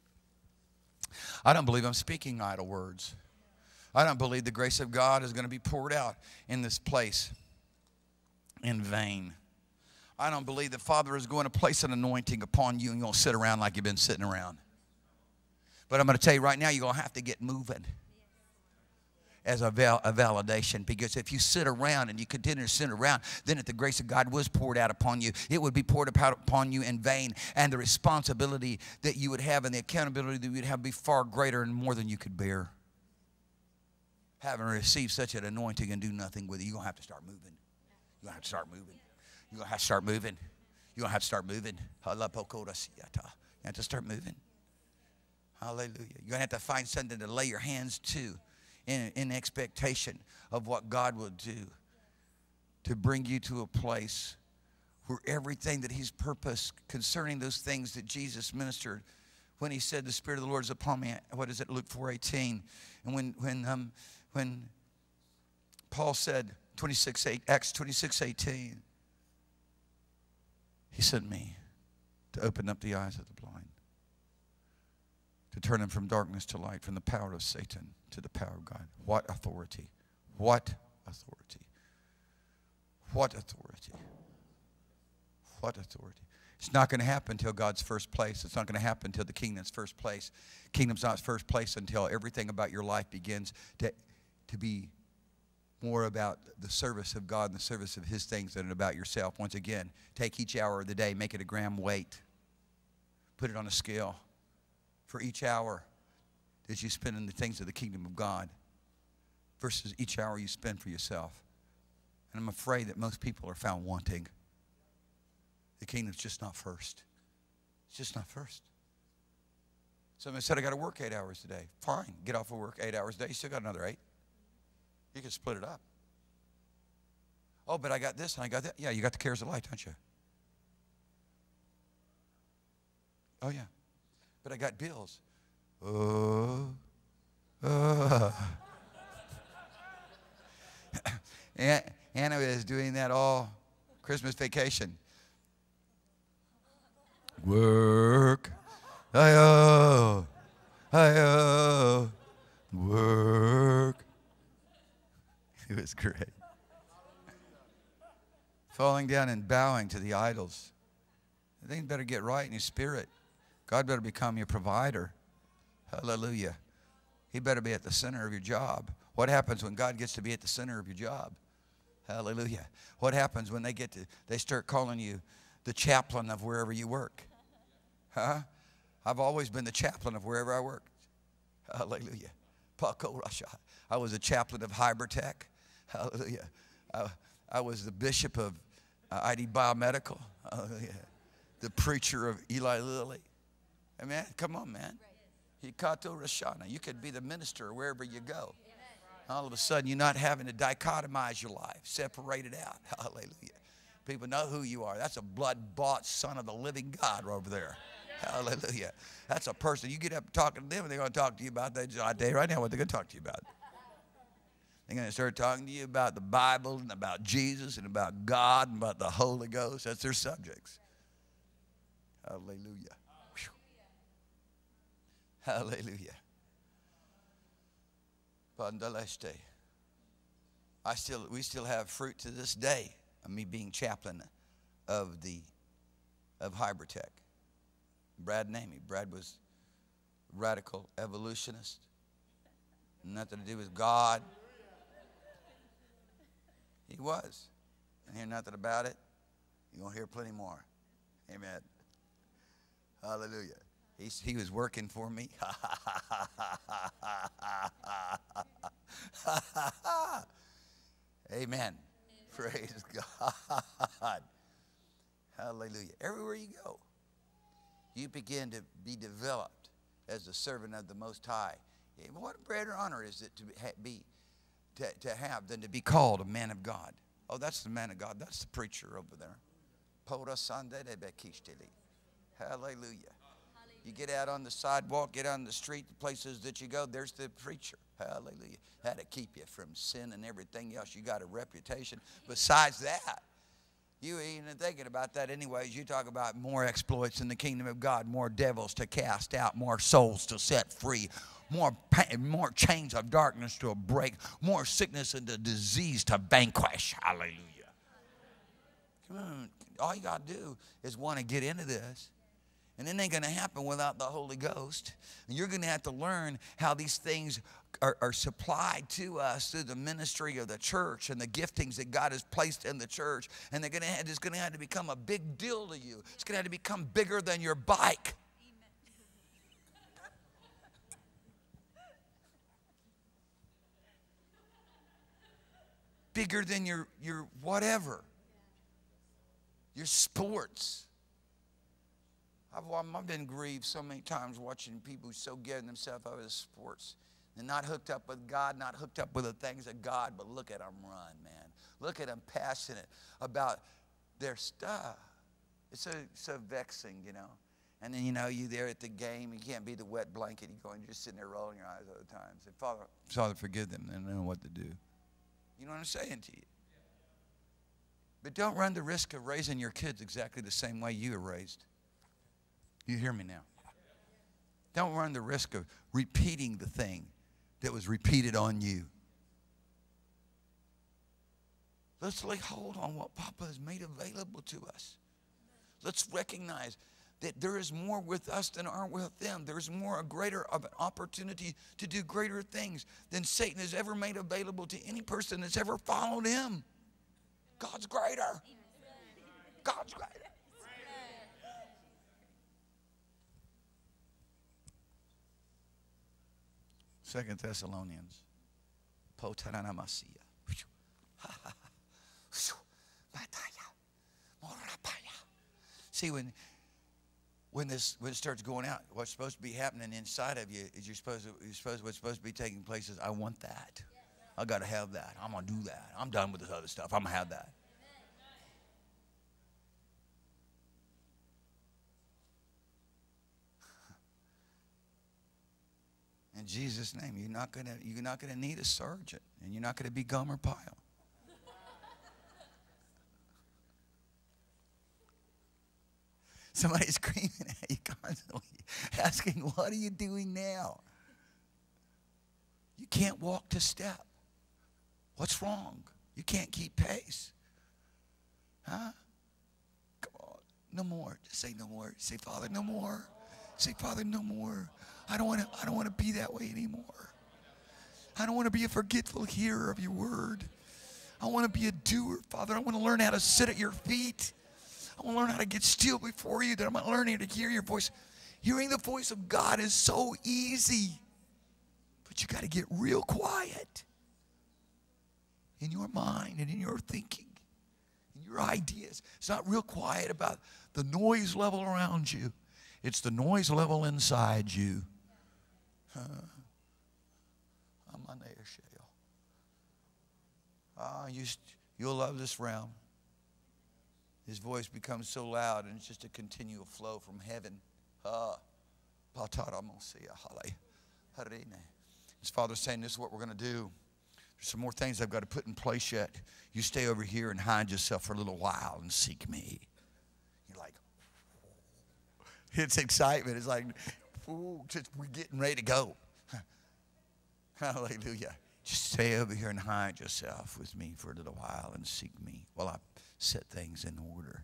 I don't believe I'm speaking idle words. I don't believe the grace of God is going to be poured out in this place in vain. I don't believe the Father is going to place an anointing upon you and you're going to sit around like you've been sitting around. But I'm going to tell you right now, you're going to have to get moving as a validation. Because if you sit around and you continue to sit around, then if the grace of God was poured out upon you, it would be poured out upon you in vain. And the responsibility that you would have and the accountability that you would have would be far greater and more than you could bear. Having received such an anointing and do nothing with it, you're going to have to start moving. You're going to have to start moving. You're going to have to start moving. You're going to have to start moving. You have to start moving. Hallelujah. You're going to have to find something to lay your hands to in expectation of what God will do to bring you to a place where everything that he's purposed concerning those things that Jesus ministered when he said, the Spirit of the Lord is upon me. What is it, Luke 4:18? And when Paul said, Acts 26:18, he sent me to open up the eyes of the blind, to turn them from darkness to light, from the power of Satan to the power of God. What authority? What authority? What authority? What authority? It's not going to happen until God's first place. It's not going to happen until the kingdom's first place. Kingdom's not first place until everything about your life begins to be more about the service of God and the service of his things than about yourself. Once again, take each hour of the day, make it a gram weight. Put it on a scale for each hour that you spend in the things of the kingdom of God versus each hour you spend for yourself. And I'm afraid that most people are found wanting. The kingdom's just not first. It's just not first. Somebody said, I got to work 8 hours today. Fine, get off of work 8 hours a day. You still got another 8. You can split it up. Oh, but I got this and I got that. Yeah, you got the cares of life, don't you? Oh, yeah. But I got bills. Anna is doing that all Christmas vacation. Work. Hi-oh. Hi-oh. Work. It was great. Falling down and bowing to the idols. Things better get right in your spirit. God better become your provider. Hallelujah. He better be at the center of your job. What happens when God gets to be at the center of your job? Hallelujah. What happens when they start calling you the chaplain of wherever you work? Huh? I've always been the chaplain of wherever I worked. Hallelujah. I was a chaplain of Hybertech. Hallelujah. I was the bishop of ID Biomedical. Hallelujah. The preacher of Eli Lilly. Amen. Come on, man. Hikato Rashana. You could be the minister wherever you go. All of a sudden, you're not having to dichotomize your life, separate it out. Hallelujah. People know who you are. That's a blood-bought son of the living God over there. Hallelujah. That's a person. You get up talking to them, and they're going to talk to you about that. I'll tell you right now what they're going to talk to you about. They're going to start talking to you about the Bible and about Jesus and about God and about the Holy Ghost. That's their subjects. Hallelujah. Whew. Hallelujah. Pandaleste. We still have fruit to this day of me being chaplain of Hybertech. Brad and Amy. Brad was radical evolutionist. Nothing to do with God. He was. And hear nothing about it. You're going to hear plenty more. Amen. Hallelujah. He was working for me. Amen. Praise God. Hallelujah. Everywhere you go, you begin to be developed as a servant of the Most High. What greater honor is it to have than to be called a man of God? Oh, that's the man of God. That's the preacher over there. Hallelujah. You get out on the sidewalk, get on the street, the places that you go, there's the preacher. Hallelujah. How to keep you from sin and everything else. You got a reputation. Besides that, you ain't even thinking about that anyways. You talk about more exploits in the kingdom of God, more devils to cast out, more souls to set free, more pain, more chains of darkness to break, more sickness and the disease to vanquish. Hallelujah. Come on. All you got to do is want to get into this. And it ain't going to happen without the Holy Ghost. And you're going to have to learn how these things are supplied to us through the ministry of the church and the giftings that God has placed in the church. And it's going to have to become a big deal to you. It's going to have to become bigger than your bike. Bigger than your whatever. Your sports. I've been grieved so many times watching people who so getting themselves out of sports. They're not hooked up with God, not hooked up with the things of God, but look at them run, man. Look at them passionate about their stuff. It's so vexing, you know. And then, you know, you there at the game, you can't be the wet blanket. You go and you're just sitting there rolling your eyes all the time. Say, Father, forgive them. They don't know what to do. You know what I'm saying to you? But don't run the risk of raising your kids exactly the same way you were raised. You hear me now? Don't run the risk of repeating the thing that was repeated on you. Let's lay hold on what Papa has made available to us. Let's recognize that there is more with us than are with them. There's more, a greater of an opportunity to do greater things than Satan has ever made available to any person that's ever followed him. God's greater. God's greater. Second Thessalonians. See, when it starts going out, what's supposed to be happening inside of you is what's supposed to be taking place is, I want that. I got to have that. I'm going to do that. I'm done with this other stuff. I'm going to have that. In Jesus' name, you're not gonna need a sergeant, and you're not gonna be Gomer Pyle. Somebody's screaming at you constantly, asking, "What are you doing now?" You can't walk to step. What's wrong? You can't keep pace. Huh? Come on, no more. Just say no more. Say, Father, no more. Say, Father, no more. I don't want to be that way anymore. I don't want to be a forgetful hearer of your word. I want to be a doer, Father. I want to learn how to sit at your feet. I want to learn how to get still before you, that I'm learning to hear your voice. Hearing the voice of God is so easy, but you got to get real quiet in your mind and in your thinking, in your ideas. It's not real quiet about the noise level around you. It's the noise level inside you. You'll love this realm. His voice becomes so loud, and it's just a continual flow from heaven. His Father's saying, this is what we're going to do. There's some more things I've got to put in place yet. You stay over here and hide yourself for a little while and seek me. You're like, it's excitement. It's like, ooh, we're getting ready to go. Hallelujah. Just stay over here and hide yourself with me for a little while and seek me while I set things in order.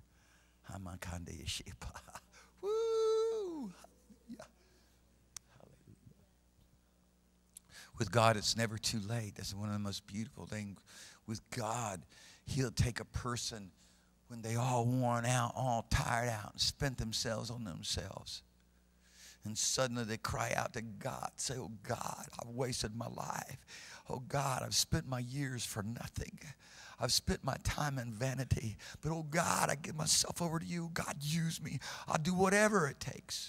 Woo! Yeah. Hallelujah. With God, it's never too late. That's one of the most beautiful things. With God, he'll take a person when they all worn out, all tired out, and spent themselves on themselves. And suddenly they cry out to God, say, oh God, I've wasted my life. Oh God, I've spent my years for nothing. I've spent my time in vanity. But oh God, I give myself over to you. God, use me. I'll do whatever it takes.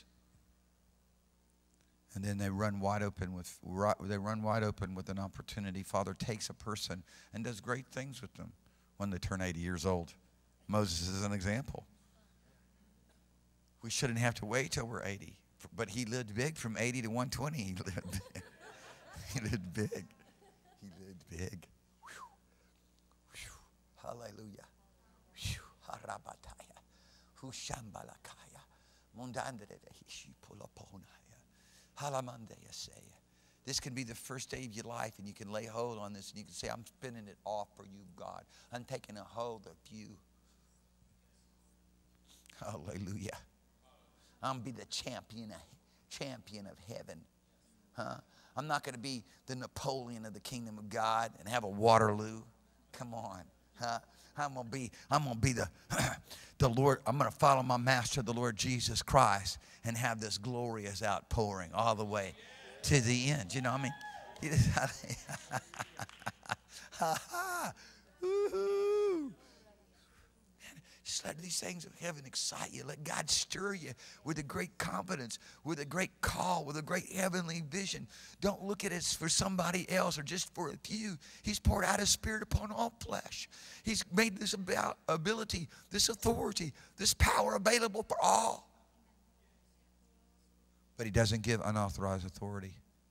And then they run wide open with an opportunity. Father takes a person and does great things with them when they turn 80 years old. Moses is an example. We shouldn't have to wait till we're 80. But he lived big from 80 to 120. He lived big. He lived big. He lived big. Whew. Whew. Hallelujah. Whew. Harabataya. Hushambalakaya. Mundandere pulaponaya. Halamandeya say. This can be the first day of your life, and you can lay hold on this, and you can say, I'm spinning it off for you, God. I'm taking a hold of you. Hallelujah. I'm going to be the champion of heaven. Huh? I'm not going to be the Napoleon of the kingdom of God and have a Waterloo. Come on. Huh? I'm going to be the Lord. I'm going to follow my master, the Lord Jesus Christ, and have this glorious outpouring all the way to the end. You know what I mean? Just let these things of heaven excite you. Let God stir you with a great confidence, with a great call, with a great heavenly vision. Don't look at it for somebody else or just for a few. He's poured out His Spirit upon all flesh. He's made this ability, this authority, this power available for all. But He doesn't give unauthorized authority.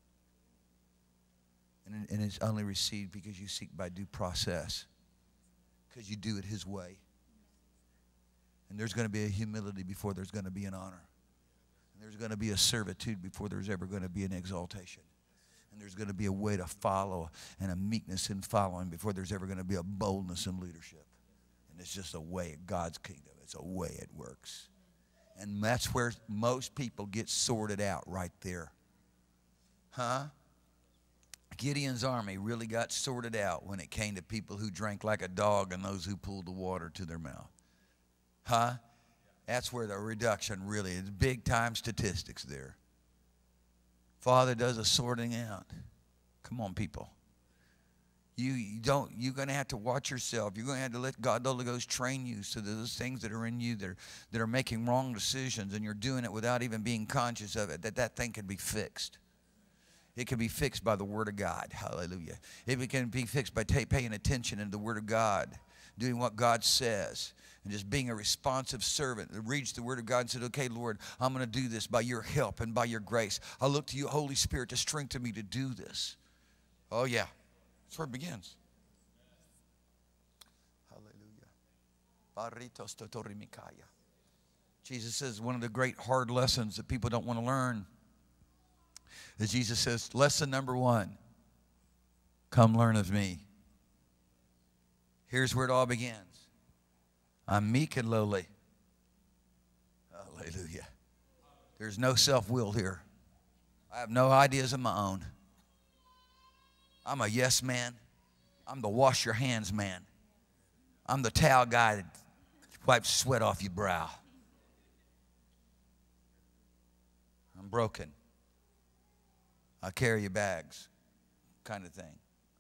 And it's only received because you seek by due process, because you do it His way. And there's going to be a humility before there's going to be an honor. And there's going to be a servitude before there's ever going to be an exaltation. And there's going to be a way to follow and a meekness in following before there's ever going to be a boldness in leadership. And it's just a way of God's kingdom. It's a way it works. And that's where most people get sorted out, right there. Huh? Gideon's army really got sorted out when it came to people who drank like a dog and those who pulled the water to their mouth. Huh? That's where the reduction really is. Big time statistics there. Father does a sorting out. Come on, people. You're going to have to watch yourself. You're going to have to let God, the Holy Ghost, train you so that those things that are in you that are making wrong decisions, and you're doing it without even being conscious of it, that thing can be fixed. It can be fixed by the Word of God. Hallelujah. It can be fixed by paying attention to the Word of God, doing what God says, and just being a responsive servant that reads the Word of God and said, okay, Lord, I'm going to do this by your help and by your grace. I look to you, Holy Spirit, to strengthen me to do this. Oh, yeah. That's where it begins. Hallelujah. Jesus says one of the great hard lessons that people don't want to learn is Jesus says, lesson number 1, come learn of me. Here's where it all begins. I'm meek and lowly. Hallelujah. There's no self-will here. I have no ideas of my own. I'm a yes man. I'm the wash your hands man. I'm the towel guy that wipes sweat off your brow. I'm broken. I carry your bags, kind of thing.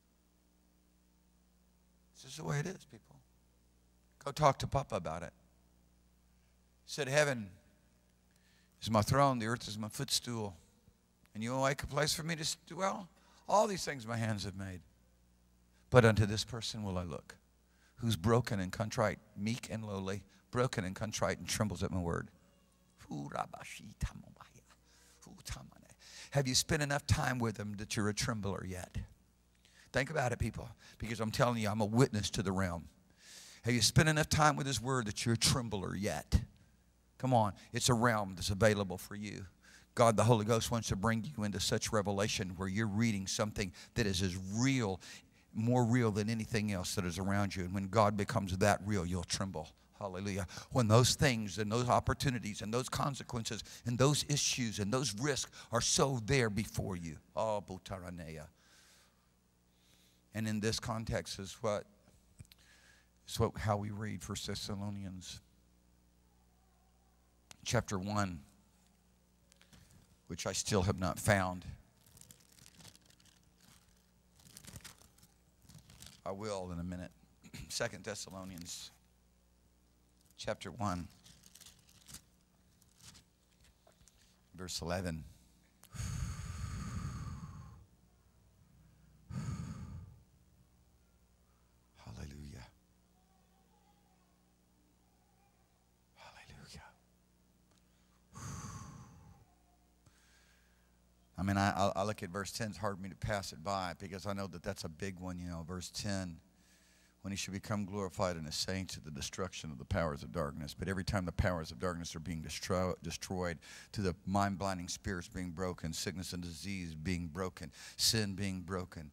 This is the way it is, people. Go talk to Papa about it. He said, heaven is my throne, the earth is my footstool. And you will make a place for me to dwell? All these things my hands have made. But unto this person will I look, who's broken and contrite, meek and lowly, broken and contrite, and trembles at my word. Have you spent enough time with him that you're a trembler yet? Think about it, people, because I'm telling you, I'm a witness to the realm. Have you spent enough time with his word that you're a trembler yet? Come on, it's a realm that's available for you. God, the Holy Ghost, wants to bring you into such revelation where you're reading something that is as real, more real than anything else that is around you. And when God becomes that real, you'll tremble. Hallelujah. When those things and those opportunities and those consequences and those issues and those risks are so there before you. Oh, Butaranea. And in this context is how we read 1 Thessalonians chapter 1, which I still have not found. I will in a minute. 2 Thessalonians chapter 1, verse 11. Hallelujah. Hallelujah. I mean, I look at verse 10. It's hard for me to pass it by because I know that that's a big one, you know. Verse 10, when he should become glorified in his saints at the destruction of the powers of darkness. But every time the powers of darkness are being destroyed, to the mind-blinding spirits being broken, sickness and disease being broken, sin being broken,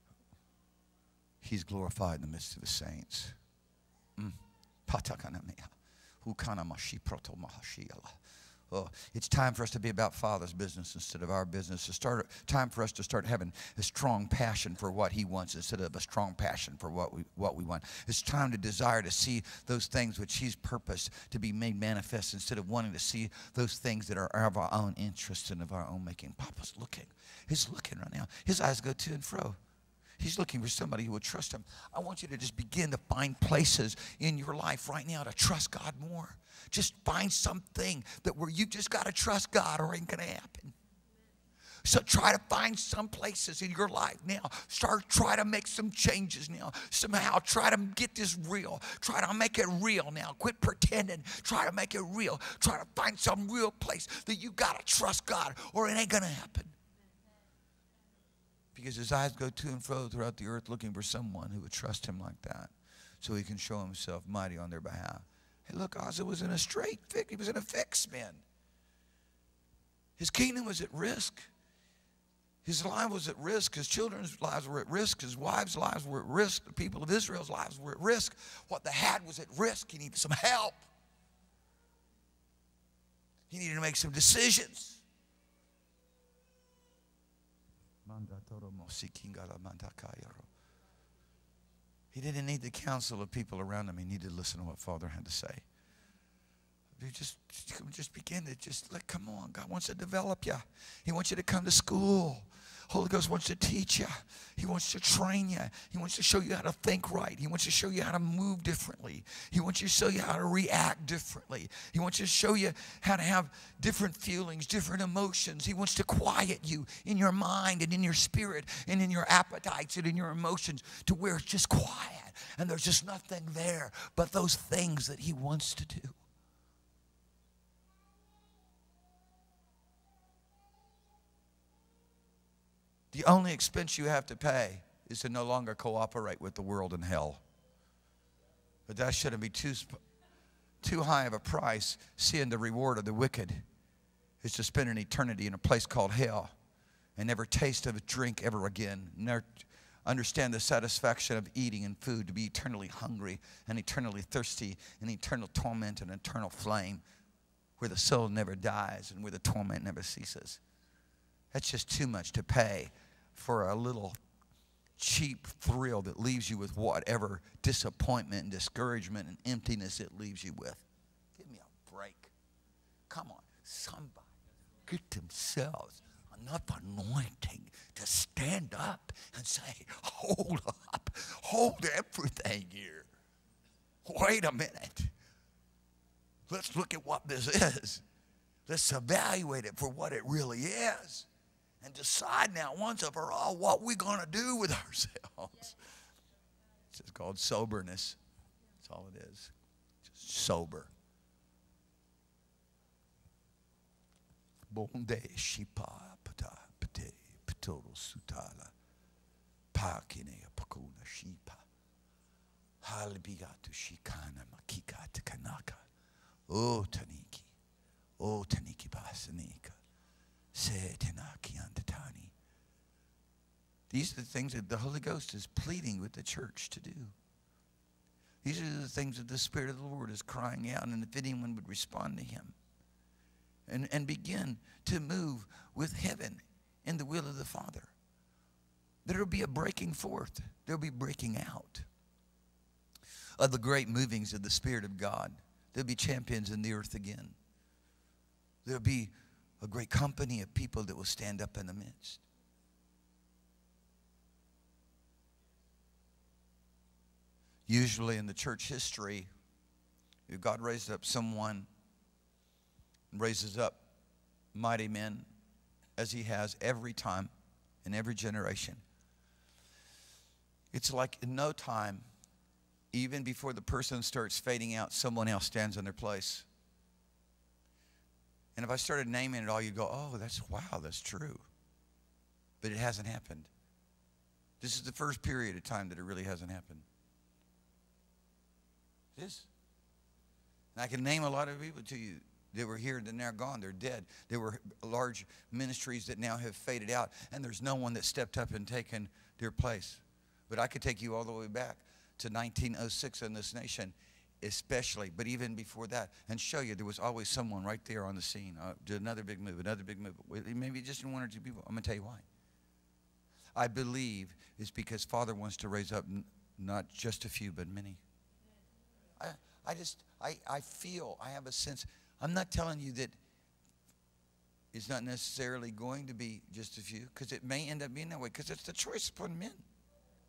he's glorified in the midst of his saints. Oh, it's time for us to be about Father's business instead of our business. Time for us to start having a strong passion for what He wants instead of a strong passion for what we want. It's time to desire to see those things which He's purposed to be made manifest instead of wanting to see those things that are of our own interest and of our own making. Papa's looking. He's looking right now. His eyes go to and fro. He's looking for somebody who would trust him. I want you to just begin to find places in your life right now to trust God more. Just find something that where you just got to trust God or it ain't going to happen. So try to find some places in your life now. Try to make some changes now. Somehow try to get this real. Try to make it real now. Quit pretending. Try to make it real. Try to find some real place that you got to trust God or it ain't going to happen. Because his eyes go to and fro throughout the earth looking for someone who would trust him like that so he can show himself mighty on their behalf. Hey, look, Asa was in a straight fix. He was in a fix, man. His kingdom was at risk. His life was at risk. His children's lives were at risk. His wives' lives were at risk. The people of Israel's lives were at risk. What they had was at risk. He needed some help. He needed to make some decisions. He didn't need the counsel of people around him. He needed to listen to what Father had to say. Just begin to come on. God wants to develop you. He wants you to come to school. Holy Ghost wants to teach you. He wants to train you. He wants to show you how to think right. He wants to show you how to move differently. He wants you to show you how to react differently. He wants you to show you how to have different feelings, different emotions. He wants to quiet you in your mind and in your spirit and in your appetites and in your emotions to where it's just quiet and there's just nothing there but those things that he wants to do. The only expense you have to pay is to no longer cooperate with the world and hell. But that shouldn't be too high of a price, seeing the reward of the wicked is to spend an eternity in a place called hell and never taste of a drink ever again. Never understand the satisfaction of eating and food, to be eternally hungry and eternally thirsty in eternal torment and eternal flame where the soul never dies and where the torment never ceases. That's just too much to pay for a little cheap thrill that leaves you with whatever disappointment and discouragement and emptiness it leaves you with. Give me a break. Come on. Somebody get themselves enough anointing to stand up and say, hold up. Hold everything here. Wait a minute. Let's look at what this is. Let's evaluate it for what it really is. And decide now once and for all what we're going to do with ourselves. It's just called soberness. That's all it is. Just sober. Bonde shipa pata pate patoro sutala pakine pakuna shipa halbigatu shikana makika takanaka o taniki basanika. These are the things that the Holy Ghost is pleading with the church to do. These are the things that the Spirit of the Lord is crying out, and if anyone would respond to him and begin to move with heaven in the will of the Father, there will be a breaking forth. There will be breaking out of the great movings of the Spirit of God. There will be champions in the earth again. There will be a great company of people that will stand up in the midst. Usually in the church history, if God raises up someone, raises up mighty men, as he has every time, in every generation, it's like in no time, even before the person starts fading out, someone else stands in their place. And if I started naming it all, you'd go, oh, wow, that's true. But it hasn't happened. This is the first period of time that it really hasn't happened. It is. And I can name a lot of people to you that were here and they're gone. They're dead. There were large ministries that now have faded out, and there's no one that stepped up and taken their place. But I could take you all the way back to 1906 in this nation, especially, but even before that, and show you there was always someone right there on the scene. Did another big move. Maybe just in one or two people. I'm going to tell you why. I believe it's because Father wants to raise up not just a few, but many. I feel, I have a sense. I'm not telling you that it's not necessarily going to be just a few, because it may end up being that way, because it's the choice upon men.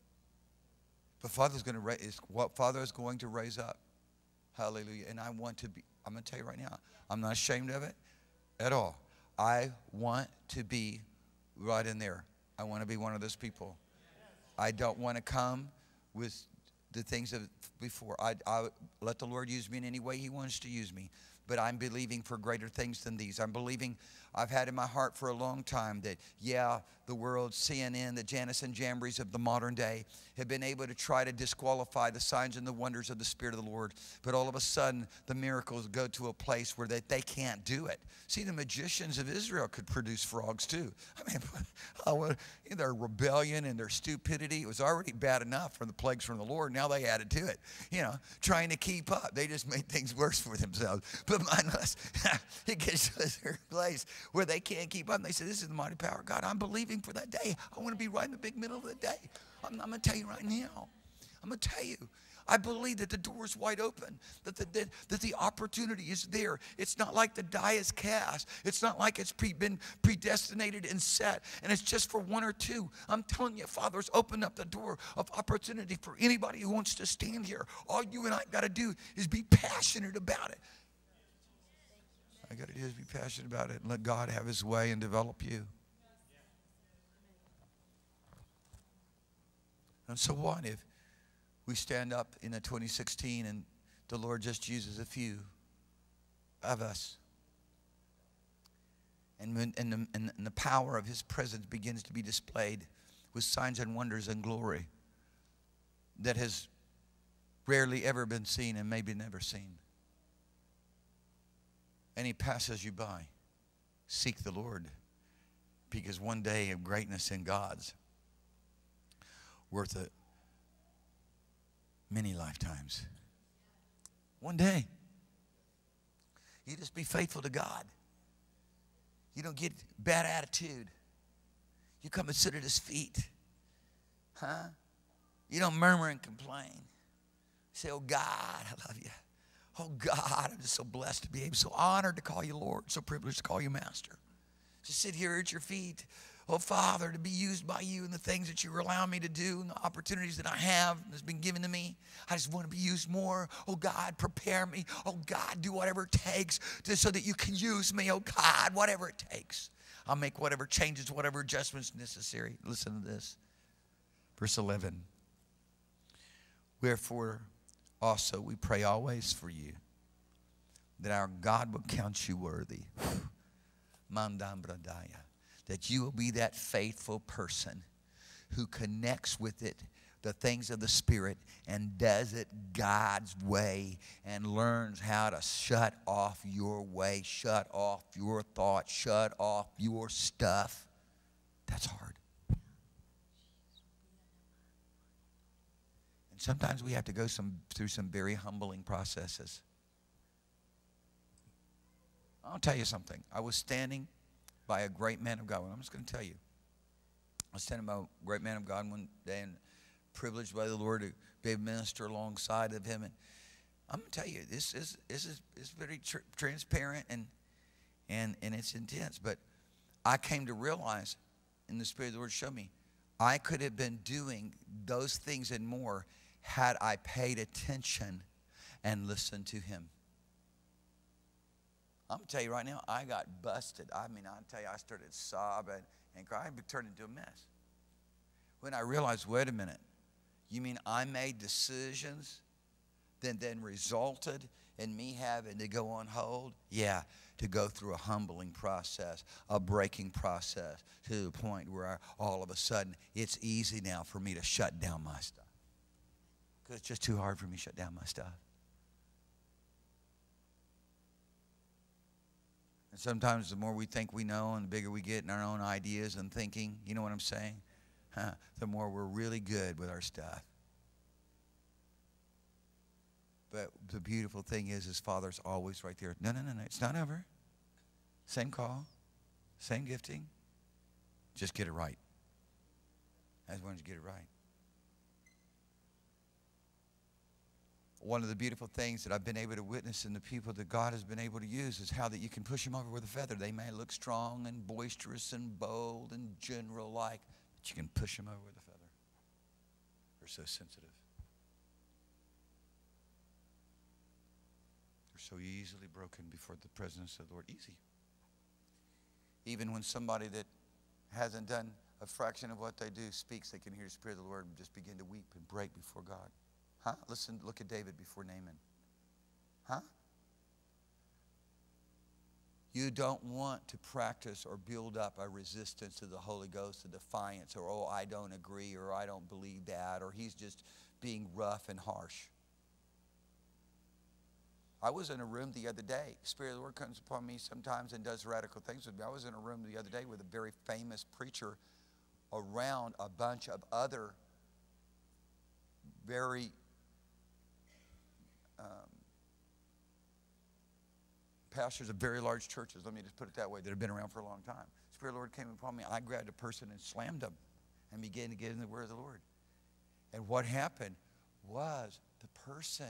But Father's going to raise what Father is going to raise up. Hallelujah. And I want to be, I'm going to tell you right now, I'm not ashamed of it at all. I want to be right in there. I want to be one of those people. I don't want to come with the things of before. I let the Lord use me in any way He wants to use me. But I'm believing for greater things than these. I'm believing, I've had in my heart for a long time that, yeah, the world, CNN, the Janus and Jambries of the modern day have been able to try to disqualify the signs and the wonders of the Spirit of the Lord. But all of a sudden, the miracles go to a place where they can't do it. See, the magicians of Israel could produce frogs too. I mean, their rebellion and their stupidity, it was already bad enough from the plagues from the Lord. Now they added to it, trying to keep up. They just made things worse for themselves. But mindless, it gets to a place where they can't keep up. And they say, this is the mighty power of God. I'm believing for that day. I want to be right in the big middle of the day. I'm going to tell you right now. I'm going to tell you. I believe that the door is wide open, that the opportunity is there. It's not like the die is cast. It's not like it's been predestinated and set, and it's just for one or two. I'm telling you, Father's opened up the door of opportunity for anybody who wants to stand here. All you and I got to do is be passionate about it. I got to do is be passionate about it and let God have His way and develop you. And so what if we stand up in 2016 and the Lord just uses a few of us? And the power of His presence begins to be displayed with signs and wonders and glory that has rarely ever been seen and maybe never seen. And He passes you by. Seek the Lord, because one day of greatness in God's worth many lifetimes. One day. You just be faithful to God. You don't get bad attitude. You come and sit at His feet. Huh? You don't murmur and complain. You say, oh God, I love you. Oh God, I'm just so blessed to be able, so honored to call you Lord, so privileged to call you Master. To sit here at your feet. Oh, Father, to be used by you in the things that you allow me to do and the opportunities that I have that's been given to me. I just want to be used more. Oh, God, prepare me. Oh, God, do whatever it takes so that you can use me. Oh, God, whatever it takes. I'll make whatever changes, whatever adjustments necessary. Listen to this. Verse 11. Wherefore also we pray always for you, that our God will count you worthy. Mandam Bradaya. That you will be that faithful person who connects with it, the things of the Spirit, and does it God's way and learns how to shut off your way, shut off your thoughts, shut off your stuff. That's hard. And sometimes we have to go through some very humbling processes. I'll tell you something. I was standing by a great man of God. Well, I'm just going to tell you. I was standing by a great man of God one day and privileged by the Lord to be a minister alongside of him. And I'm going to tell you, this is very transparent and it's intense. But I came to realize, in the Spirit of the Lord showed me, I could have been doing those things and more had I paid attention and listened to him. I'm going to tell you right now, I got busted. I mean, I'll tell you, I started sobbing and crying. I turned into a mess. When I realized, wait a minute, you mean I made decisions that then resulted in me having to go on hold? Yeah, to go through a humbling process, a breaking process, to the point where all of a sudden it's easy now for me to shut down my stuff. Because it's just too hard for me to shut down my stuff. And sometimes the more we think we know and the bigger we get in our own ideas and thinking, you know what I'm saying? The more we're really good with our stuff. But the beautiful thing is Father's always right there. No, it's not over. Same call, same gifting. Just get it right. I just wanted to get it right. One of the beautiful things that I've been able to witness in the people that God has been able to use is how that you can push them over with a feather. They may look strong and boisterous and bold and general-like, but you can push them over with a feather. They're so sensitive. so easily broken before the presence of the Lord. Easy. Even when somebody that hasn't done a fraction of what they do speaks, they can hear the Spirit of the Lord and just begin to weep and break before God. Huh? Listen, look at David before Naaman. Huh? You don't want to practice or build up a resistance to the Holy Ghost, a defiance, or, oh, I don't agree, or I don't believe that, or he's just being rough and harsh. I was in a room the other day. The Spirit of the Lord comes upon me sometimes and does radical things with me. I was in a room the other day with a very famous preacher around a bunch of other very pastors of very large churches, let me just put it that way, that have been around for a long time. The Spirit of the Lord came upon me. I grabbed a person and slammed them and began to give them the word of the Lord. And what happened was the person,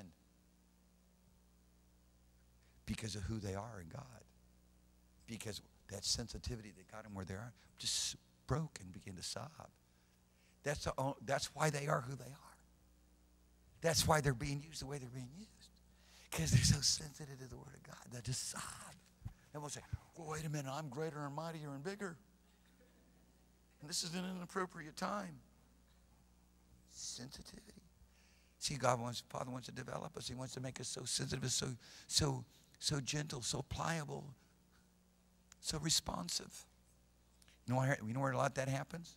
because of who they are in God, because that sensitivity that got them where they are, just broke and began to sob. That's why they are who they are. That's why they're being used the way they're being used. Because they're so sensitive to the Word of God. They just sob. And we'll say, well, wait a minute, I'm greater and mightier and bigger. And this is an inappropriate time. Sensitivity. See, Father wants to develop us. He wants to make us so sensitive, so gentle, so pliable, so responsive. You know where a lot of that happens?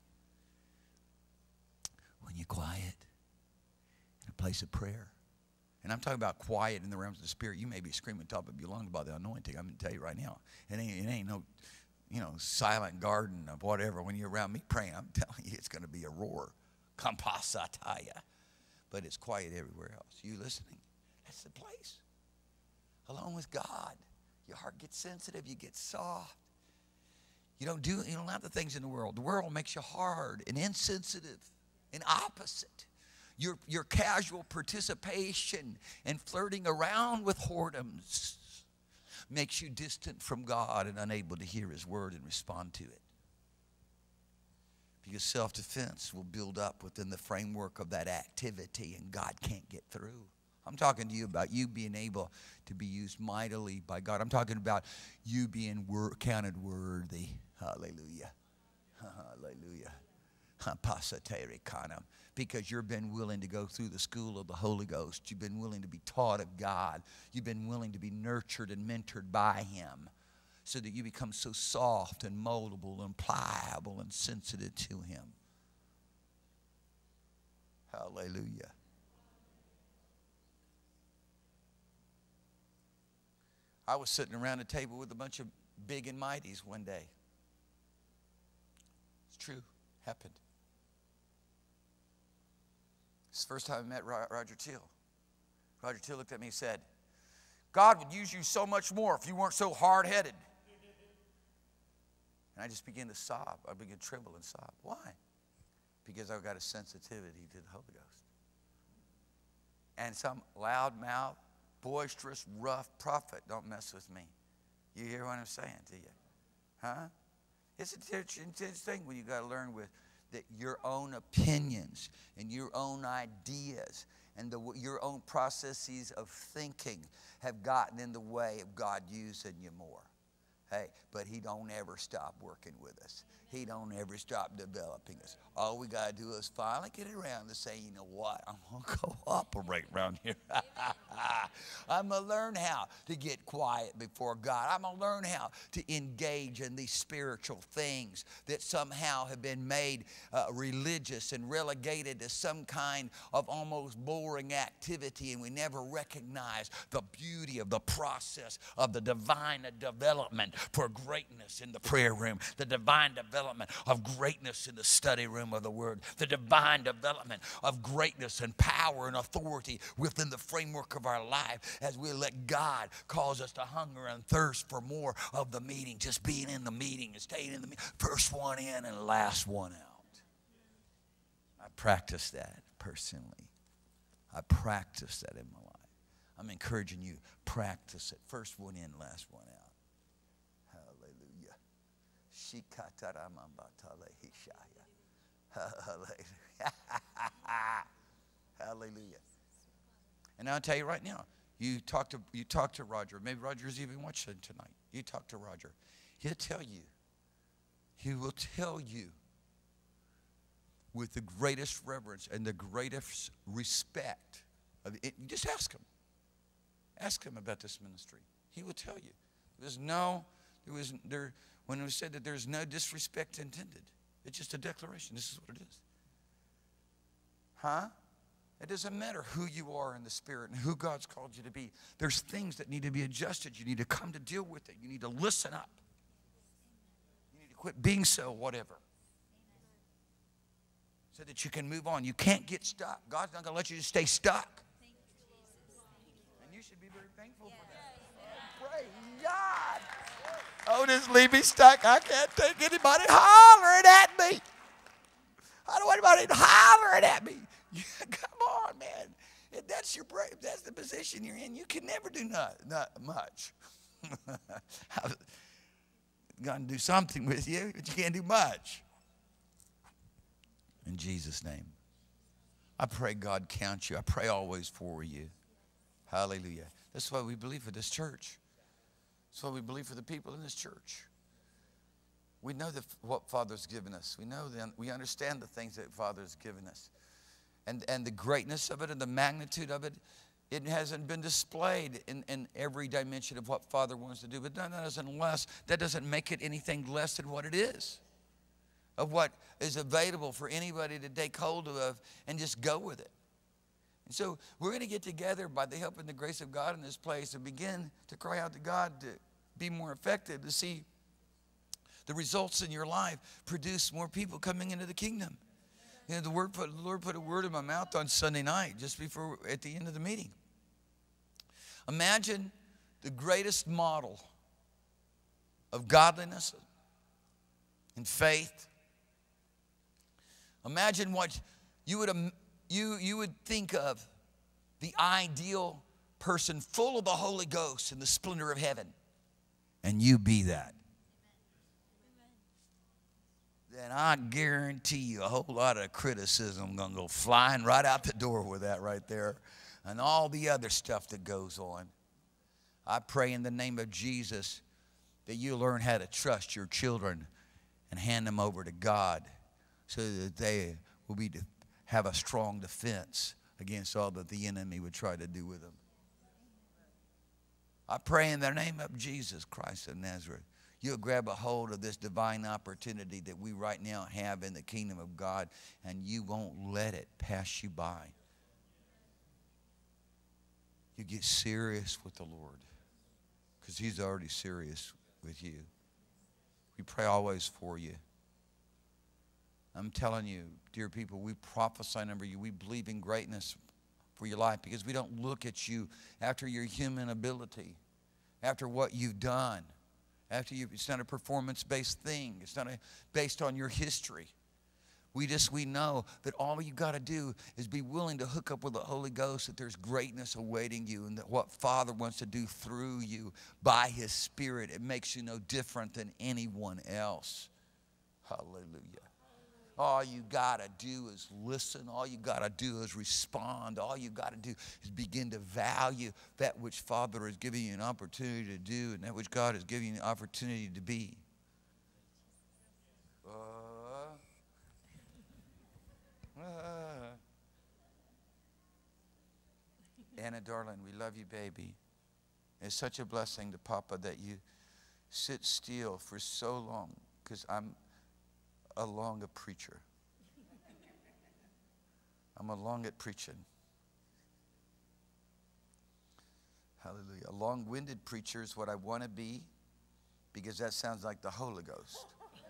When you're quiet in a place of prayer. And I'm talking about quiet in the realms of the Spirit. You may be screaming top of your lungs about the anointing. I'm going to tell you right now. It ain't no, silent garden of whatever. When you're around me praying, I'm telling you, it's going to be a roar. Kampasataya. But it's quiet everywhere else. You listening? That's the place. Along with God. Your heart gets sensitive. You get soft. You don't have the things in the world. The world makes you hard and insensitive and opposite. Your casual participation and flirting around with whoredoms makes you distant from God and unable to hear His word and respond to it. Because self-defense will build up within the framework of that activity and God can't get through. I'm talking to you about you being able to be used mightily by God. I'm talking about you being counted worthy. Hallelujah. Hallelujah. Because you've been willing to go through the school of the Holy Ghost. You've been willing to be taught of God. You've been willing to be nurtured and mentored by Him so that you become so soft and moldable and pliable and sensitive to Him. Hallelujah. I was sitting around a table with a bunch of big and mighties one day. It's true. Happened. It's the first time I met Roger Till. Roger Till looked at me and said, God would use you so much more if you weren't so hard-headed. And I just began to sob. I began to tremble and sob. Why? Because I've got a sensitivity to the Holy Ghost. And some loud-mouthed, boisterous, rough prophet don't mess with me. You hear what I'm saying to you? Huh? It's a intense thing when you got to learn with that your own opinions and your own ideas and your own processes of thinking have gotten in the way of God using you more. Hey, but He don't ever stop working with us. He don't ever stop developing us. All we got to do is finally get around to say, you know what? I'm going to cooperate around here. I'm going to learn how to get quiet before God. I'm going to learn how to engage in these spiritual things that somehow have been made religious and relegated to some kind of almost boring activity, and we never recognize the beauty of the process of the divine development for greatness in the prayer room, the divine development of greatness in the study room of the Word, the divine development of greatness and power and authority within the framework of our life as we let God cause us to hunger and thirst for more of the meeting, just being in the meeting and staying in the meeting, first one in and last one out. I practice that personally. I practice that in my life. I'm encouraging you, practice it. First one in, last one out. Hallelujah. Hallelujah. And I'll tell you right now, You talk to Roger. Maybe Roger's even watching tonight. You talk to Roger. He'll tell you. He will tell you with the greatest reverence and the greatest respect. You just ask him. Ask him about this ministry. He will tell you. When it was said that there's no disrespect intended. It's just a declaration. This is what it is. Huh? It doesn't matter who you are in the Spirit and who God's called you to be. There's things that need to be adjusted. You need to come to deal with it. You need to listen up. You need to quit being so whatever. So that you can move on. You can't get stuck. God's not going to let you just stay stuck. And you should be very thankful for that. Praise God. Oh, just leave me stuck. I can't take anybody hollering at me. I don't want anybody hollering at me. Come on, man. If that's the position you're in, you can never do not much. I'm going to do something with you, but you can't do much. In Jesus' name. I pray God counts you. I pray always for you. Hallelujah. That's what we believe for this church. That's what we believe for the people in this church. We know what Father's given us. We understand the things that Father's given us. And the greatness of it and the magnitude of it, it hasn't been displayed in every dimension of what Father wants to do. But that doesn't make it anything less than what it is. Of what is available for anybody to take hold of and just go with it. And so we're going to get together by the help and the grace of God in this place and begin to cry out to God to be more effective, to see the results in your life produce more people coming into the kingdom. You know, the Lord put a word in my mouth on Sunday night, just before, at the end of the meeting. Imagine the greatest model of godliness and faith. Imagine what you would think of the ideal person full of the Holy Ghost and the splendor of heaven. And you be that. Then I guarantee you a whole lot of criticism going to go flying right out the door with that right there. And all the other stuff that goes on. I pray in the name of Jesus that you learn how to trust your children and hand them over to God so that they will have a strong defense against all that the enemy would try to do with them. I pray in the name of Jesus Christ of Nazareth, you'll grab a hold of this divine opportunity that we right now have in the kingdom of God, and you won't let it pass you by. You get serious with the Lord because he's already serious with you. We pray always for you. I'm telling you, dear people, we prophesy over you. We believe in greatness for your life because we don't look at you after your human ability, after what you've done. It's not a performance-based thing. It's not based on your history. We know that all you got to do is be willing to hook up with the Holy Ghost, that there's greatness awaiting you, and that what Father wants to do through you by his Spirit, it makes you no different than anyone else. Hallelujah. All you got to do is listen. All you got to do is respond. All you got to do is begin to value that which Father is giving you an opportunity to do and that which God is giving you an opportunity to be. Anna, darling, we love you, baby. It's such a blessing to Papa that you sit still for so long because I'm along a preacher. I'm along at preaching. Hallelujah. A long-winded preacher is what I want to be because that sounds like the Holy Ghost.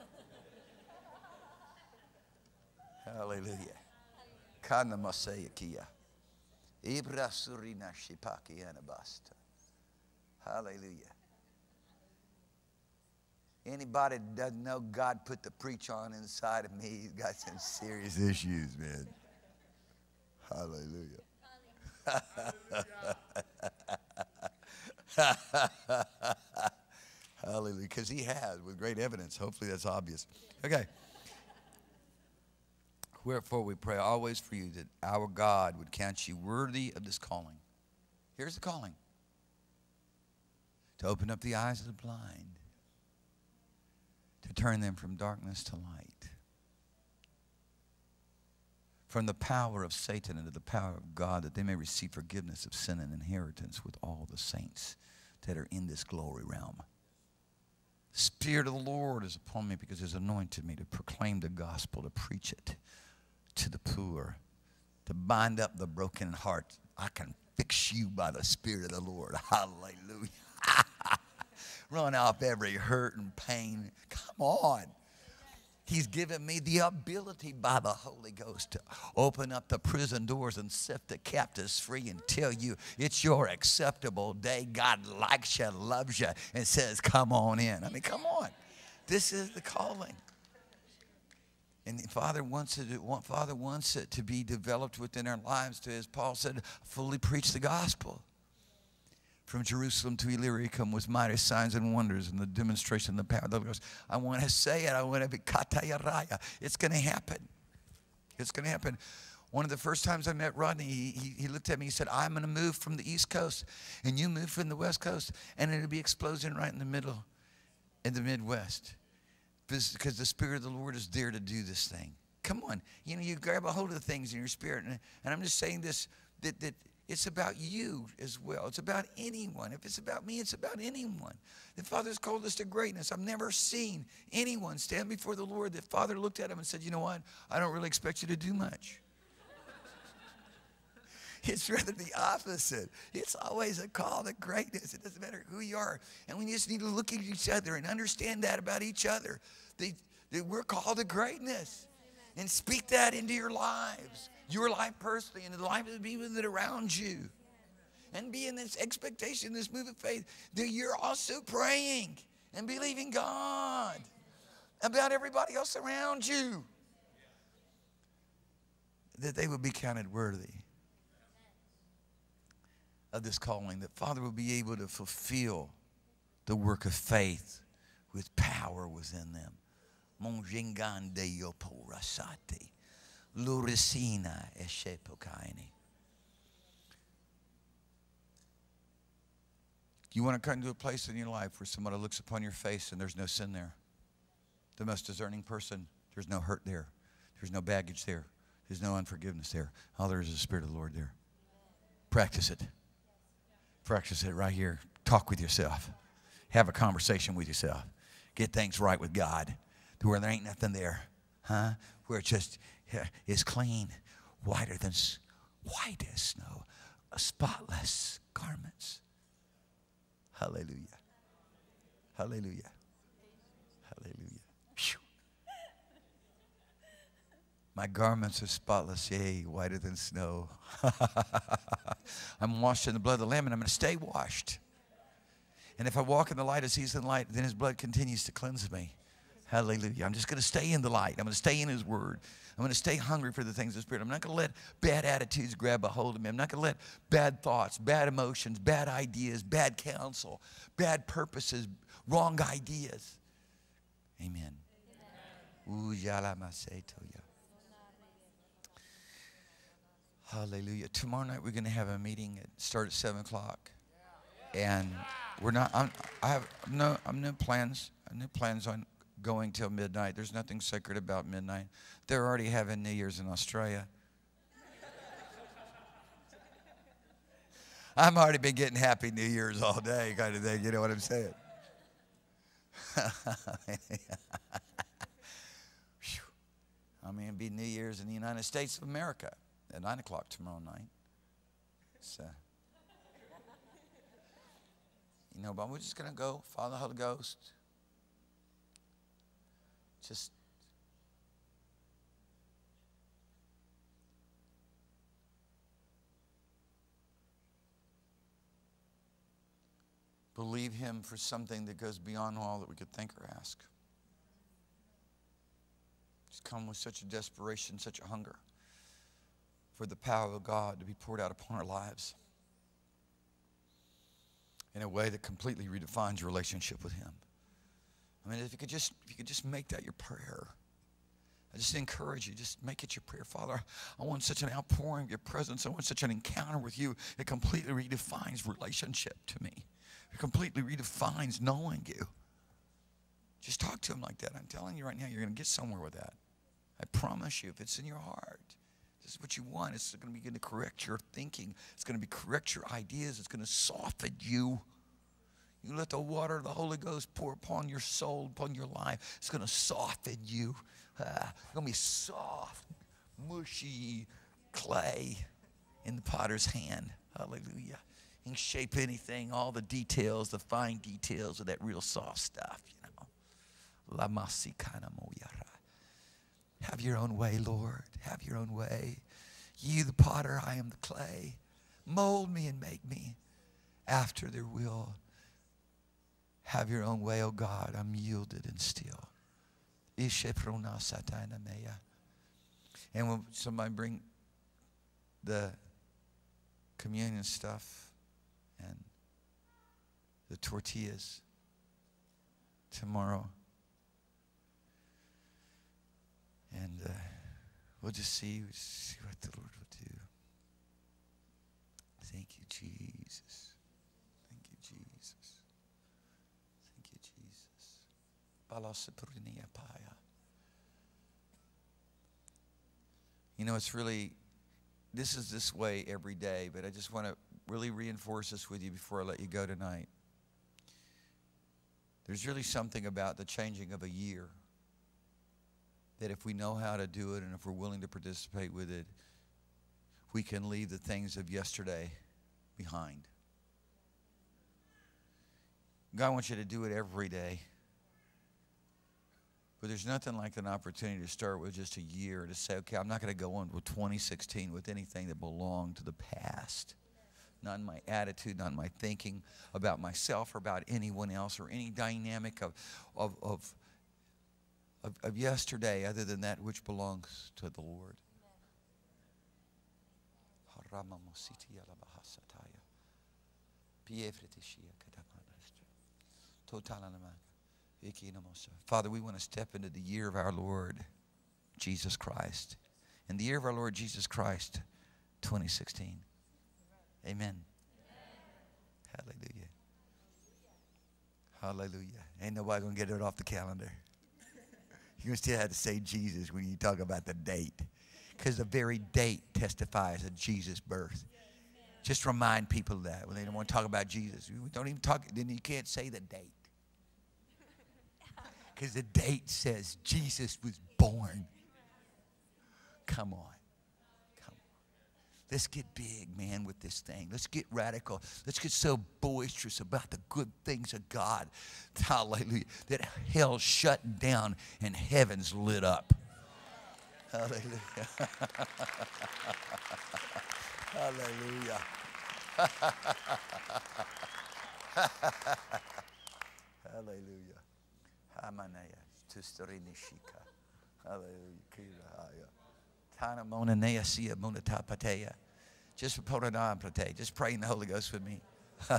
Hallelujah. Kana masaya kia. Ibra surina shipaki anabasta. Hallelujah. Anybody that doesn't know God put the preach on inside of me, he's got some serious issues, man. Hallelujah. Hallelujah. Because he has, with great evidence. Hopefully that's obvious. Okay. Wherefore we pray always for you that our God would count you worthy of this calling. Here's the calling. To open up the eyes of the blind. To turn them from darkness to light. From the power of Satan into the power of God, that they may receive forgiveness of sin and inheritance with all the saints that are in this glory realm. The Spirit of the Lord is upon me because He has anointed me to proclaim the gospel, to preach it to the poor, to bind up the broken heart. I can fix you by the Spirit of the Lord. Hallelujah. Run off every hurt and pain. Come on. He's given me the ability by the Holy Ghost to open up the prison doors and set the captives free and tell you it's your acceptable day. God likes you, loves you, and says, come on in. I mean, come on. This is the calling. And Father wants it to be developed within our lives to, as Paul said, fully preach the gospel. From Jerusalem to Illyricum with mighty signs and wonders and the demonstration of the power of the Holy Ghost. I want to say it. I want to be katayaraya. It's going to happen. It's going to happen. One of the first times I met Rodney, he looked at me. He said, I'm going to move from the East Coast, and you move from the West Coast, and it'll be explosion right in the middle, in the Midwest. Because the Spirit of the Lord is there to do this thing. Come on. You know, you grab a hold of the things in your spirit. And I'm just saying this, that it's about you as well. It's about anyone. If it's about me, it's about anyone. The Father's called us to greatness. I've never seen anyone stand before the Lord that Father looked at him and said, you know what? I don't really expect you to do much. It's rather the opposite. It's always a call to greatness. It doesn't matter who you are. And we just need to look at each other and understand that about each other. That we're called to greatness. And speak that into your lives. Your life personally and the life of the people that are around you. And be in this expectation, this move of faith, that you're also praying and believing God about everybody else around you. That they will be counted worthy of this calling, that Father will be able to fulfill the work of faith with power within them. You want to come to a place in your life where somebody looks upon your face and there's no sin there. The most discerning person, there's no hurt there. There's no baggage there. There's no unforgiveness there. All there is the Spirit of the Lord there. Practice it. Practice it right here. Talk with yourself. Have a conversation with yourself. Get things right with God. To where there ain't nothing there. Where it just is clean. Whiter than white as snow. Spotless garments. Hallelujah. Hallelujah. Hallelujah. Whew. My garments are spotless, yea, whiter than snow. I'm washed in the blood of the Lamb, and I'm going to stay washed. And if I walk in the light as He's in the light, then His blood continues to cleanse me. Hallelujah. I'm just going to stay in the light. I'm going to stay in His Word. I'm going to stay hungry for the things of the Spirit. I'm not going to let bad attitudes grab a hold of me. I'm not going to let bad thoughts, bad emotions, bad ideas, bad counsel, bad purposes, wrong ideas. Amen. Hallelujah. Tomorrow night we're going to have a meeting. Start at 7 o'clock. And we're not, I have no plans. I have no plans on going till midnight. There's nothing sacred about midnight. They're already having New Year's in Australia. I've already been getting Happy New Year's all day kind of thing. You know what I'm saying? I mean, it'll be New Year's in the United States of America at 9 o'clock tomorrow night. So, you know, but we're just going to go follow the Holy Ghost. Just believe Him for something that goes beyond all that we could think or ask. Just come with such a desperation, such a hunger for the power of God to be poured out upon our lives in a way that completely redefines your relationship with Him. I mean, if you could just make that your prayer. I just encourage you, just make it your prayer. Father, I want such an outpouring of your presence. I want such an encounter with you. It completely redefines relationship to me. It completely redefines knowing you. Just talk to him like that. I'm telling you right now, you're going to get somewhere with that. I promise you, if it's in your heart, this is what you want. It's going to begin to correct your thinking. It's going to correct your ideas. It's going to soften you. You let the water of the Holy Ghost pour upon your soul, upon your life. It's going to soften you. It's going to be soft, mushy clay in the potter's hand. Hallelujah. You can shape anything, all the details, the fine details of that real soft stuff, you know. La masikana moyara. Have your own way, Lord. Have your own way. You the potter, I am the clay. Mold me and make me after their will. Have your own way, oh God. I'm yielded and still. And will somebody bring the communion stuff and the tortillas tomorrow? And we'll just see what the Lord will do. Thank you, Jesus. Thank you, Jesus. Thank you, Jesus. You know, it's really, this is this way every day, but I just want to really reinforce this with you before I let you go tonight. There's really something about the changing of a year that if we know how to do it and if we're willing to participate with it, we can leave the things of yesterday behind. God wants you to do it every day. But there's nothing like an opportunity to start with just a year to say, okay, I'm not going to go on with 2016 with anything that belonged to the past. Not in my attitude, not in my thinking about myself or about anyone else or any dynamic of yesterday other than that which belongs to the Lord. Father, we want to step into the year of our Lord Jesus Christ. In the year of our Lord Jesus Christ, 2016. Amen. Hallelujah. Hallelujah. Ain't nobody going to get it off the calendar. You're going to still have to say Jesus when you talk about the date. Because the very date testifies of Jesus' birth. Just remind people of that when they don't want to talk about Jesus. We don't even talk, then you can't say the date. Because the date says Jesus was born. Come on. Come on. Let's get big, man, with this thing. Let's get radical. Let's get so boisterous about the good things of God. Hallelujah. That hell's shutting down and heaven's lit up. Hallelujah. Hallelujah. Hallelujah. Hamanaya tustarinishika. Hallelujah. Tana monanea sia monatapatea. Just just pray in the Holy Ghost with me.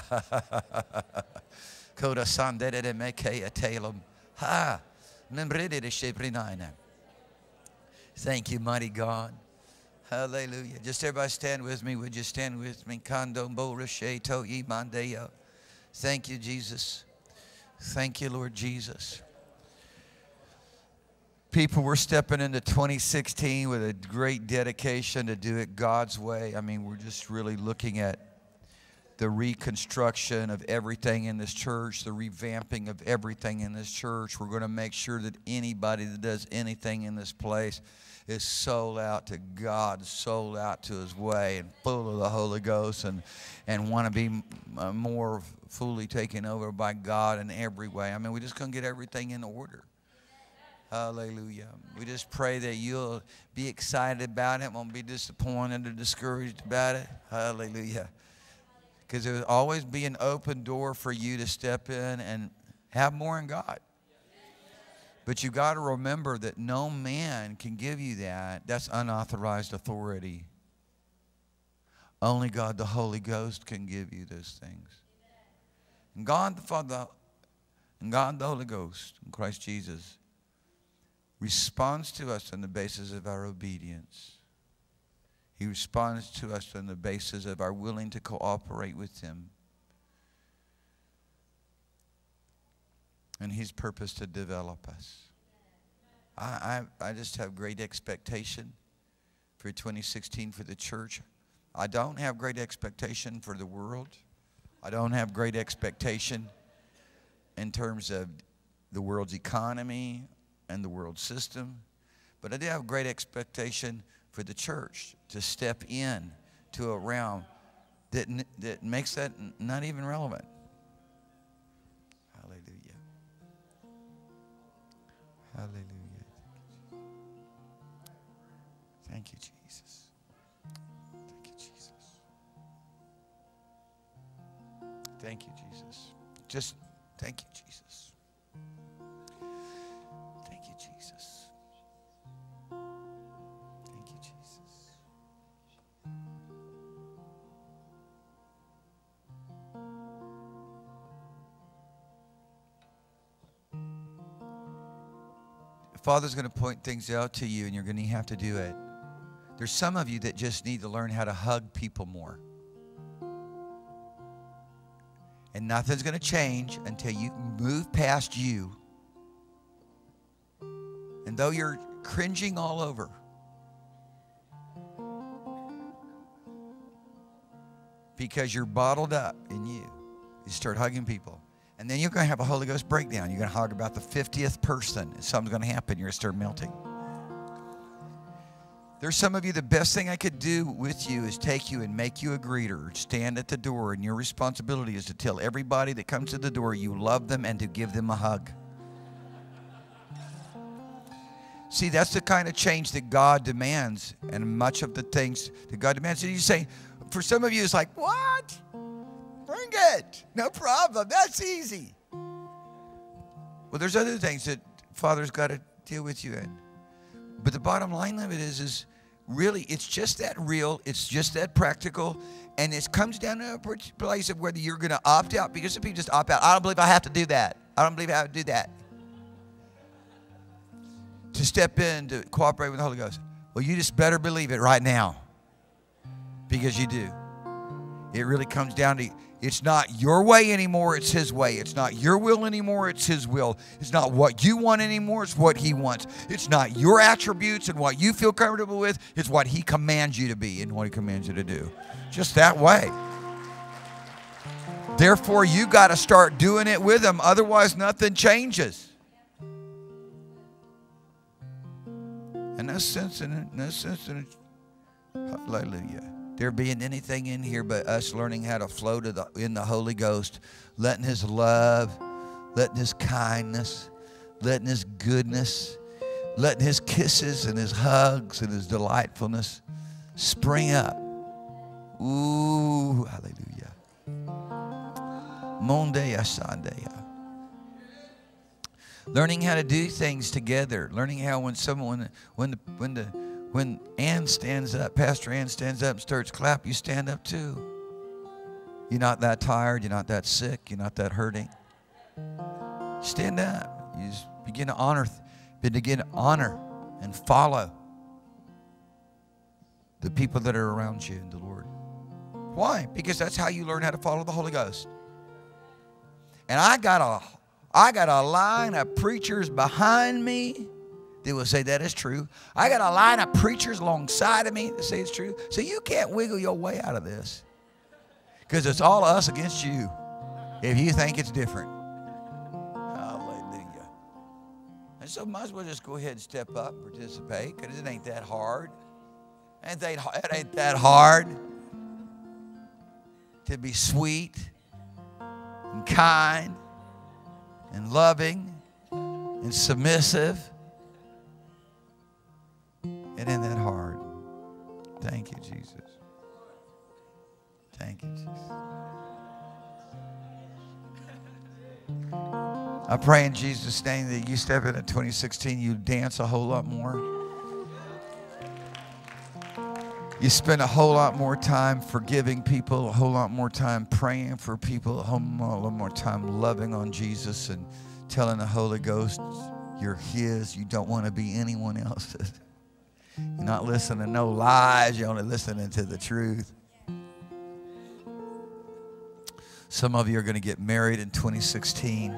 Koda sandere de mekea talum. Ha. Nembrede de shebrinaina. Thank you, mighty God. Hallelujah. Just everybody stand with me. Would you stand with me? Kando borashe to imandeo. Thank you, Jesus. Thank you, Lord Jesus. People, we're stepping into 2016 with a great dedication to do it God's way. I mean, we're just really looking at the reconstruction of everything in this church, the revamping of everything in this church. We're going to make sure that anybody that does anything in this place is sold out to God, sold out to His way, and full of the Holy Ghost, and want to be more fully taken over by God in every way. I mean, we're just going to get everything in order. Hallelujah. We just pray that you'll be excited about it, won't be disappointed or discouraged about it. Hallelujah. Because there will always be an open door for you to step in and have more in God. But you got to remember that no man can give you that. That's unauthorized authority. Only God the Holy Ghost can give you those things. And God the Father and God the Holy Ghost and Christ Jesus responds to us on the basis of our obedience. He responds to us on the basis of our willing to cooperate with Him. And He's purposed to develop us. I just have great expectation for 2016 for the church. I don't have great expectation for the world. I don't have great expectation in terms of the world's economy and the world system. But I do have great expectation for the church to step in to a realm that makes that not even relevant. Hallelujah. Hallelujah. Thank you, Jesus. Thank you, Jesus. Thank you, Jesus. Just thank you, Jesus. Thank you, Jesus. Thank you, Jesus. Father's going to point things out to you, and you're going to have to do it. There's some of you that just need to learn how to hug people more. And nothing's going to change until you move past you. And though you're cringing all over, because you're bottled up in you, you start hugging people. And then you're going to have a Holy Ghost breakdown. You're going to hug about the 50th person. And something's going to happen. You're going to start melting. There's some of you, the best thing I could do with you is take you and make you a greeter. Stand at the door, and your responsibility is to tell everybody that comes to the door you love them and to give them a hug. See, that's the kind of change that God demands, and much of the things that God demands. And you say, for some of you, it's like, what? Bring it. No problem. That's easy. Well, there's other things that Father's got to deal with you in. But the bottom line of it is really, it's just that real. It's just that practical. And it comes down to a place of whether you're going to opt out. Because if you just opt out, I don't believe I have to do that. I don't believe I have to do that. To step in, to cooperate with the Holy Ghost. Well, you just better believe it right now. Because you do. It really comes down to, it's not your way anymore, it's His way. It's not your will anymore, it's His will. It's not what you want anymore, it's what He wants. It's not your attributes and what you feel comfortable with, it's what He commands you to be and what He commands you to do. Just that way. Therefore, you got to start doing it with Him, otherwise nothing changes. And no sense in it, no sense in it. Hallelujah. There being anything in here but us learning how to flow in the Holy Ghost, letting His love, letting His kindness, letting His goodness, letting His kisses and His hugs and His delightfulness spring up. Ooh, hallelujah. Mondeya Sandeya. Learning how to do things together. Learning how when Ann stands up, Pastor Ann stands up and starts clapping, you stand up too. You're not that tired. You're not that sick. You're not that hurting. Stand up. You just begin to honor and follow the people that are around you in the Lord. Why? Because that's how you learn how to follow the Holy Ghost. And I got a line of preachers behind me that will say that is true. I got a line of preachers alongside of me that say it's true. So you can't wiggle your way out of this. Because it's all us against you if you think it's different. Hallelujah. And so might as well just go ahead and step up and participate, because it ain't that hard. It ain't that hard to be sweet and kind and loving and submissive. It ain't that hard. Thank you, Jesus. Thank you, Jesus. I pray in Jesus' name that you step into 2016, you dance a whole lot more. You spend a whole lot more time forgiving people, a whole lot more time praying for people, a whole lot more time loving on Jesus and telling the Holy Ghost, You're His. You don't want to be anyone else's. You're not listening to no lies. You're only listening to the truth. Some of you are going to get married in 2016.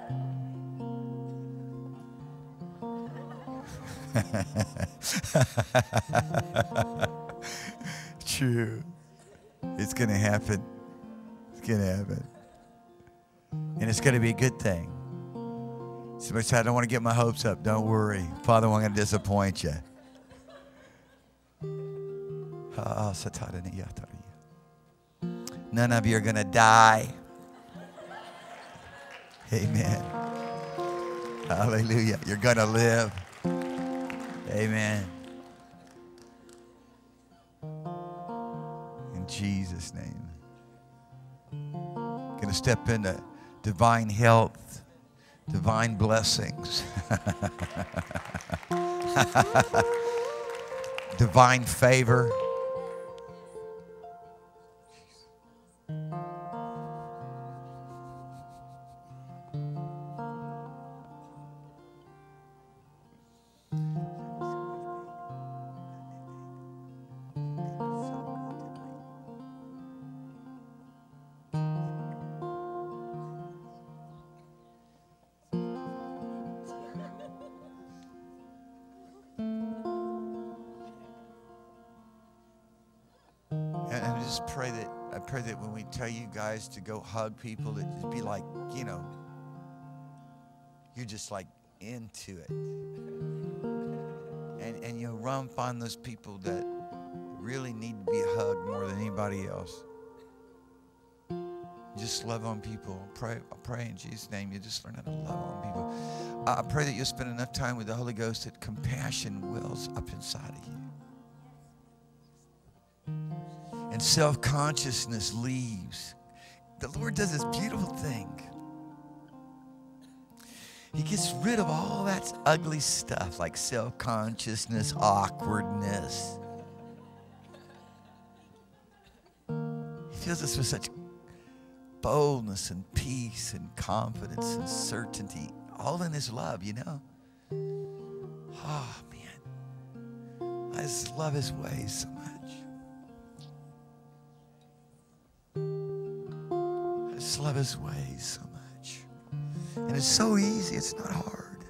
True. It's going to happen. It's going to happen. And it's going to be a good thing. Somebody said, I don't want to get my hopes up. Don't worry. Father, I'm going to disappoint you. None of you are going to die. Amen. Hallelujah. You're going to live. Amen. In Jesus' name. Going to step into divine health, divine blessings, divine favor. I pray that when we tell you guys to go hug people, it just be like, you know, you're just like into it. And you'll run find those people that really need to be hugged more than anybody else. Just love on people. I pray in Jesus' name you just learn how to love on people. I pray that you'll spend enough time with the Holy Ghost that compassion wells up inside of you. And self-consciousness leaves. The Lord does this beautiful thing. He gets rid of all that ugly stuff like self-consciousness, awkwardness. He fills us with such boldness and peace and confidence and certainty, all in His love, you know. Oh, man. I just love His ways so much. I just love His ways so much. And it's so easy. It's not hard.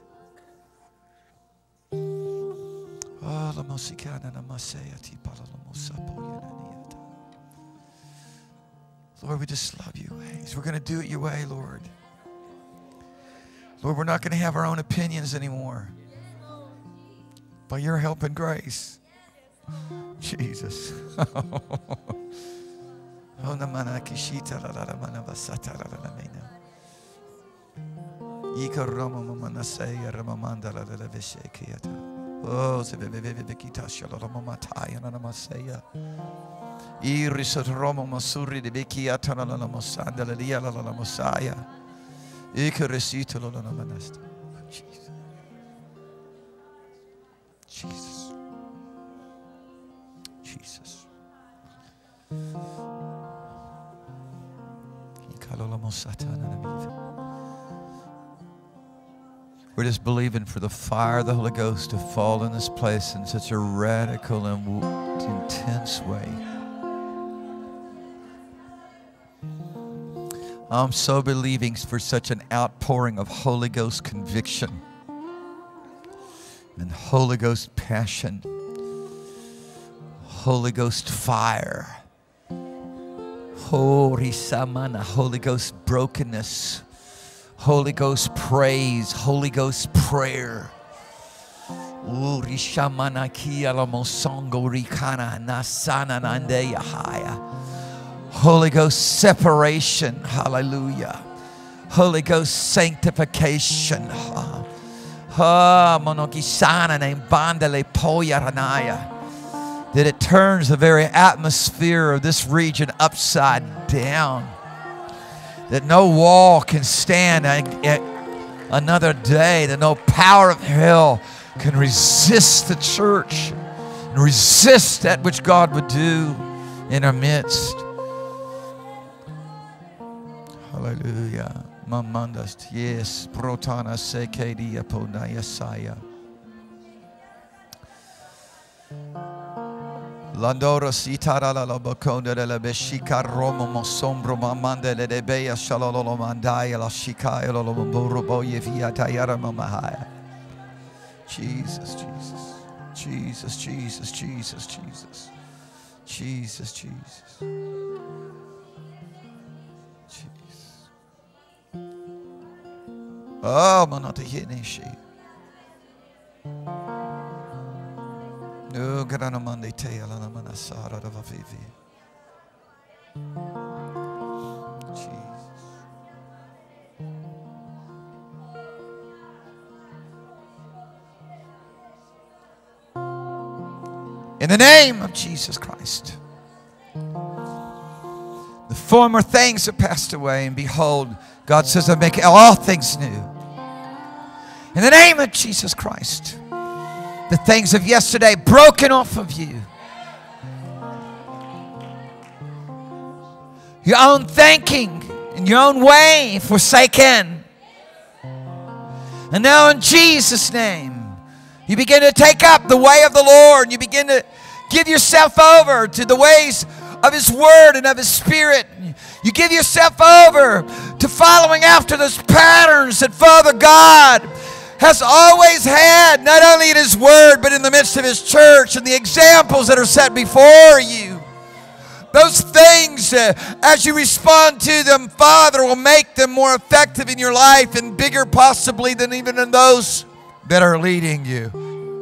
Lord, we just love your ways. We're going to do it your way, Lord. Lord, we're not going to have our own opinions anymore. By your help and grace. Jesus. Jesus. Jesus. We're just believing for the fire of the Holy Ghost to fall in this place in such a radical and intense way. I'm so believing for such an outpouring of Holy Ghost conviction and Holy Ghost passion, Holy Ghost fire, Holy Ghost brokenness, Holy Ghost praise, Holy Ghost prayer. Holy Ghost separation, hallelujah. Holy Ghost sanctification. That it turns the very atmosphere of this region upside down. That no wall can stand another day. That no power of hell can resist the church and resist that which God would do in our midst. Hallelujah. Mamandas, yes, Protana Sekedia Ponaya Saya. Landora Sitara la Baconda de la Beshika Romo Mosombro Mamanda de Bea Shalolo Mandaya la Shikaya Lombo Via Tayara Mamahaya. Jesus, Jesus, Jesus, Jesus, Jesus, Jesus, Jesus, Jesus. Oh, manata hineshi. No grana mande te ala na manasara da vavivi. Jesus. In the name of Jesus Christ. The former things have passed away, and behold, God says, I make all things new. In the name of Jesus Christ, the things of yesterday broken off of you. Your own thinking and your own way forsaken. And now in Jesus' name, you begin to take up the way of the Lord. You begin to give yourself over to the ways of His Word and of His Spirit. You give yourself over to following after those patterns that Father God has always had, not only in His Word, but in the midst of His church, and the examples that are set before you. Those things, as you respond to them, Father, will make them more effective in your life and bigger possibly than even in those that are leading you.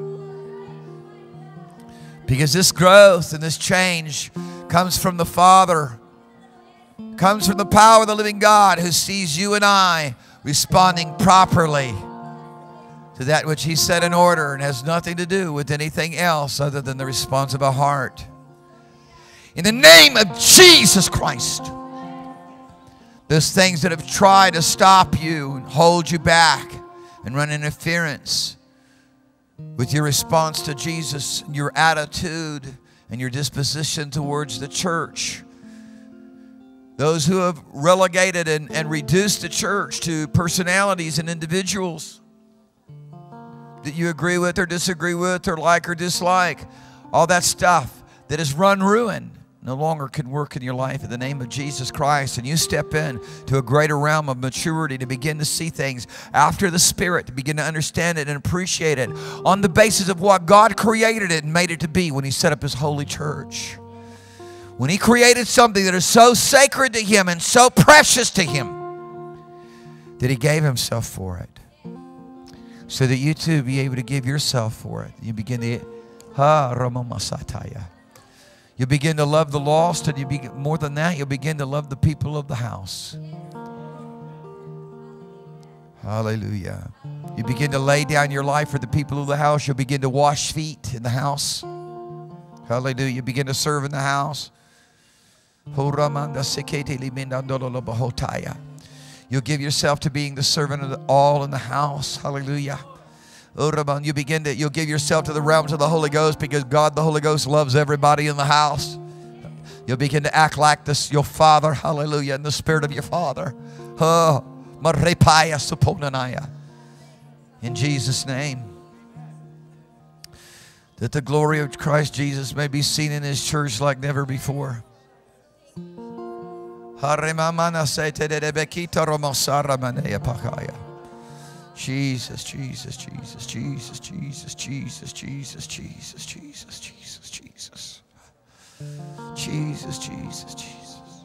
Because this growth and this change comes from the Father, comes from the power of the living God who sees you and I responding properly to that which He set in order and has nothing to do with anything else other than the response of a heart. In the name of Jesus Christ, those things that have tried to stop you and hold you back and run interference with your response to Jesus, your attitude and your disposition towards the church. Those who have relegated and reduced the church to personalities and individuals that you agree with or disagree with or like or dislike. All that stuff that has run ruin no longer can work in your life in the name of Jesus Christ. And you step in to a greater realm of maturity to begin to see things after the Spirit, to begin to understand it and appreciate it on the basis of what God created it and made it to be when He set up His holy church. When He created something that is so sacred to Him and so precious to Him that He gave Himself for it. So that you too be able to give yourself for it. You begin to you begin to love the lost, and more than that, you'll begin to love the people of the house. Hallelujah. You begin to lay down your life for the people of the house. You'll begin to wash feet in the house. Hallelujah. You begin to serve in the house. You'll give yourself to being the servant of all in the house. Hallelujah. You'll give yourself to the realms of the Holy Ghost, because God the Holy Ghost loves everybody in the house. You'll begin to act like this, your Father. Hallelujah. In the Spirit of your Father. In Jesus' name. That the glory of Christ Jesus may be seen in His church like never before. Jesus, Jesus, Jesus, Jesus, Jesus, Jesus, Jesus, Jesus, Jesus, Jesus, Jesus. Jesus, Jesus, Jesus.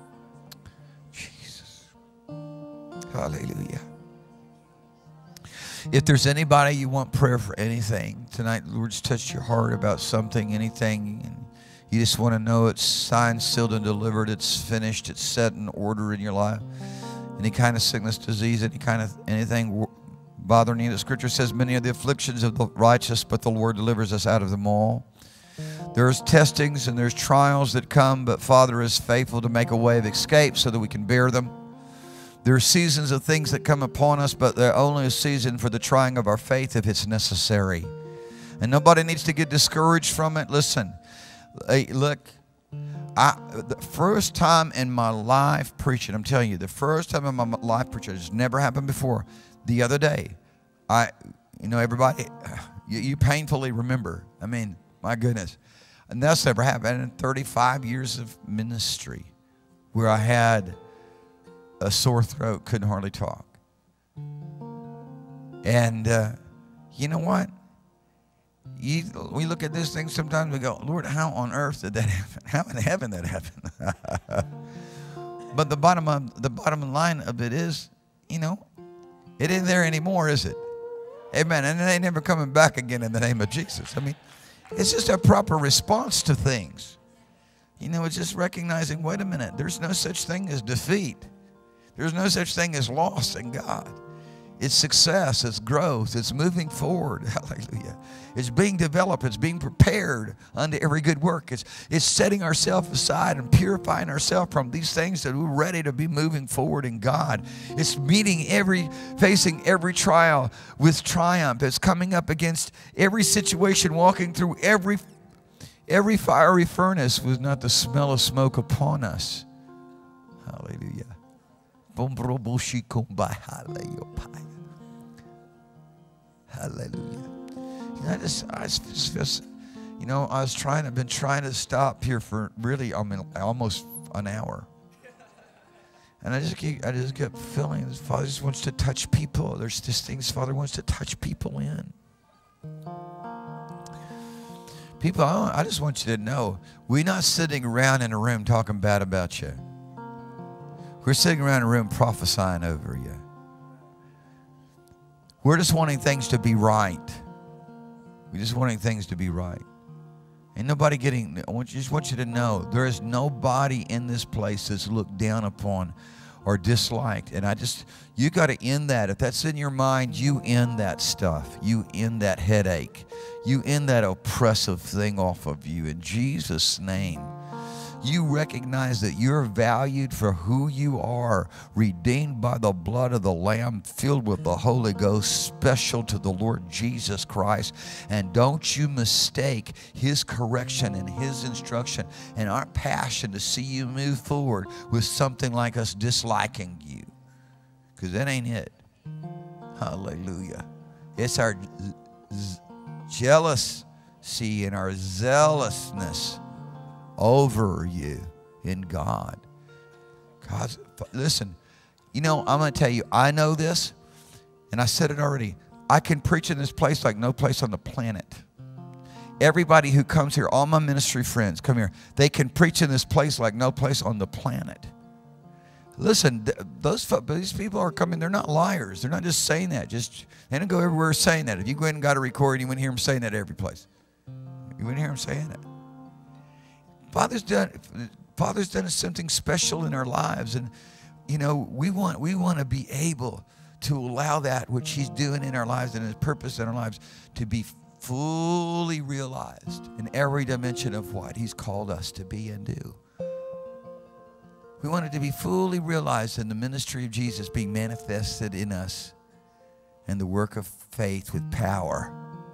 Jesus. Hallelujah. If there's anybody you want prayer for anything tonight, the Lord's touched your heart about something, anything, and you just want to know it's signed, sealed, and delivered, it's finished, it's set in order in your life. Any kind of sickness, disease, anything bothering you. The Scripture says many are the afflictions of the righteous, but the Lord delivers us out of them all. There's testings and there's trials that come, but Father is faithful to make a way of escape so that we can bear them. There are seasons of things that come upon us, but they're only a season for the trying of our faith if it's necessary. And nobody needs to get discouraged from it. Listen, hey, look, The first time in my life preaching, I'm telling you, the first time in my life preaching, it's never happened before. The other day, everybody, you painfully remember. I mean, my goodness. And that's never happened in 35 years of ministry where I had a sore throat, couldn't hardly talk. And you know what? We look at this thing sometimes, we go, Lord, how on earth did that happen? How in heaven did that happen? But the bottom line of it is, it isn't there anymore, is it? Amen. And it ain't never coming back again in the name of Jesus. I mean, it's just a proper response to things. It's just recognizing, wait a minute, there's no such thing as defeat. There's no such thing as loss in God. It's success, it's growth, it's moving forward. Hallelujah. It's being developed, it's being prepared unto every good work. It's setting ourselves aside and purifying ourselves from these things that we're ready to be moving forward in God. It's facing every trial with triumph. It's coming up against every situation, walking through every fiery furnace with not the smell of smoke upon us. Hallelujah. Hallelujah. I've been trying to stop here for really, almost an hour. And I just kept feeling this Father just wants to touch people. There's just things Father wants to touch people in. People, I just want you to know, we're not sitting around in a room talking bad about you. We're sitting around in a room prophesying over you. We're just wanting things to be right. We're just wanting things to be right. Ain't nobody just want you to know, there is nobody in this place that's looked down upon or disliked. And you got to end that. If that's in your mind, you end that stuff. You end that headache. You end that oppressive thing off of you in Jesus' name. You recognize that you're valued for who you are, redeemed by the blood of the Lamb, filled with the Holy Ghost, special to the Lord Jesus Christ. And don't you mistake His correction and His instruction and our passion to see you move forward with something like us disliking you. Because that ain't it. Hallelujah. It's our jealousy and our zealousness over you in God. God, listen, I'm going to tell you, I know this, and I said it already. I can preach in this place like no place on the planet. Everybody who comes here, all my ministry friends come here, they can preach in this place like no place on the planet. Listen, these people are coming, they're not liars. They're not just saying that. They don't go everywhere saying that. If you go ahead and got a recording, you wouldn't hear them saying that every place. You wouldn't hear them saying it. Father's done something special in our lives, and we want to be able to allow that which He's doing in our lives and His purpose in our lives to be fully realized in every dimension of what He's called us to be and do. We want it to be fully realized in the ministry of Jesus being manifested in us and the work of faith with power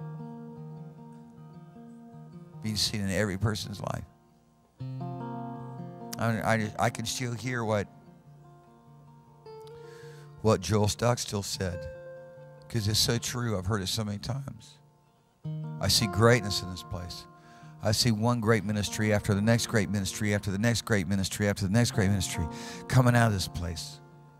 being seen in every person's life. I can still hear what Joel Stockstill said, because it's so true. I've heard it so many times. I see greatness in this place. I see one great ministry after the next great ministry, after the next great ministry, after the next great ministry coming out of this place.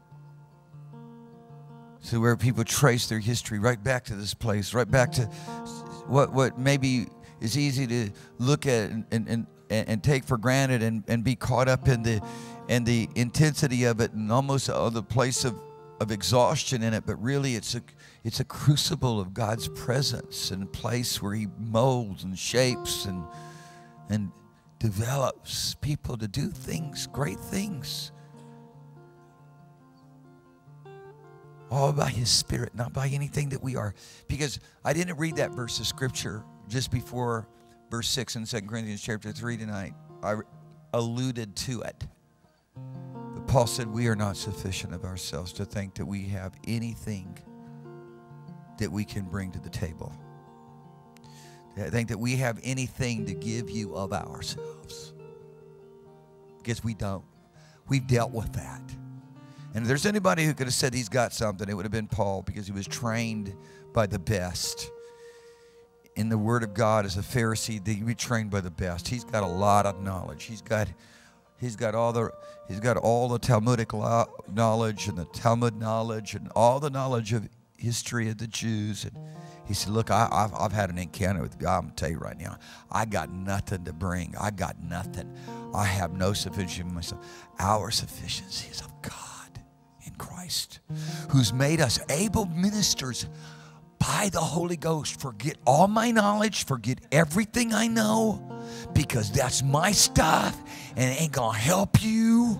So where people trace their history right back to this place, right back to what maybe is easy to look at and take for granted and be caught up in the intensity of it and almost the place of exhaustion in it. But really it's a crucible of God's presence and a place where He molds and shapes and develops people to do things, great things. All by His Spirit, not by anything that we are. Because I didn't read that verse of Scripture just before verse 6 in 2 Corinthians chapter 3 tonight. I alluded to it. But Paul said we are not sufficient of ourselves to think that we have anything that we can bring to the table. I think that we have anything to give you of ourselves. Because we don't. We've dealt with that. And if there's anybody who could have said he's got something, it would have been Paul, because he was trained by the best. In the Word of God, as a Pharisee, he'd be trained by the best. He's got a lot of knowledge. He's got all the Talmudic knowledge and the Talmud knowledge and all the knowledge of history of the Jews. And he said, look, I've had an encounter with God. I'm going to tell you right now, I got nothing to bring. I got nothing. I have no sufficiency in myself. Our sufficiency is of God in Christ, who's made us able ministers by the Holy Ghost. Forget all my knowledge. Forget everything I know, because that's my stuff and it ain't going to help you.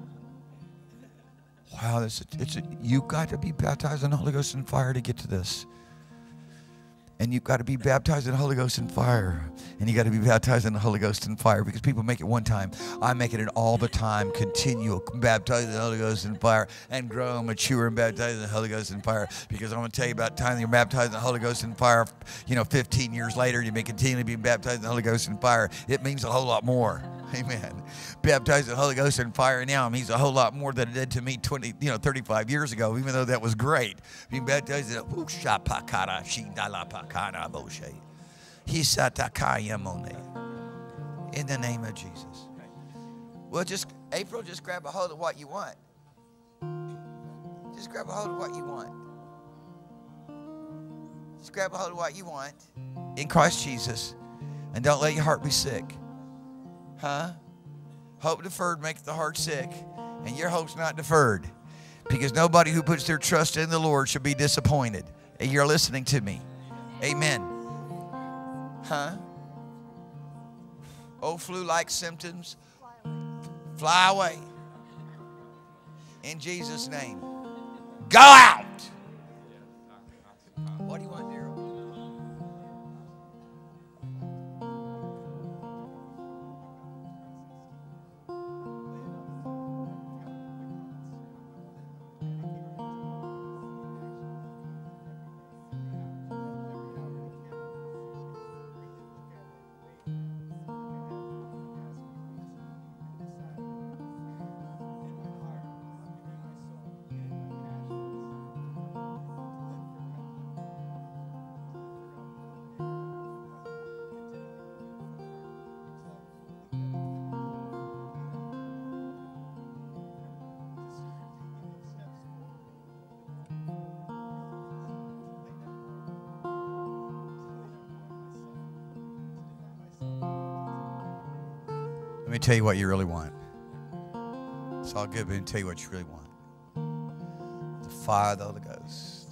Wow, you've got to be baptized in the Holy Ghost and fire to get to this. And you've got to be baptized in the Holy Ghost and fire. And you got to be baptized in the Holy Ghost and fire, because people make it one time. I make it all the time, continual, baptized in the Holy Ghost and fire, and grow, mature, and baptized in the Holy Ghost and fire. Because I'm going to tell you about the time you're baptized in the Holy Ghost and fire, 15 years later, you may continually be baptized in the Holy Ghost and fire. It means a whole lot more. Amen. Baptized in the Holy Ghost and fire now means a whole lot more than it did to me 35 years ago, even though that was great. Being baptized in the name of Jesus. Well, April, just grab a hold of what you want. Just grab a hold of what you want. Just grab a hold of what you want in Christ Jesus, and don't let your heart be sick. Huh? Hope deferred maketh the heart sick, and your hope's not deferred, because nobody who puts their trust in the Lord should be disappointed. And you're listening to me. Amen. Huh? Oh, flu-like symptoms, fly away. In Jesus' name. Go out. What do you want, Daryl? Let me tell you what you really want. It's all good, but let me tell you what you really want. The fire of the Holy Ghost.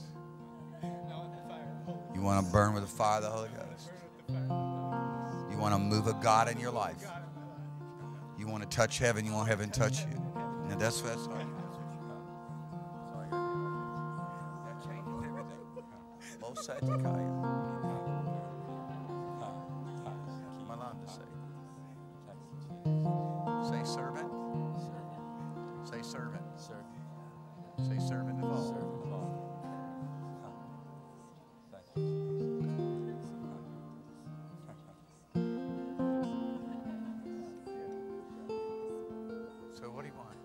You want to burn with the fire of the Holy Ghost. You want to move of God in your life. You want to touch heaven. You want heaven to touch you. And that's all. That changes everything. Both sides of Kaya. Say servant. Say servant. Say servant of all. So what do you want?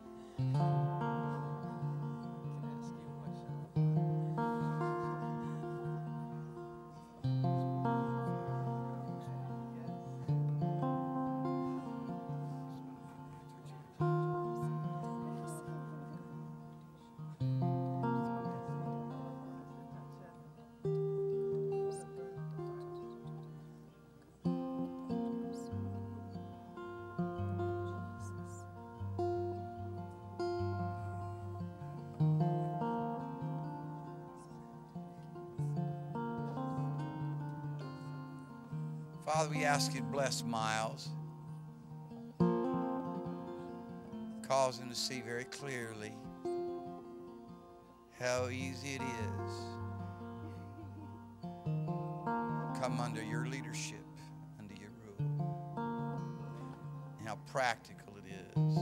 Father, we ask you to bless Miles. Cause him to see very clearly how easy it is. Come under your leadership, under your rule. And how practical it is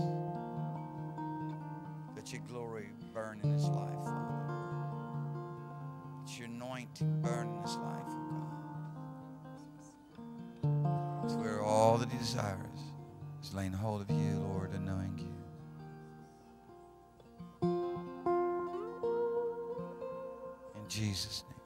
that your glory burn in his life, Father. That your anointing burn in his life, oh God. It's where all that he desires is laying hold of you, Lord, and knowing you. In Jesus' name.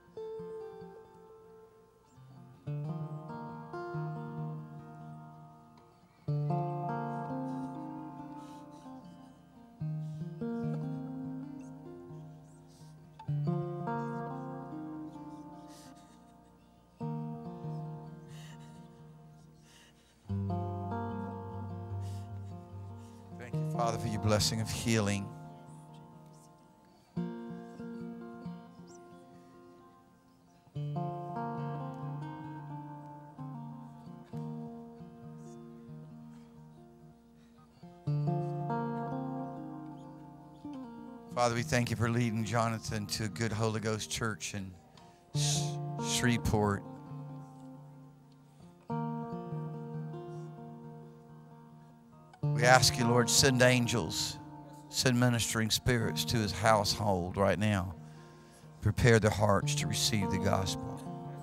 Thank you, Father, for your blessing of healing. Father, we thank you for leading Jonathan to a good Holy Ghost church in Shreveport. We ask you, Lord, send angels, send ministering spirits to his household right now. Prepare their hearts to receive the gospel.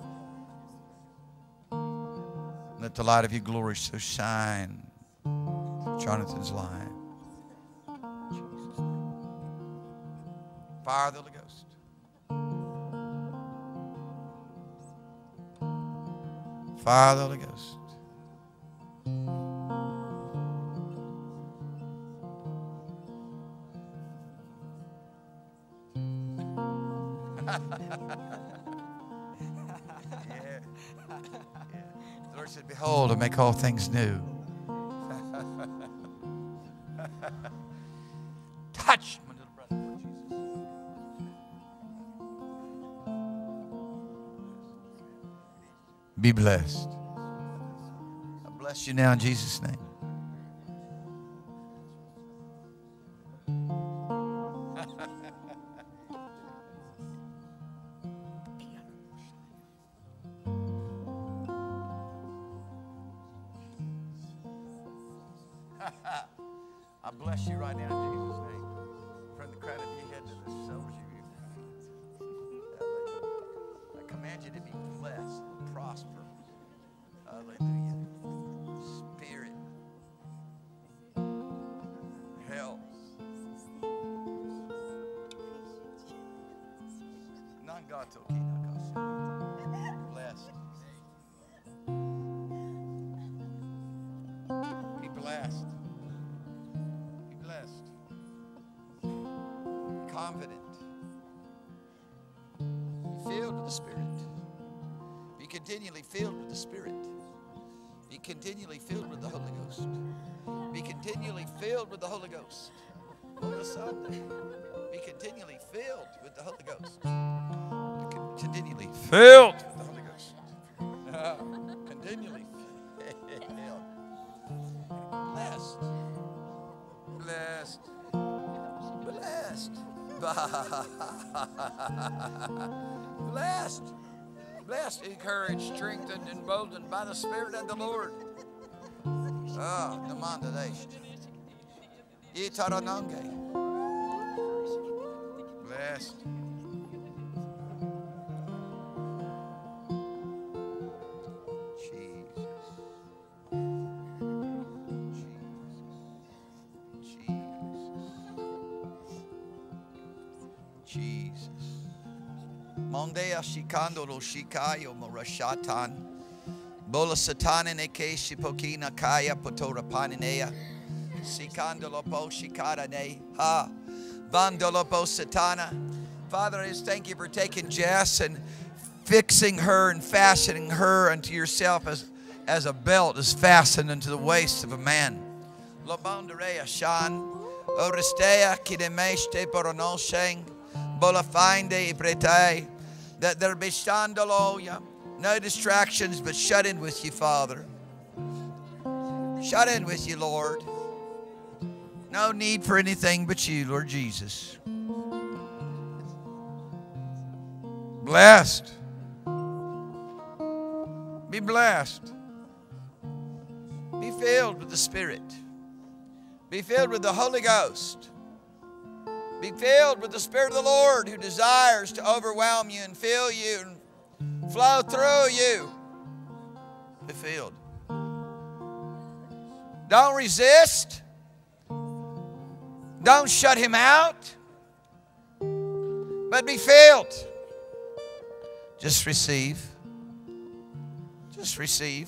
Let the light of your glory so shine through Jonathan's life. Jesus. Fire of the Holy Ghost. Fire of the Holy Ghost. Yeah. The Lord said, behold, I make all things new. Touch my little brother, Lord Jesus. Be blessed. I bless you now in Jesus' name. I bless you right now in Jesus' name. From the crown of your head to the soles of your feet. I command you to be blessed and prosper. Hallelujah. Spirit. Health. Blessed. Be blessed. Be blessed. Confident. Be filled with the Spirit. Be continually filled with the Spirit. Be continually filled with the Holy Ghost. Be continually filled with the Holy Ghost. Be continually filled with the Holy Ghost. Continually filled with the Holy Ghost. Continually filled. Blessed. Blessed. Blessed. Blessed. Blessed, encouraged, strengthened, emboldened by the Spirit of the Lord. Ah, Namandadesh. Itaranange. Blessed. Jesus. Mondea shikandolo shikayo morashatan. Bola satana neke shipokina kaya potora paninea. Sikandolo po shikara ne. Ha. Bandolo po satana. Father, I just thank you for taking Jess and fixing her and fashioning her unto yourself as a belt is fastened unto the waist of a man. Lobonderea shan. Orestea kidemeste poronosheng. Bolafinde ipretai. That there be shandaloya. No distractions, but shut in with you, Father. Shut in with you, Lord. No need for anything but you, Lord Jesus. Blessed. Be blessed. Be filled with the Spirit. Be filled with the Holy Ghost. Be filled with the Spirit of the Lord who desires to overwhelm you and fill you and flow through you. Be filled. Don't resist. Don't shut him out. But be filled. Just receive. Just receive.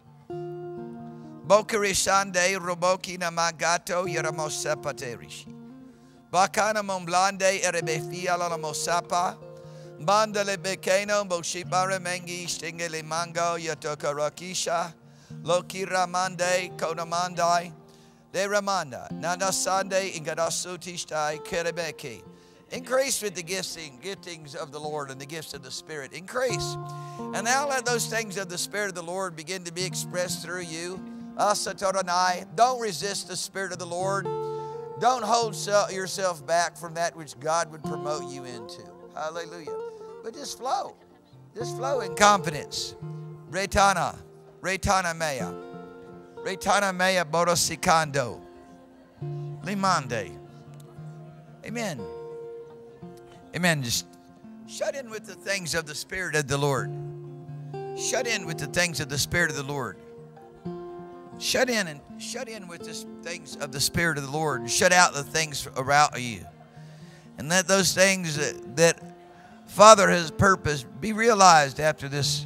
Bokarishande roboki namagato yaramosepaterishi. Bakana momblande erebefia la mosapa. Bandale bekeno boshibare mengi stingele mango yatoka rakisha. Loki ramande konamandai. De ramanda. Nana sande ingadasutishtai kerebeki. Increase with the giftings of the Lord and the gifts of the Spirit. Increase. And now let those things of the Spirit of the Lord begin to be expressed through you. Don't resist the Spirit of the Lord. Don't hold yourself back from that which God would promote you into. Hallelujah. But just flow. Just flow in confidence. Retana mea. Retana mea borosikando. Limande. Amen. Amen. Just shut in with the things of the Spirit of the Lord. Shut in with the things of the Spirit of the Lord. Shut in with the things of the Spirit of the Lord. And shut out the things around you. And let those things that Father has purposed be realized after this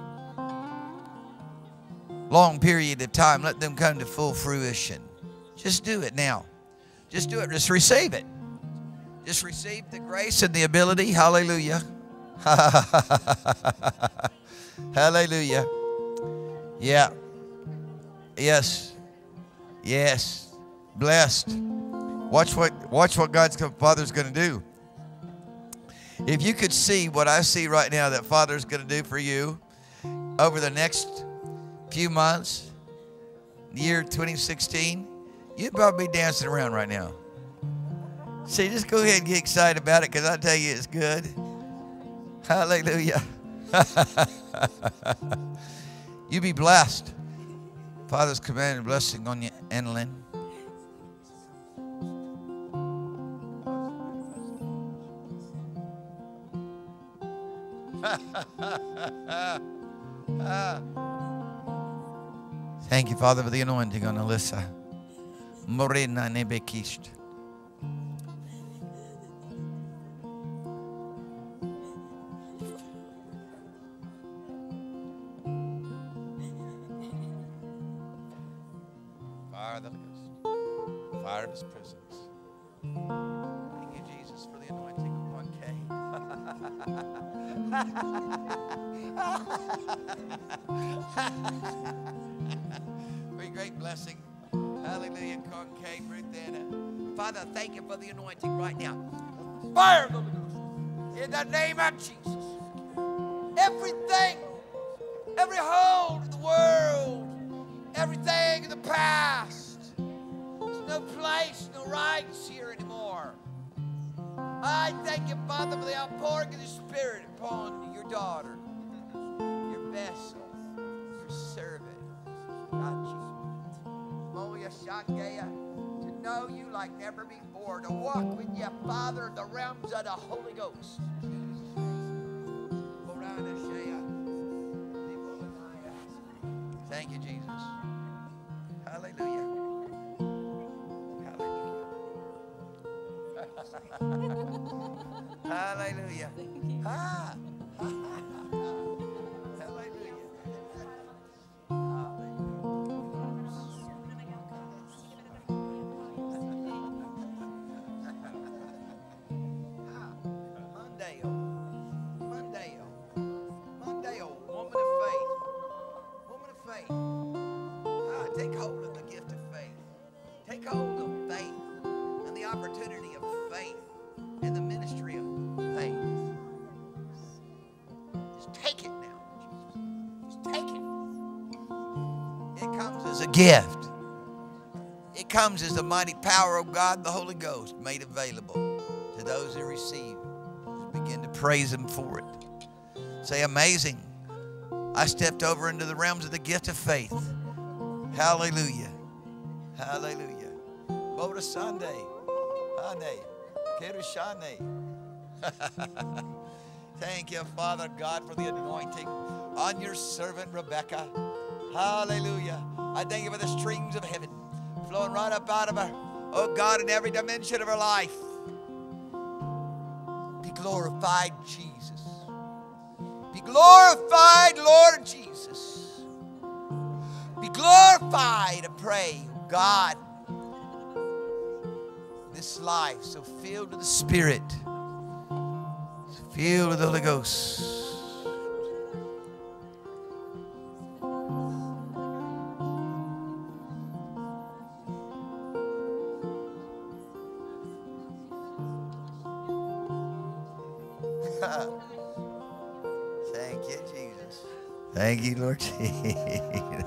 long period of time. Let them come to full fruition. Just do it now. Just do it. Just receive it. Just receive the grace and the ability. Hallelujah. Hallelujah. Yeah. Yes. Yes. Blessed. Watch what God's Father's going to do. If you could see what I see right now that Father's going to do for you over the next few months, year 2016, you'd probably be dancing around right now. See, just go ahead and get excited about it, because I tell you it's good. Hallelujah. You be blessed. Father's commanded blessing on you, Annalyn. Thank you, Father, for the anointing on Alyssa. Morena nebekist. Fire of the Holy Ghost. Fire of His presence. Thank you, Jesus, for the anointing upon Kay. Be great blessing. Hallelujah. Concave, Ruth Anna. Father, thank you for the anointing right now. Fire of the Holy Ghost. In the name of Jesus. Everything, every hold of the world, everything in the past, there's no place, no rights here anymore. I thank you, Father, for the outpouring of the Spirit upon your daughter, your vessel, your servant. God, Jesus. To know you like never before, to walk with you, Father, in the realms of the Holy Ghost. Thank you, Jesus. Hallelujah. Hallelujah. Hallelujah. Ah. Take hold of the gift of faith. Take hold of faith and the opportunity of faith and the ministry of faith. Just take it now, Jesus. Just take it. It comes as a gift. It comes as the mighty power of God, the Holy Ghost, made available to those who receive. Just begin to praise Him for it. Say, amazing. I stepped over into the realms of the gift of faith. Hallelujah. Hallelujah. Boda Sunday. Hane. Kerushane. Thank you, Father God, for the anointing on your servant Rebecca. Hallelujah. I thank you for the streams of heaven flowing right up out of her. Oh God, in every dimension of her life. Be glorified, Jesus. Be glorified, Lord Jesus. Be glorified, I pray, God. This life so filled with the Spirit, so filled with the Holy Ghost. Thank you, Jesus. Thank you, Lord Jesus.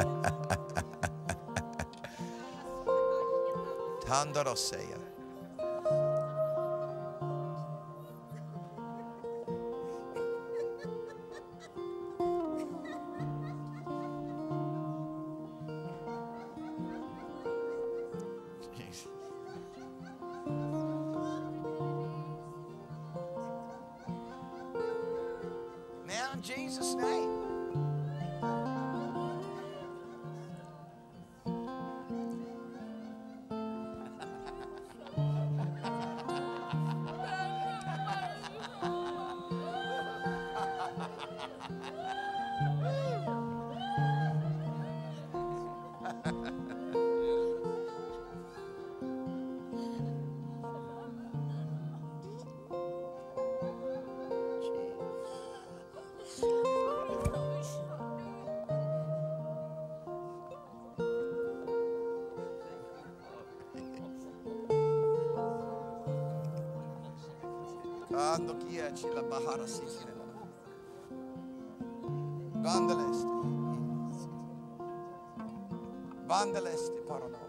Tandaroseya. Now in Jesus' name. Quando chiaci la bahara sikirela. Bandeleste. Bandeleste parano.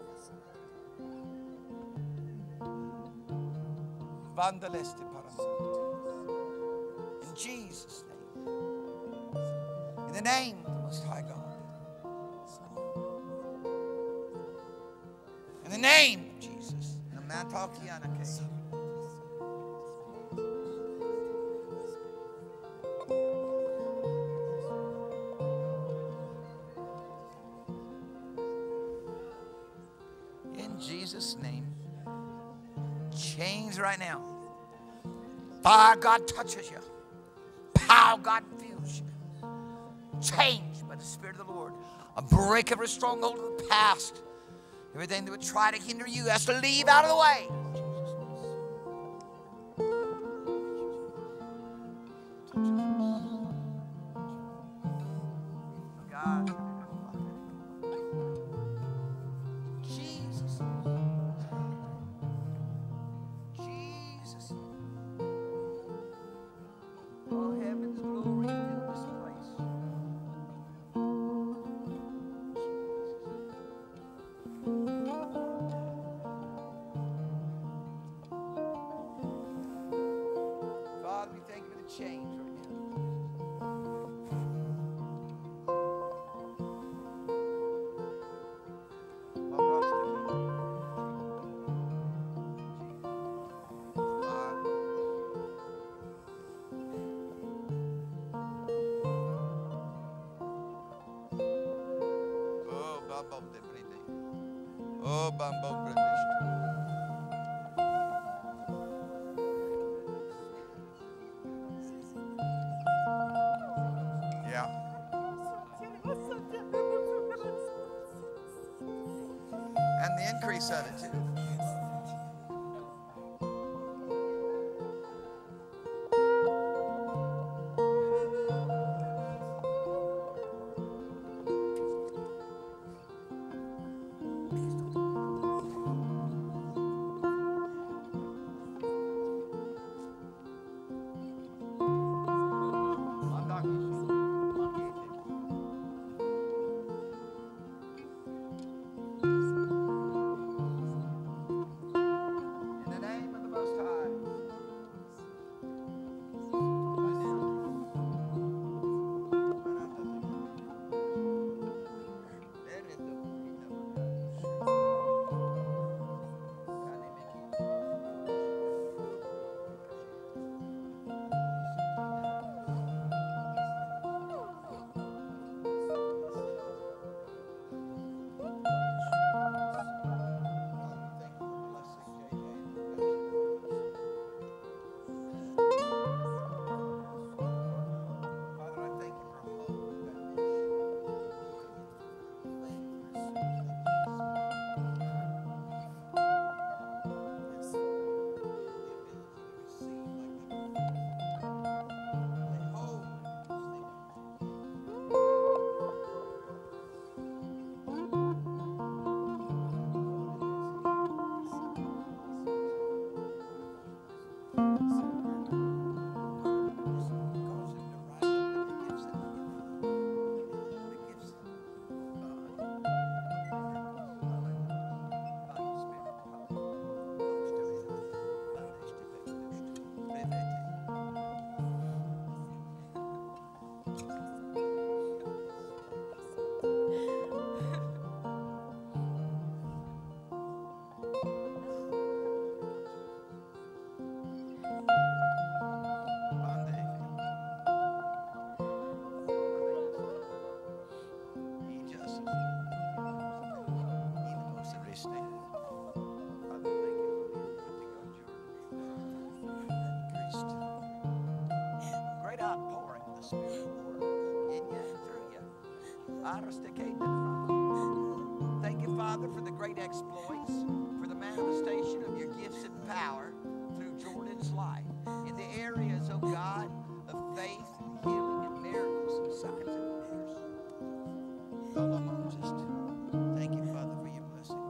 Bandeleste parano. In Jesus' name. In the name of the Most High God. In the name of Jesus. In Jesus' name. Chains right now. Fire God touches you. Power God fills you. Changed by the Spirit of the Lord. A break every stronghold of the past. Everything that would try to hinder you has to leave out of the way. God. Jesus. Jesus. Oh, heaven's glory fill this place. Father, we thank you for the change right now. Oh, Bambo British. Yeah. And the increase of it too. Spirit work in you and through you. Thank you, Father, for the great exploits, for the manifestation of your gifts and power through Jordan's life in the areas, oh God, of faith and healing and miracles and signs and wonders. Thank you, Father, for your blessing.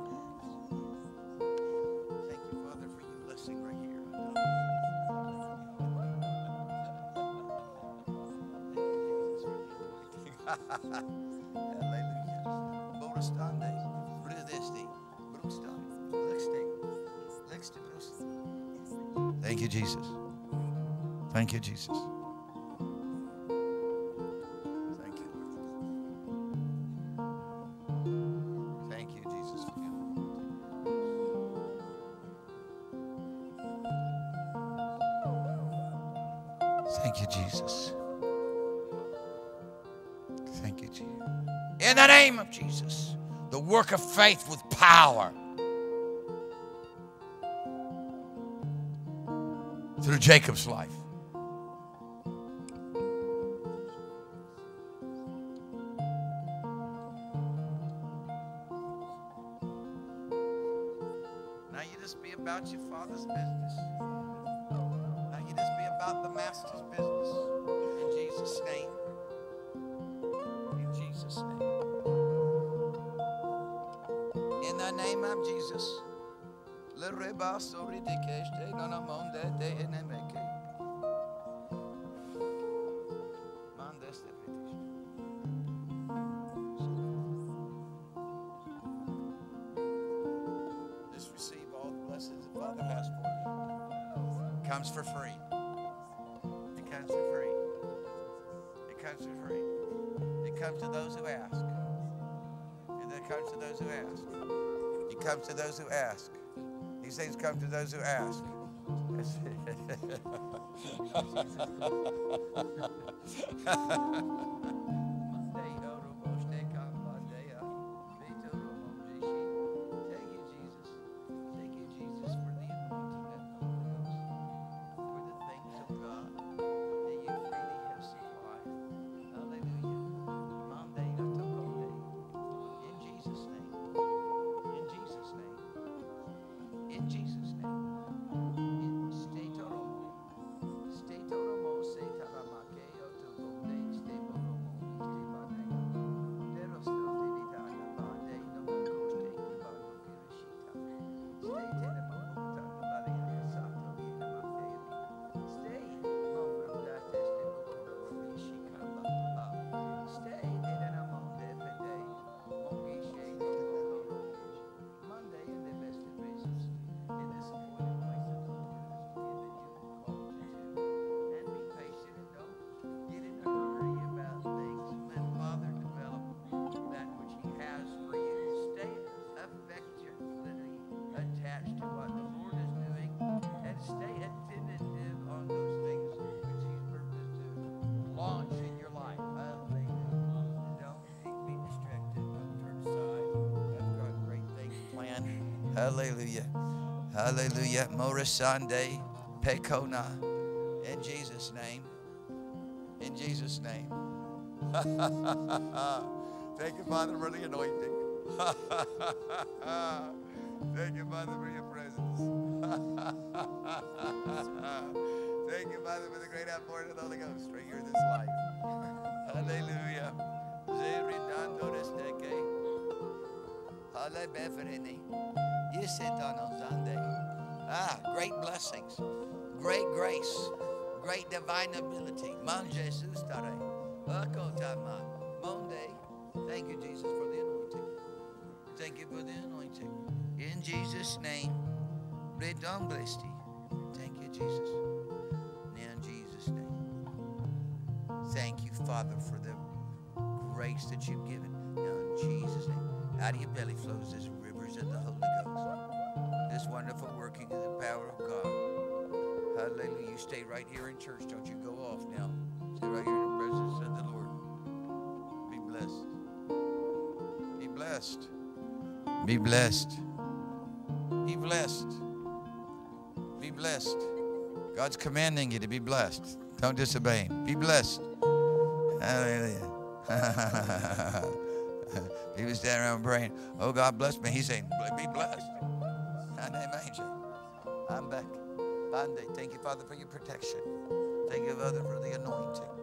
Thank you, Father, for your blessing right here. Hallelujah. Borastande, Brudesti, Brustan, Lexte, Lexte Brust. Thank you, Jesus. Thank you, Jesus. Thank you, Lord. Thank you, Jesus. Thank you, Jesus. Thank you, Jesus. In the name of Jesus, the work of faith with power through Jacob's life. Now you just be about your Father's business. Now you just be about the Master's business. In Jesus' name. In Jesus' name. In the name of Jesus. Just receive all the blessings the Father has for you. It comes for free. It comes for free. It comes for free. It comes to those who ask. And it comes to those who ask. It comes to those who ask. These things come to those who ask. Hallelujah. Hallelujah. Morisande Pekona. In Jesus' name. In Jesus' name. Thank you, Father, for the anointing. Thank you, Father, for your presence. Thank you, Father, for the great outpouring of the Holy Ghost right here in this life. Hallelujah. Great blessings, great grace, great divine ability. Thank you, Jesus, for the anointing. Thank you for the anointing. In Jesus' name, thank you, Jesus. In Jesus' name. Thank you, Father, for the grace that you've given. Now, in Jesus' name, out of your belly flows this rivers of the Holy Ghost. This wonderful working of the power of God. Hallelujah. You stay right here in church. Don't you go off now. Stay right here in the presence of the Lord. Be blessed. Be blessed. Be blessed. Be blessed. Be blessed. God's commanding you to be blessed. Don't disobey him. Be blessed. Hallelujah. He was standing around praying, oh, God bless me. He's saying, be blessed. I'm back. Thank you, Father, for your protection. Thank you, Father, for the anointing.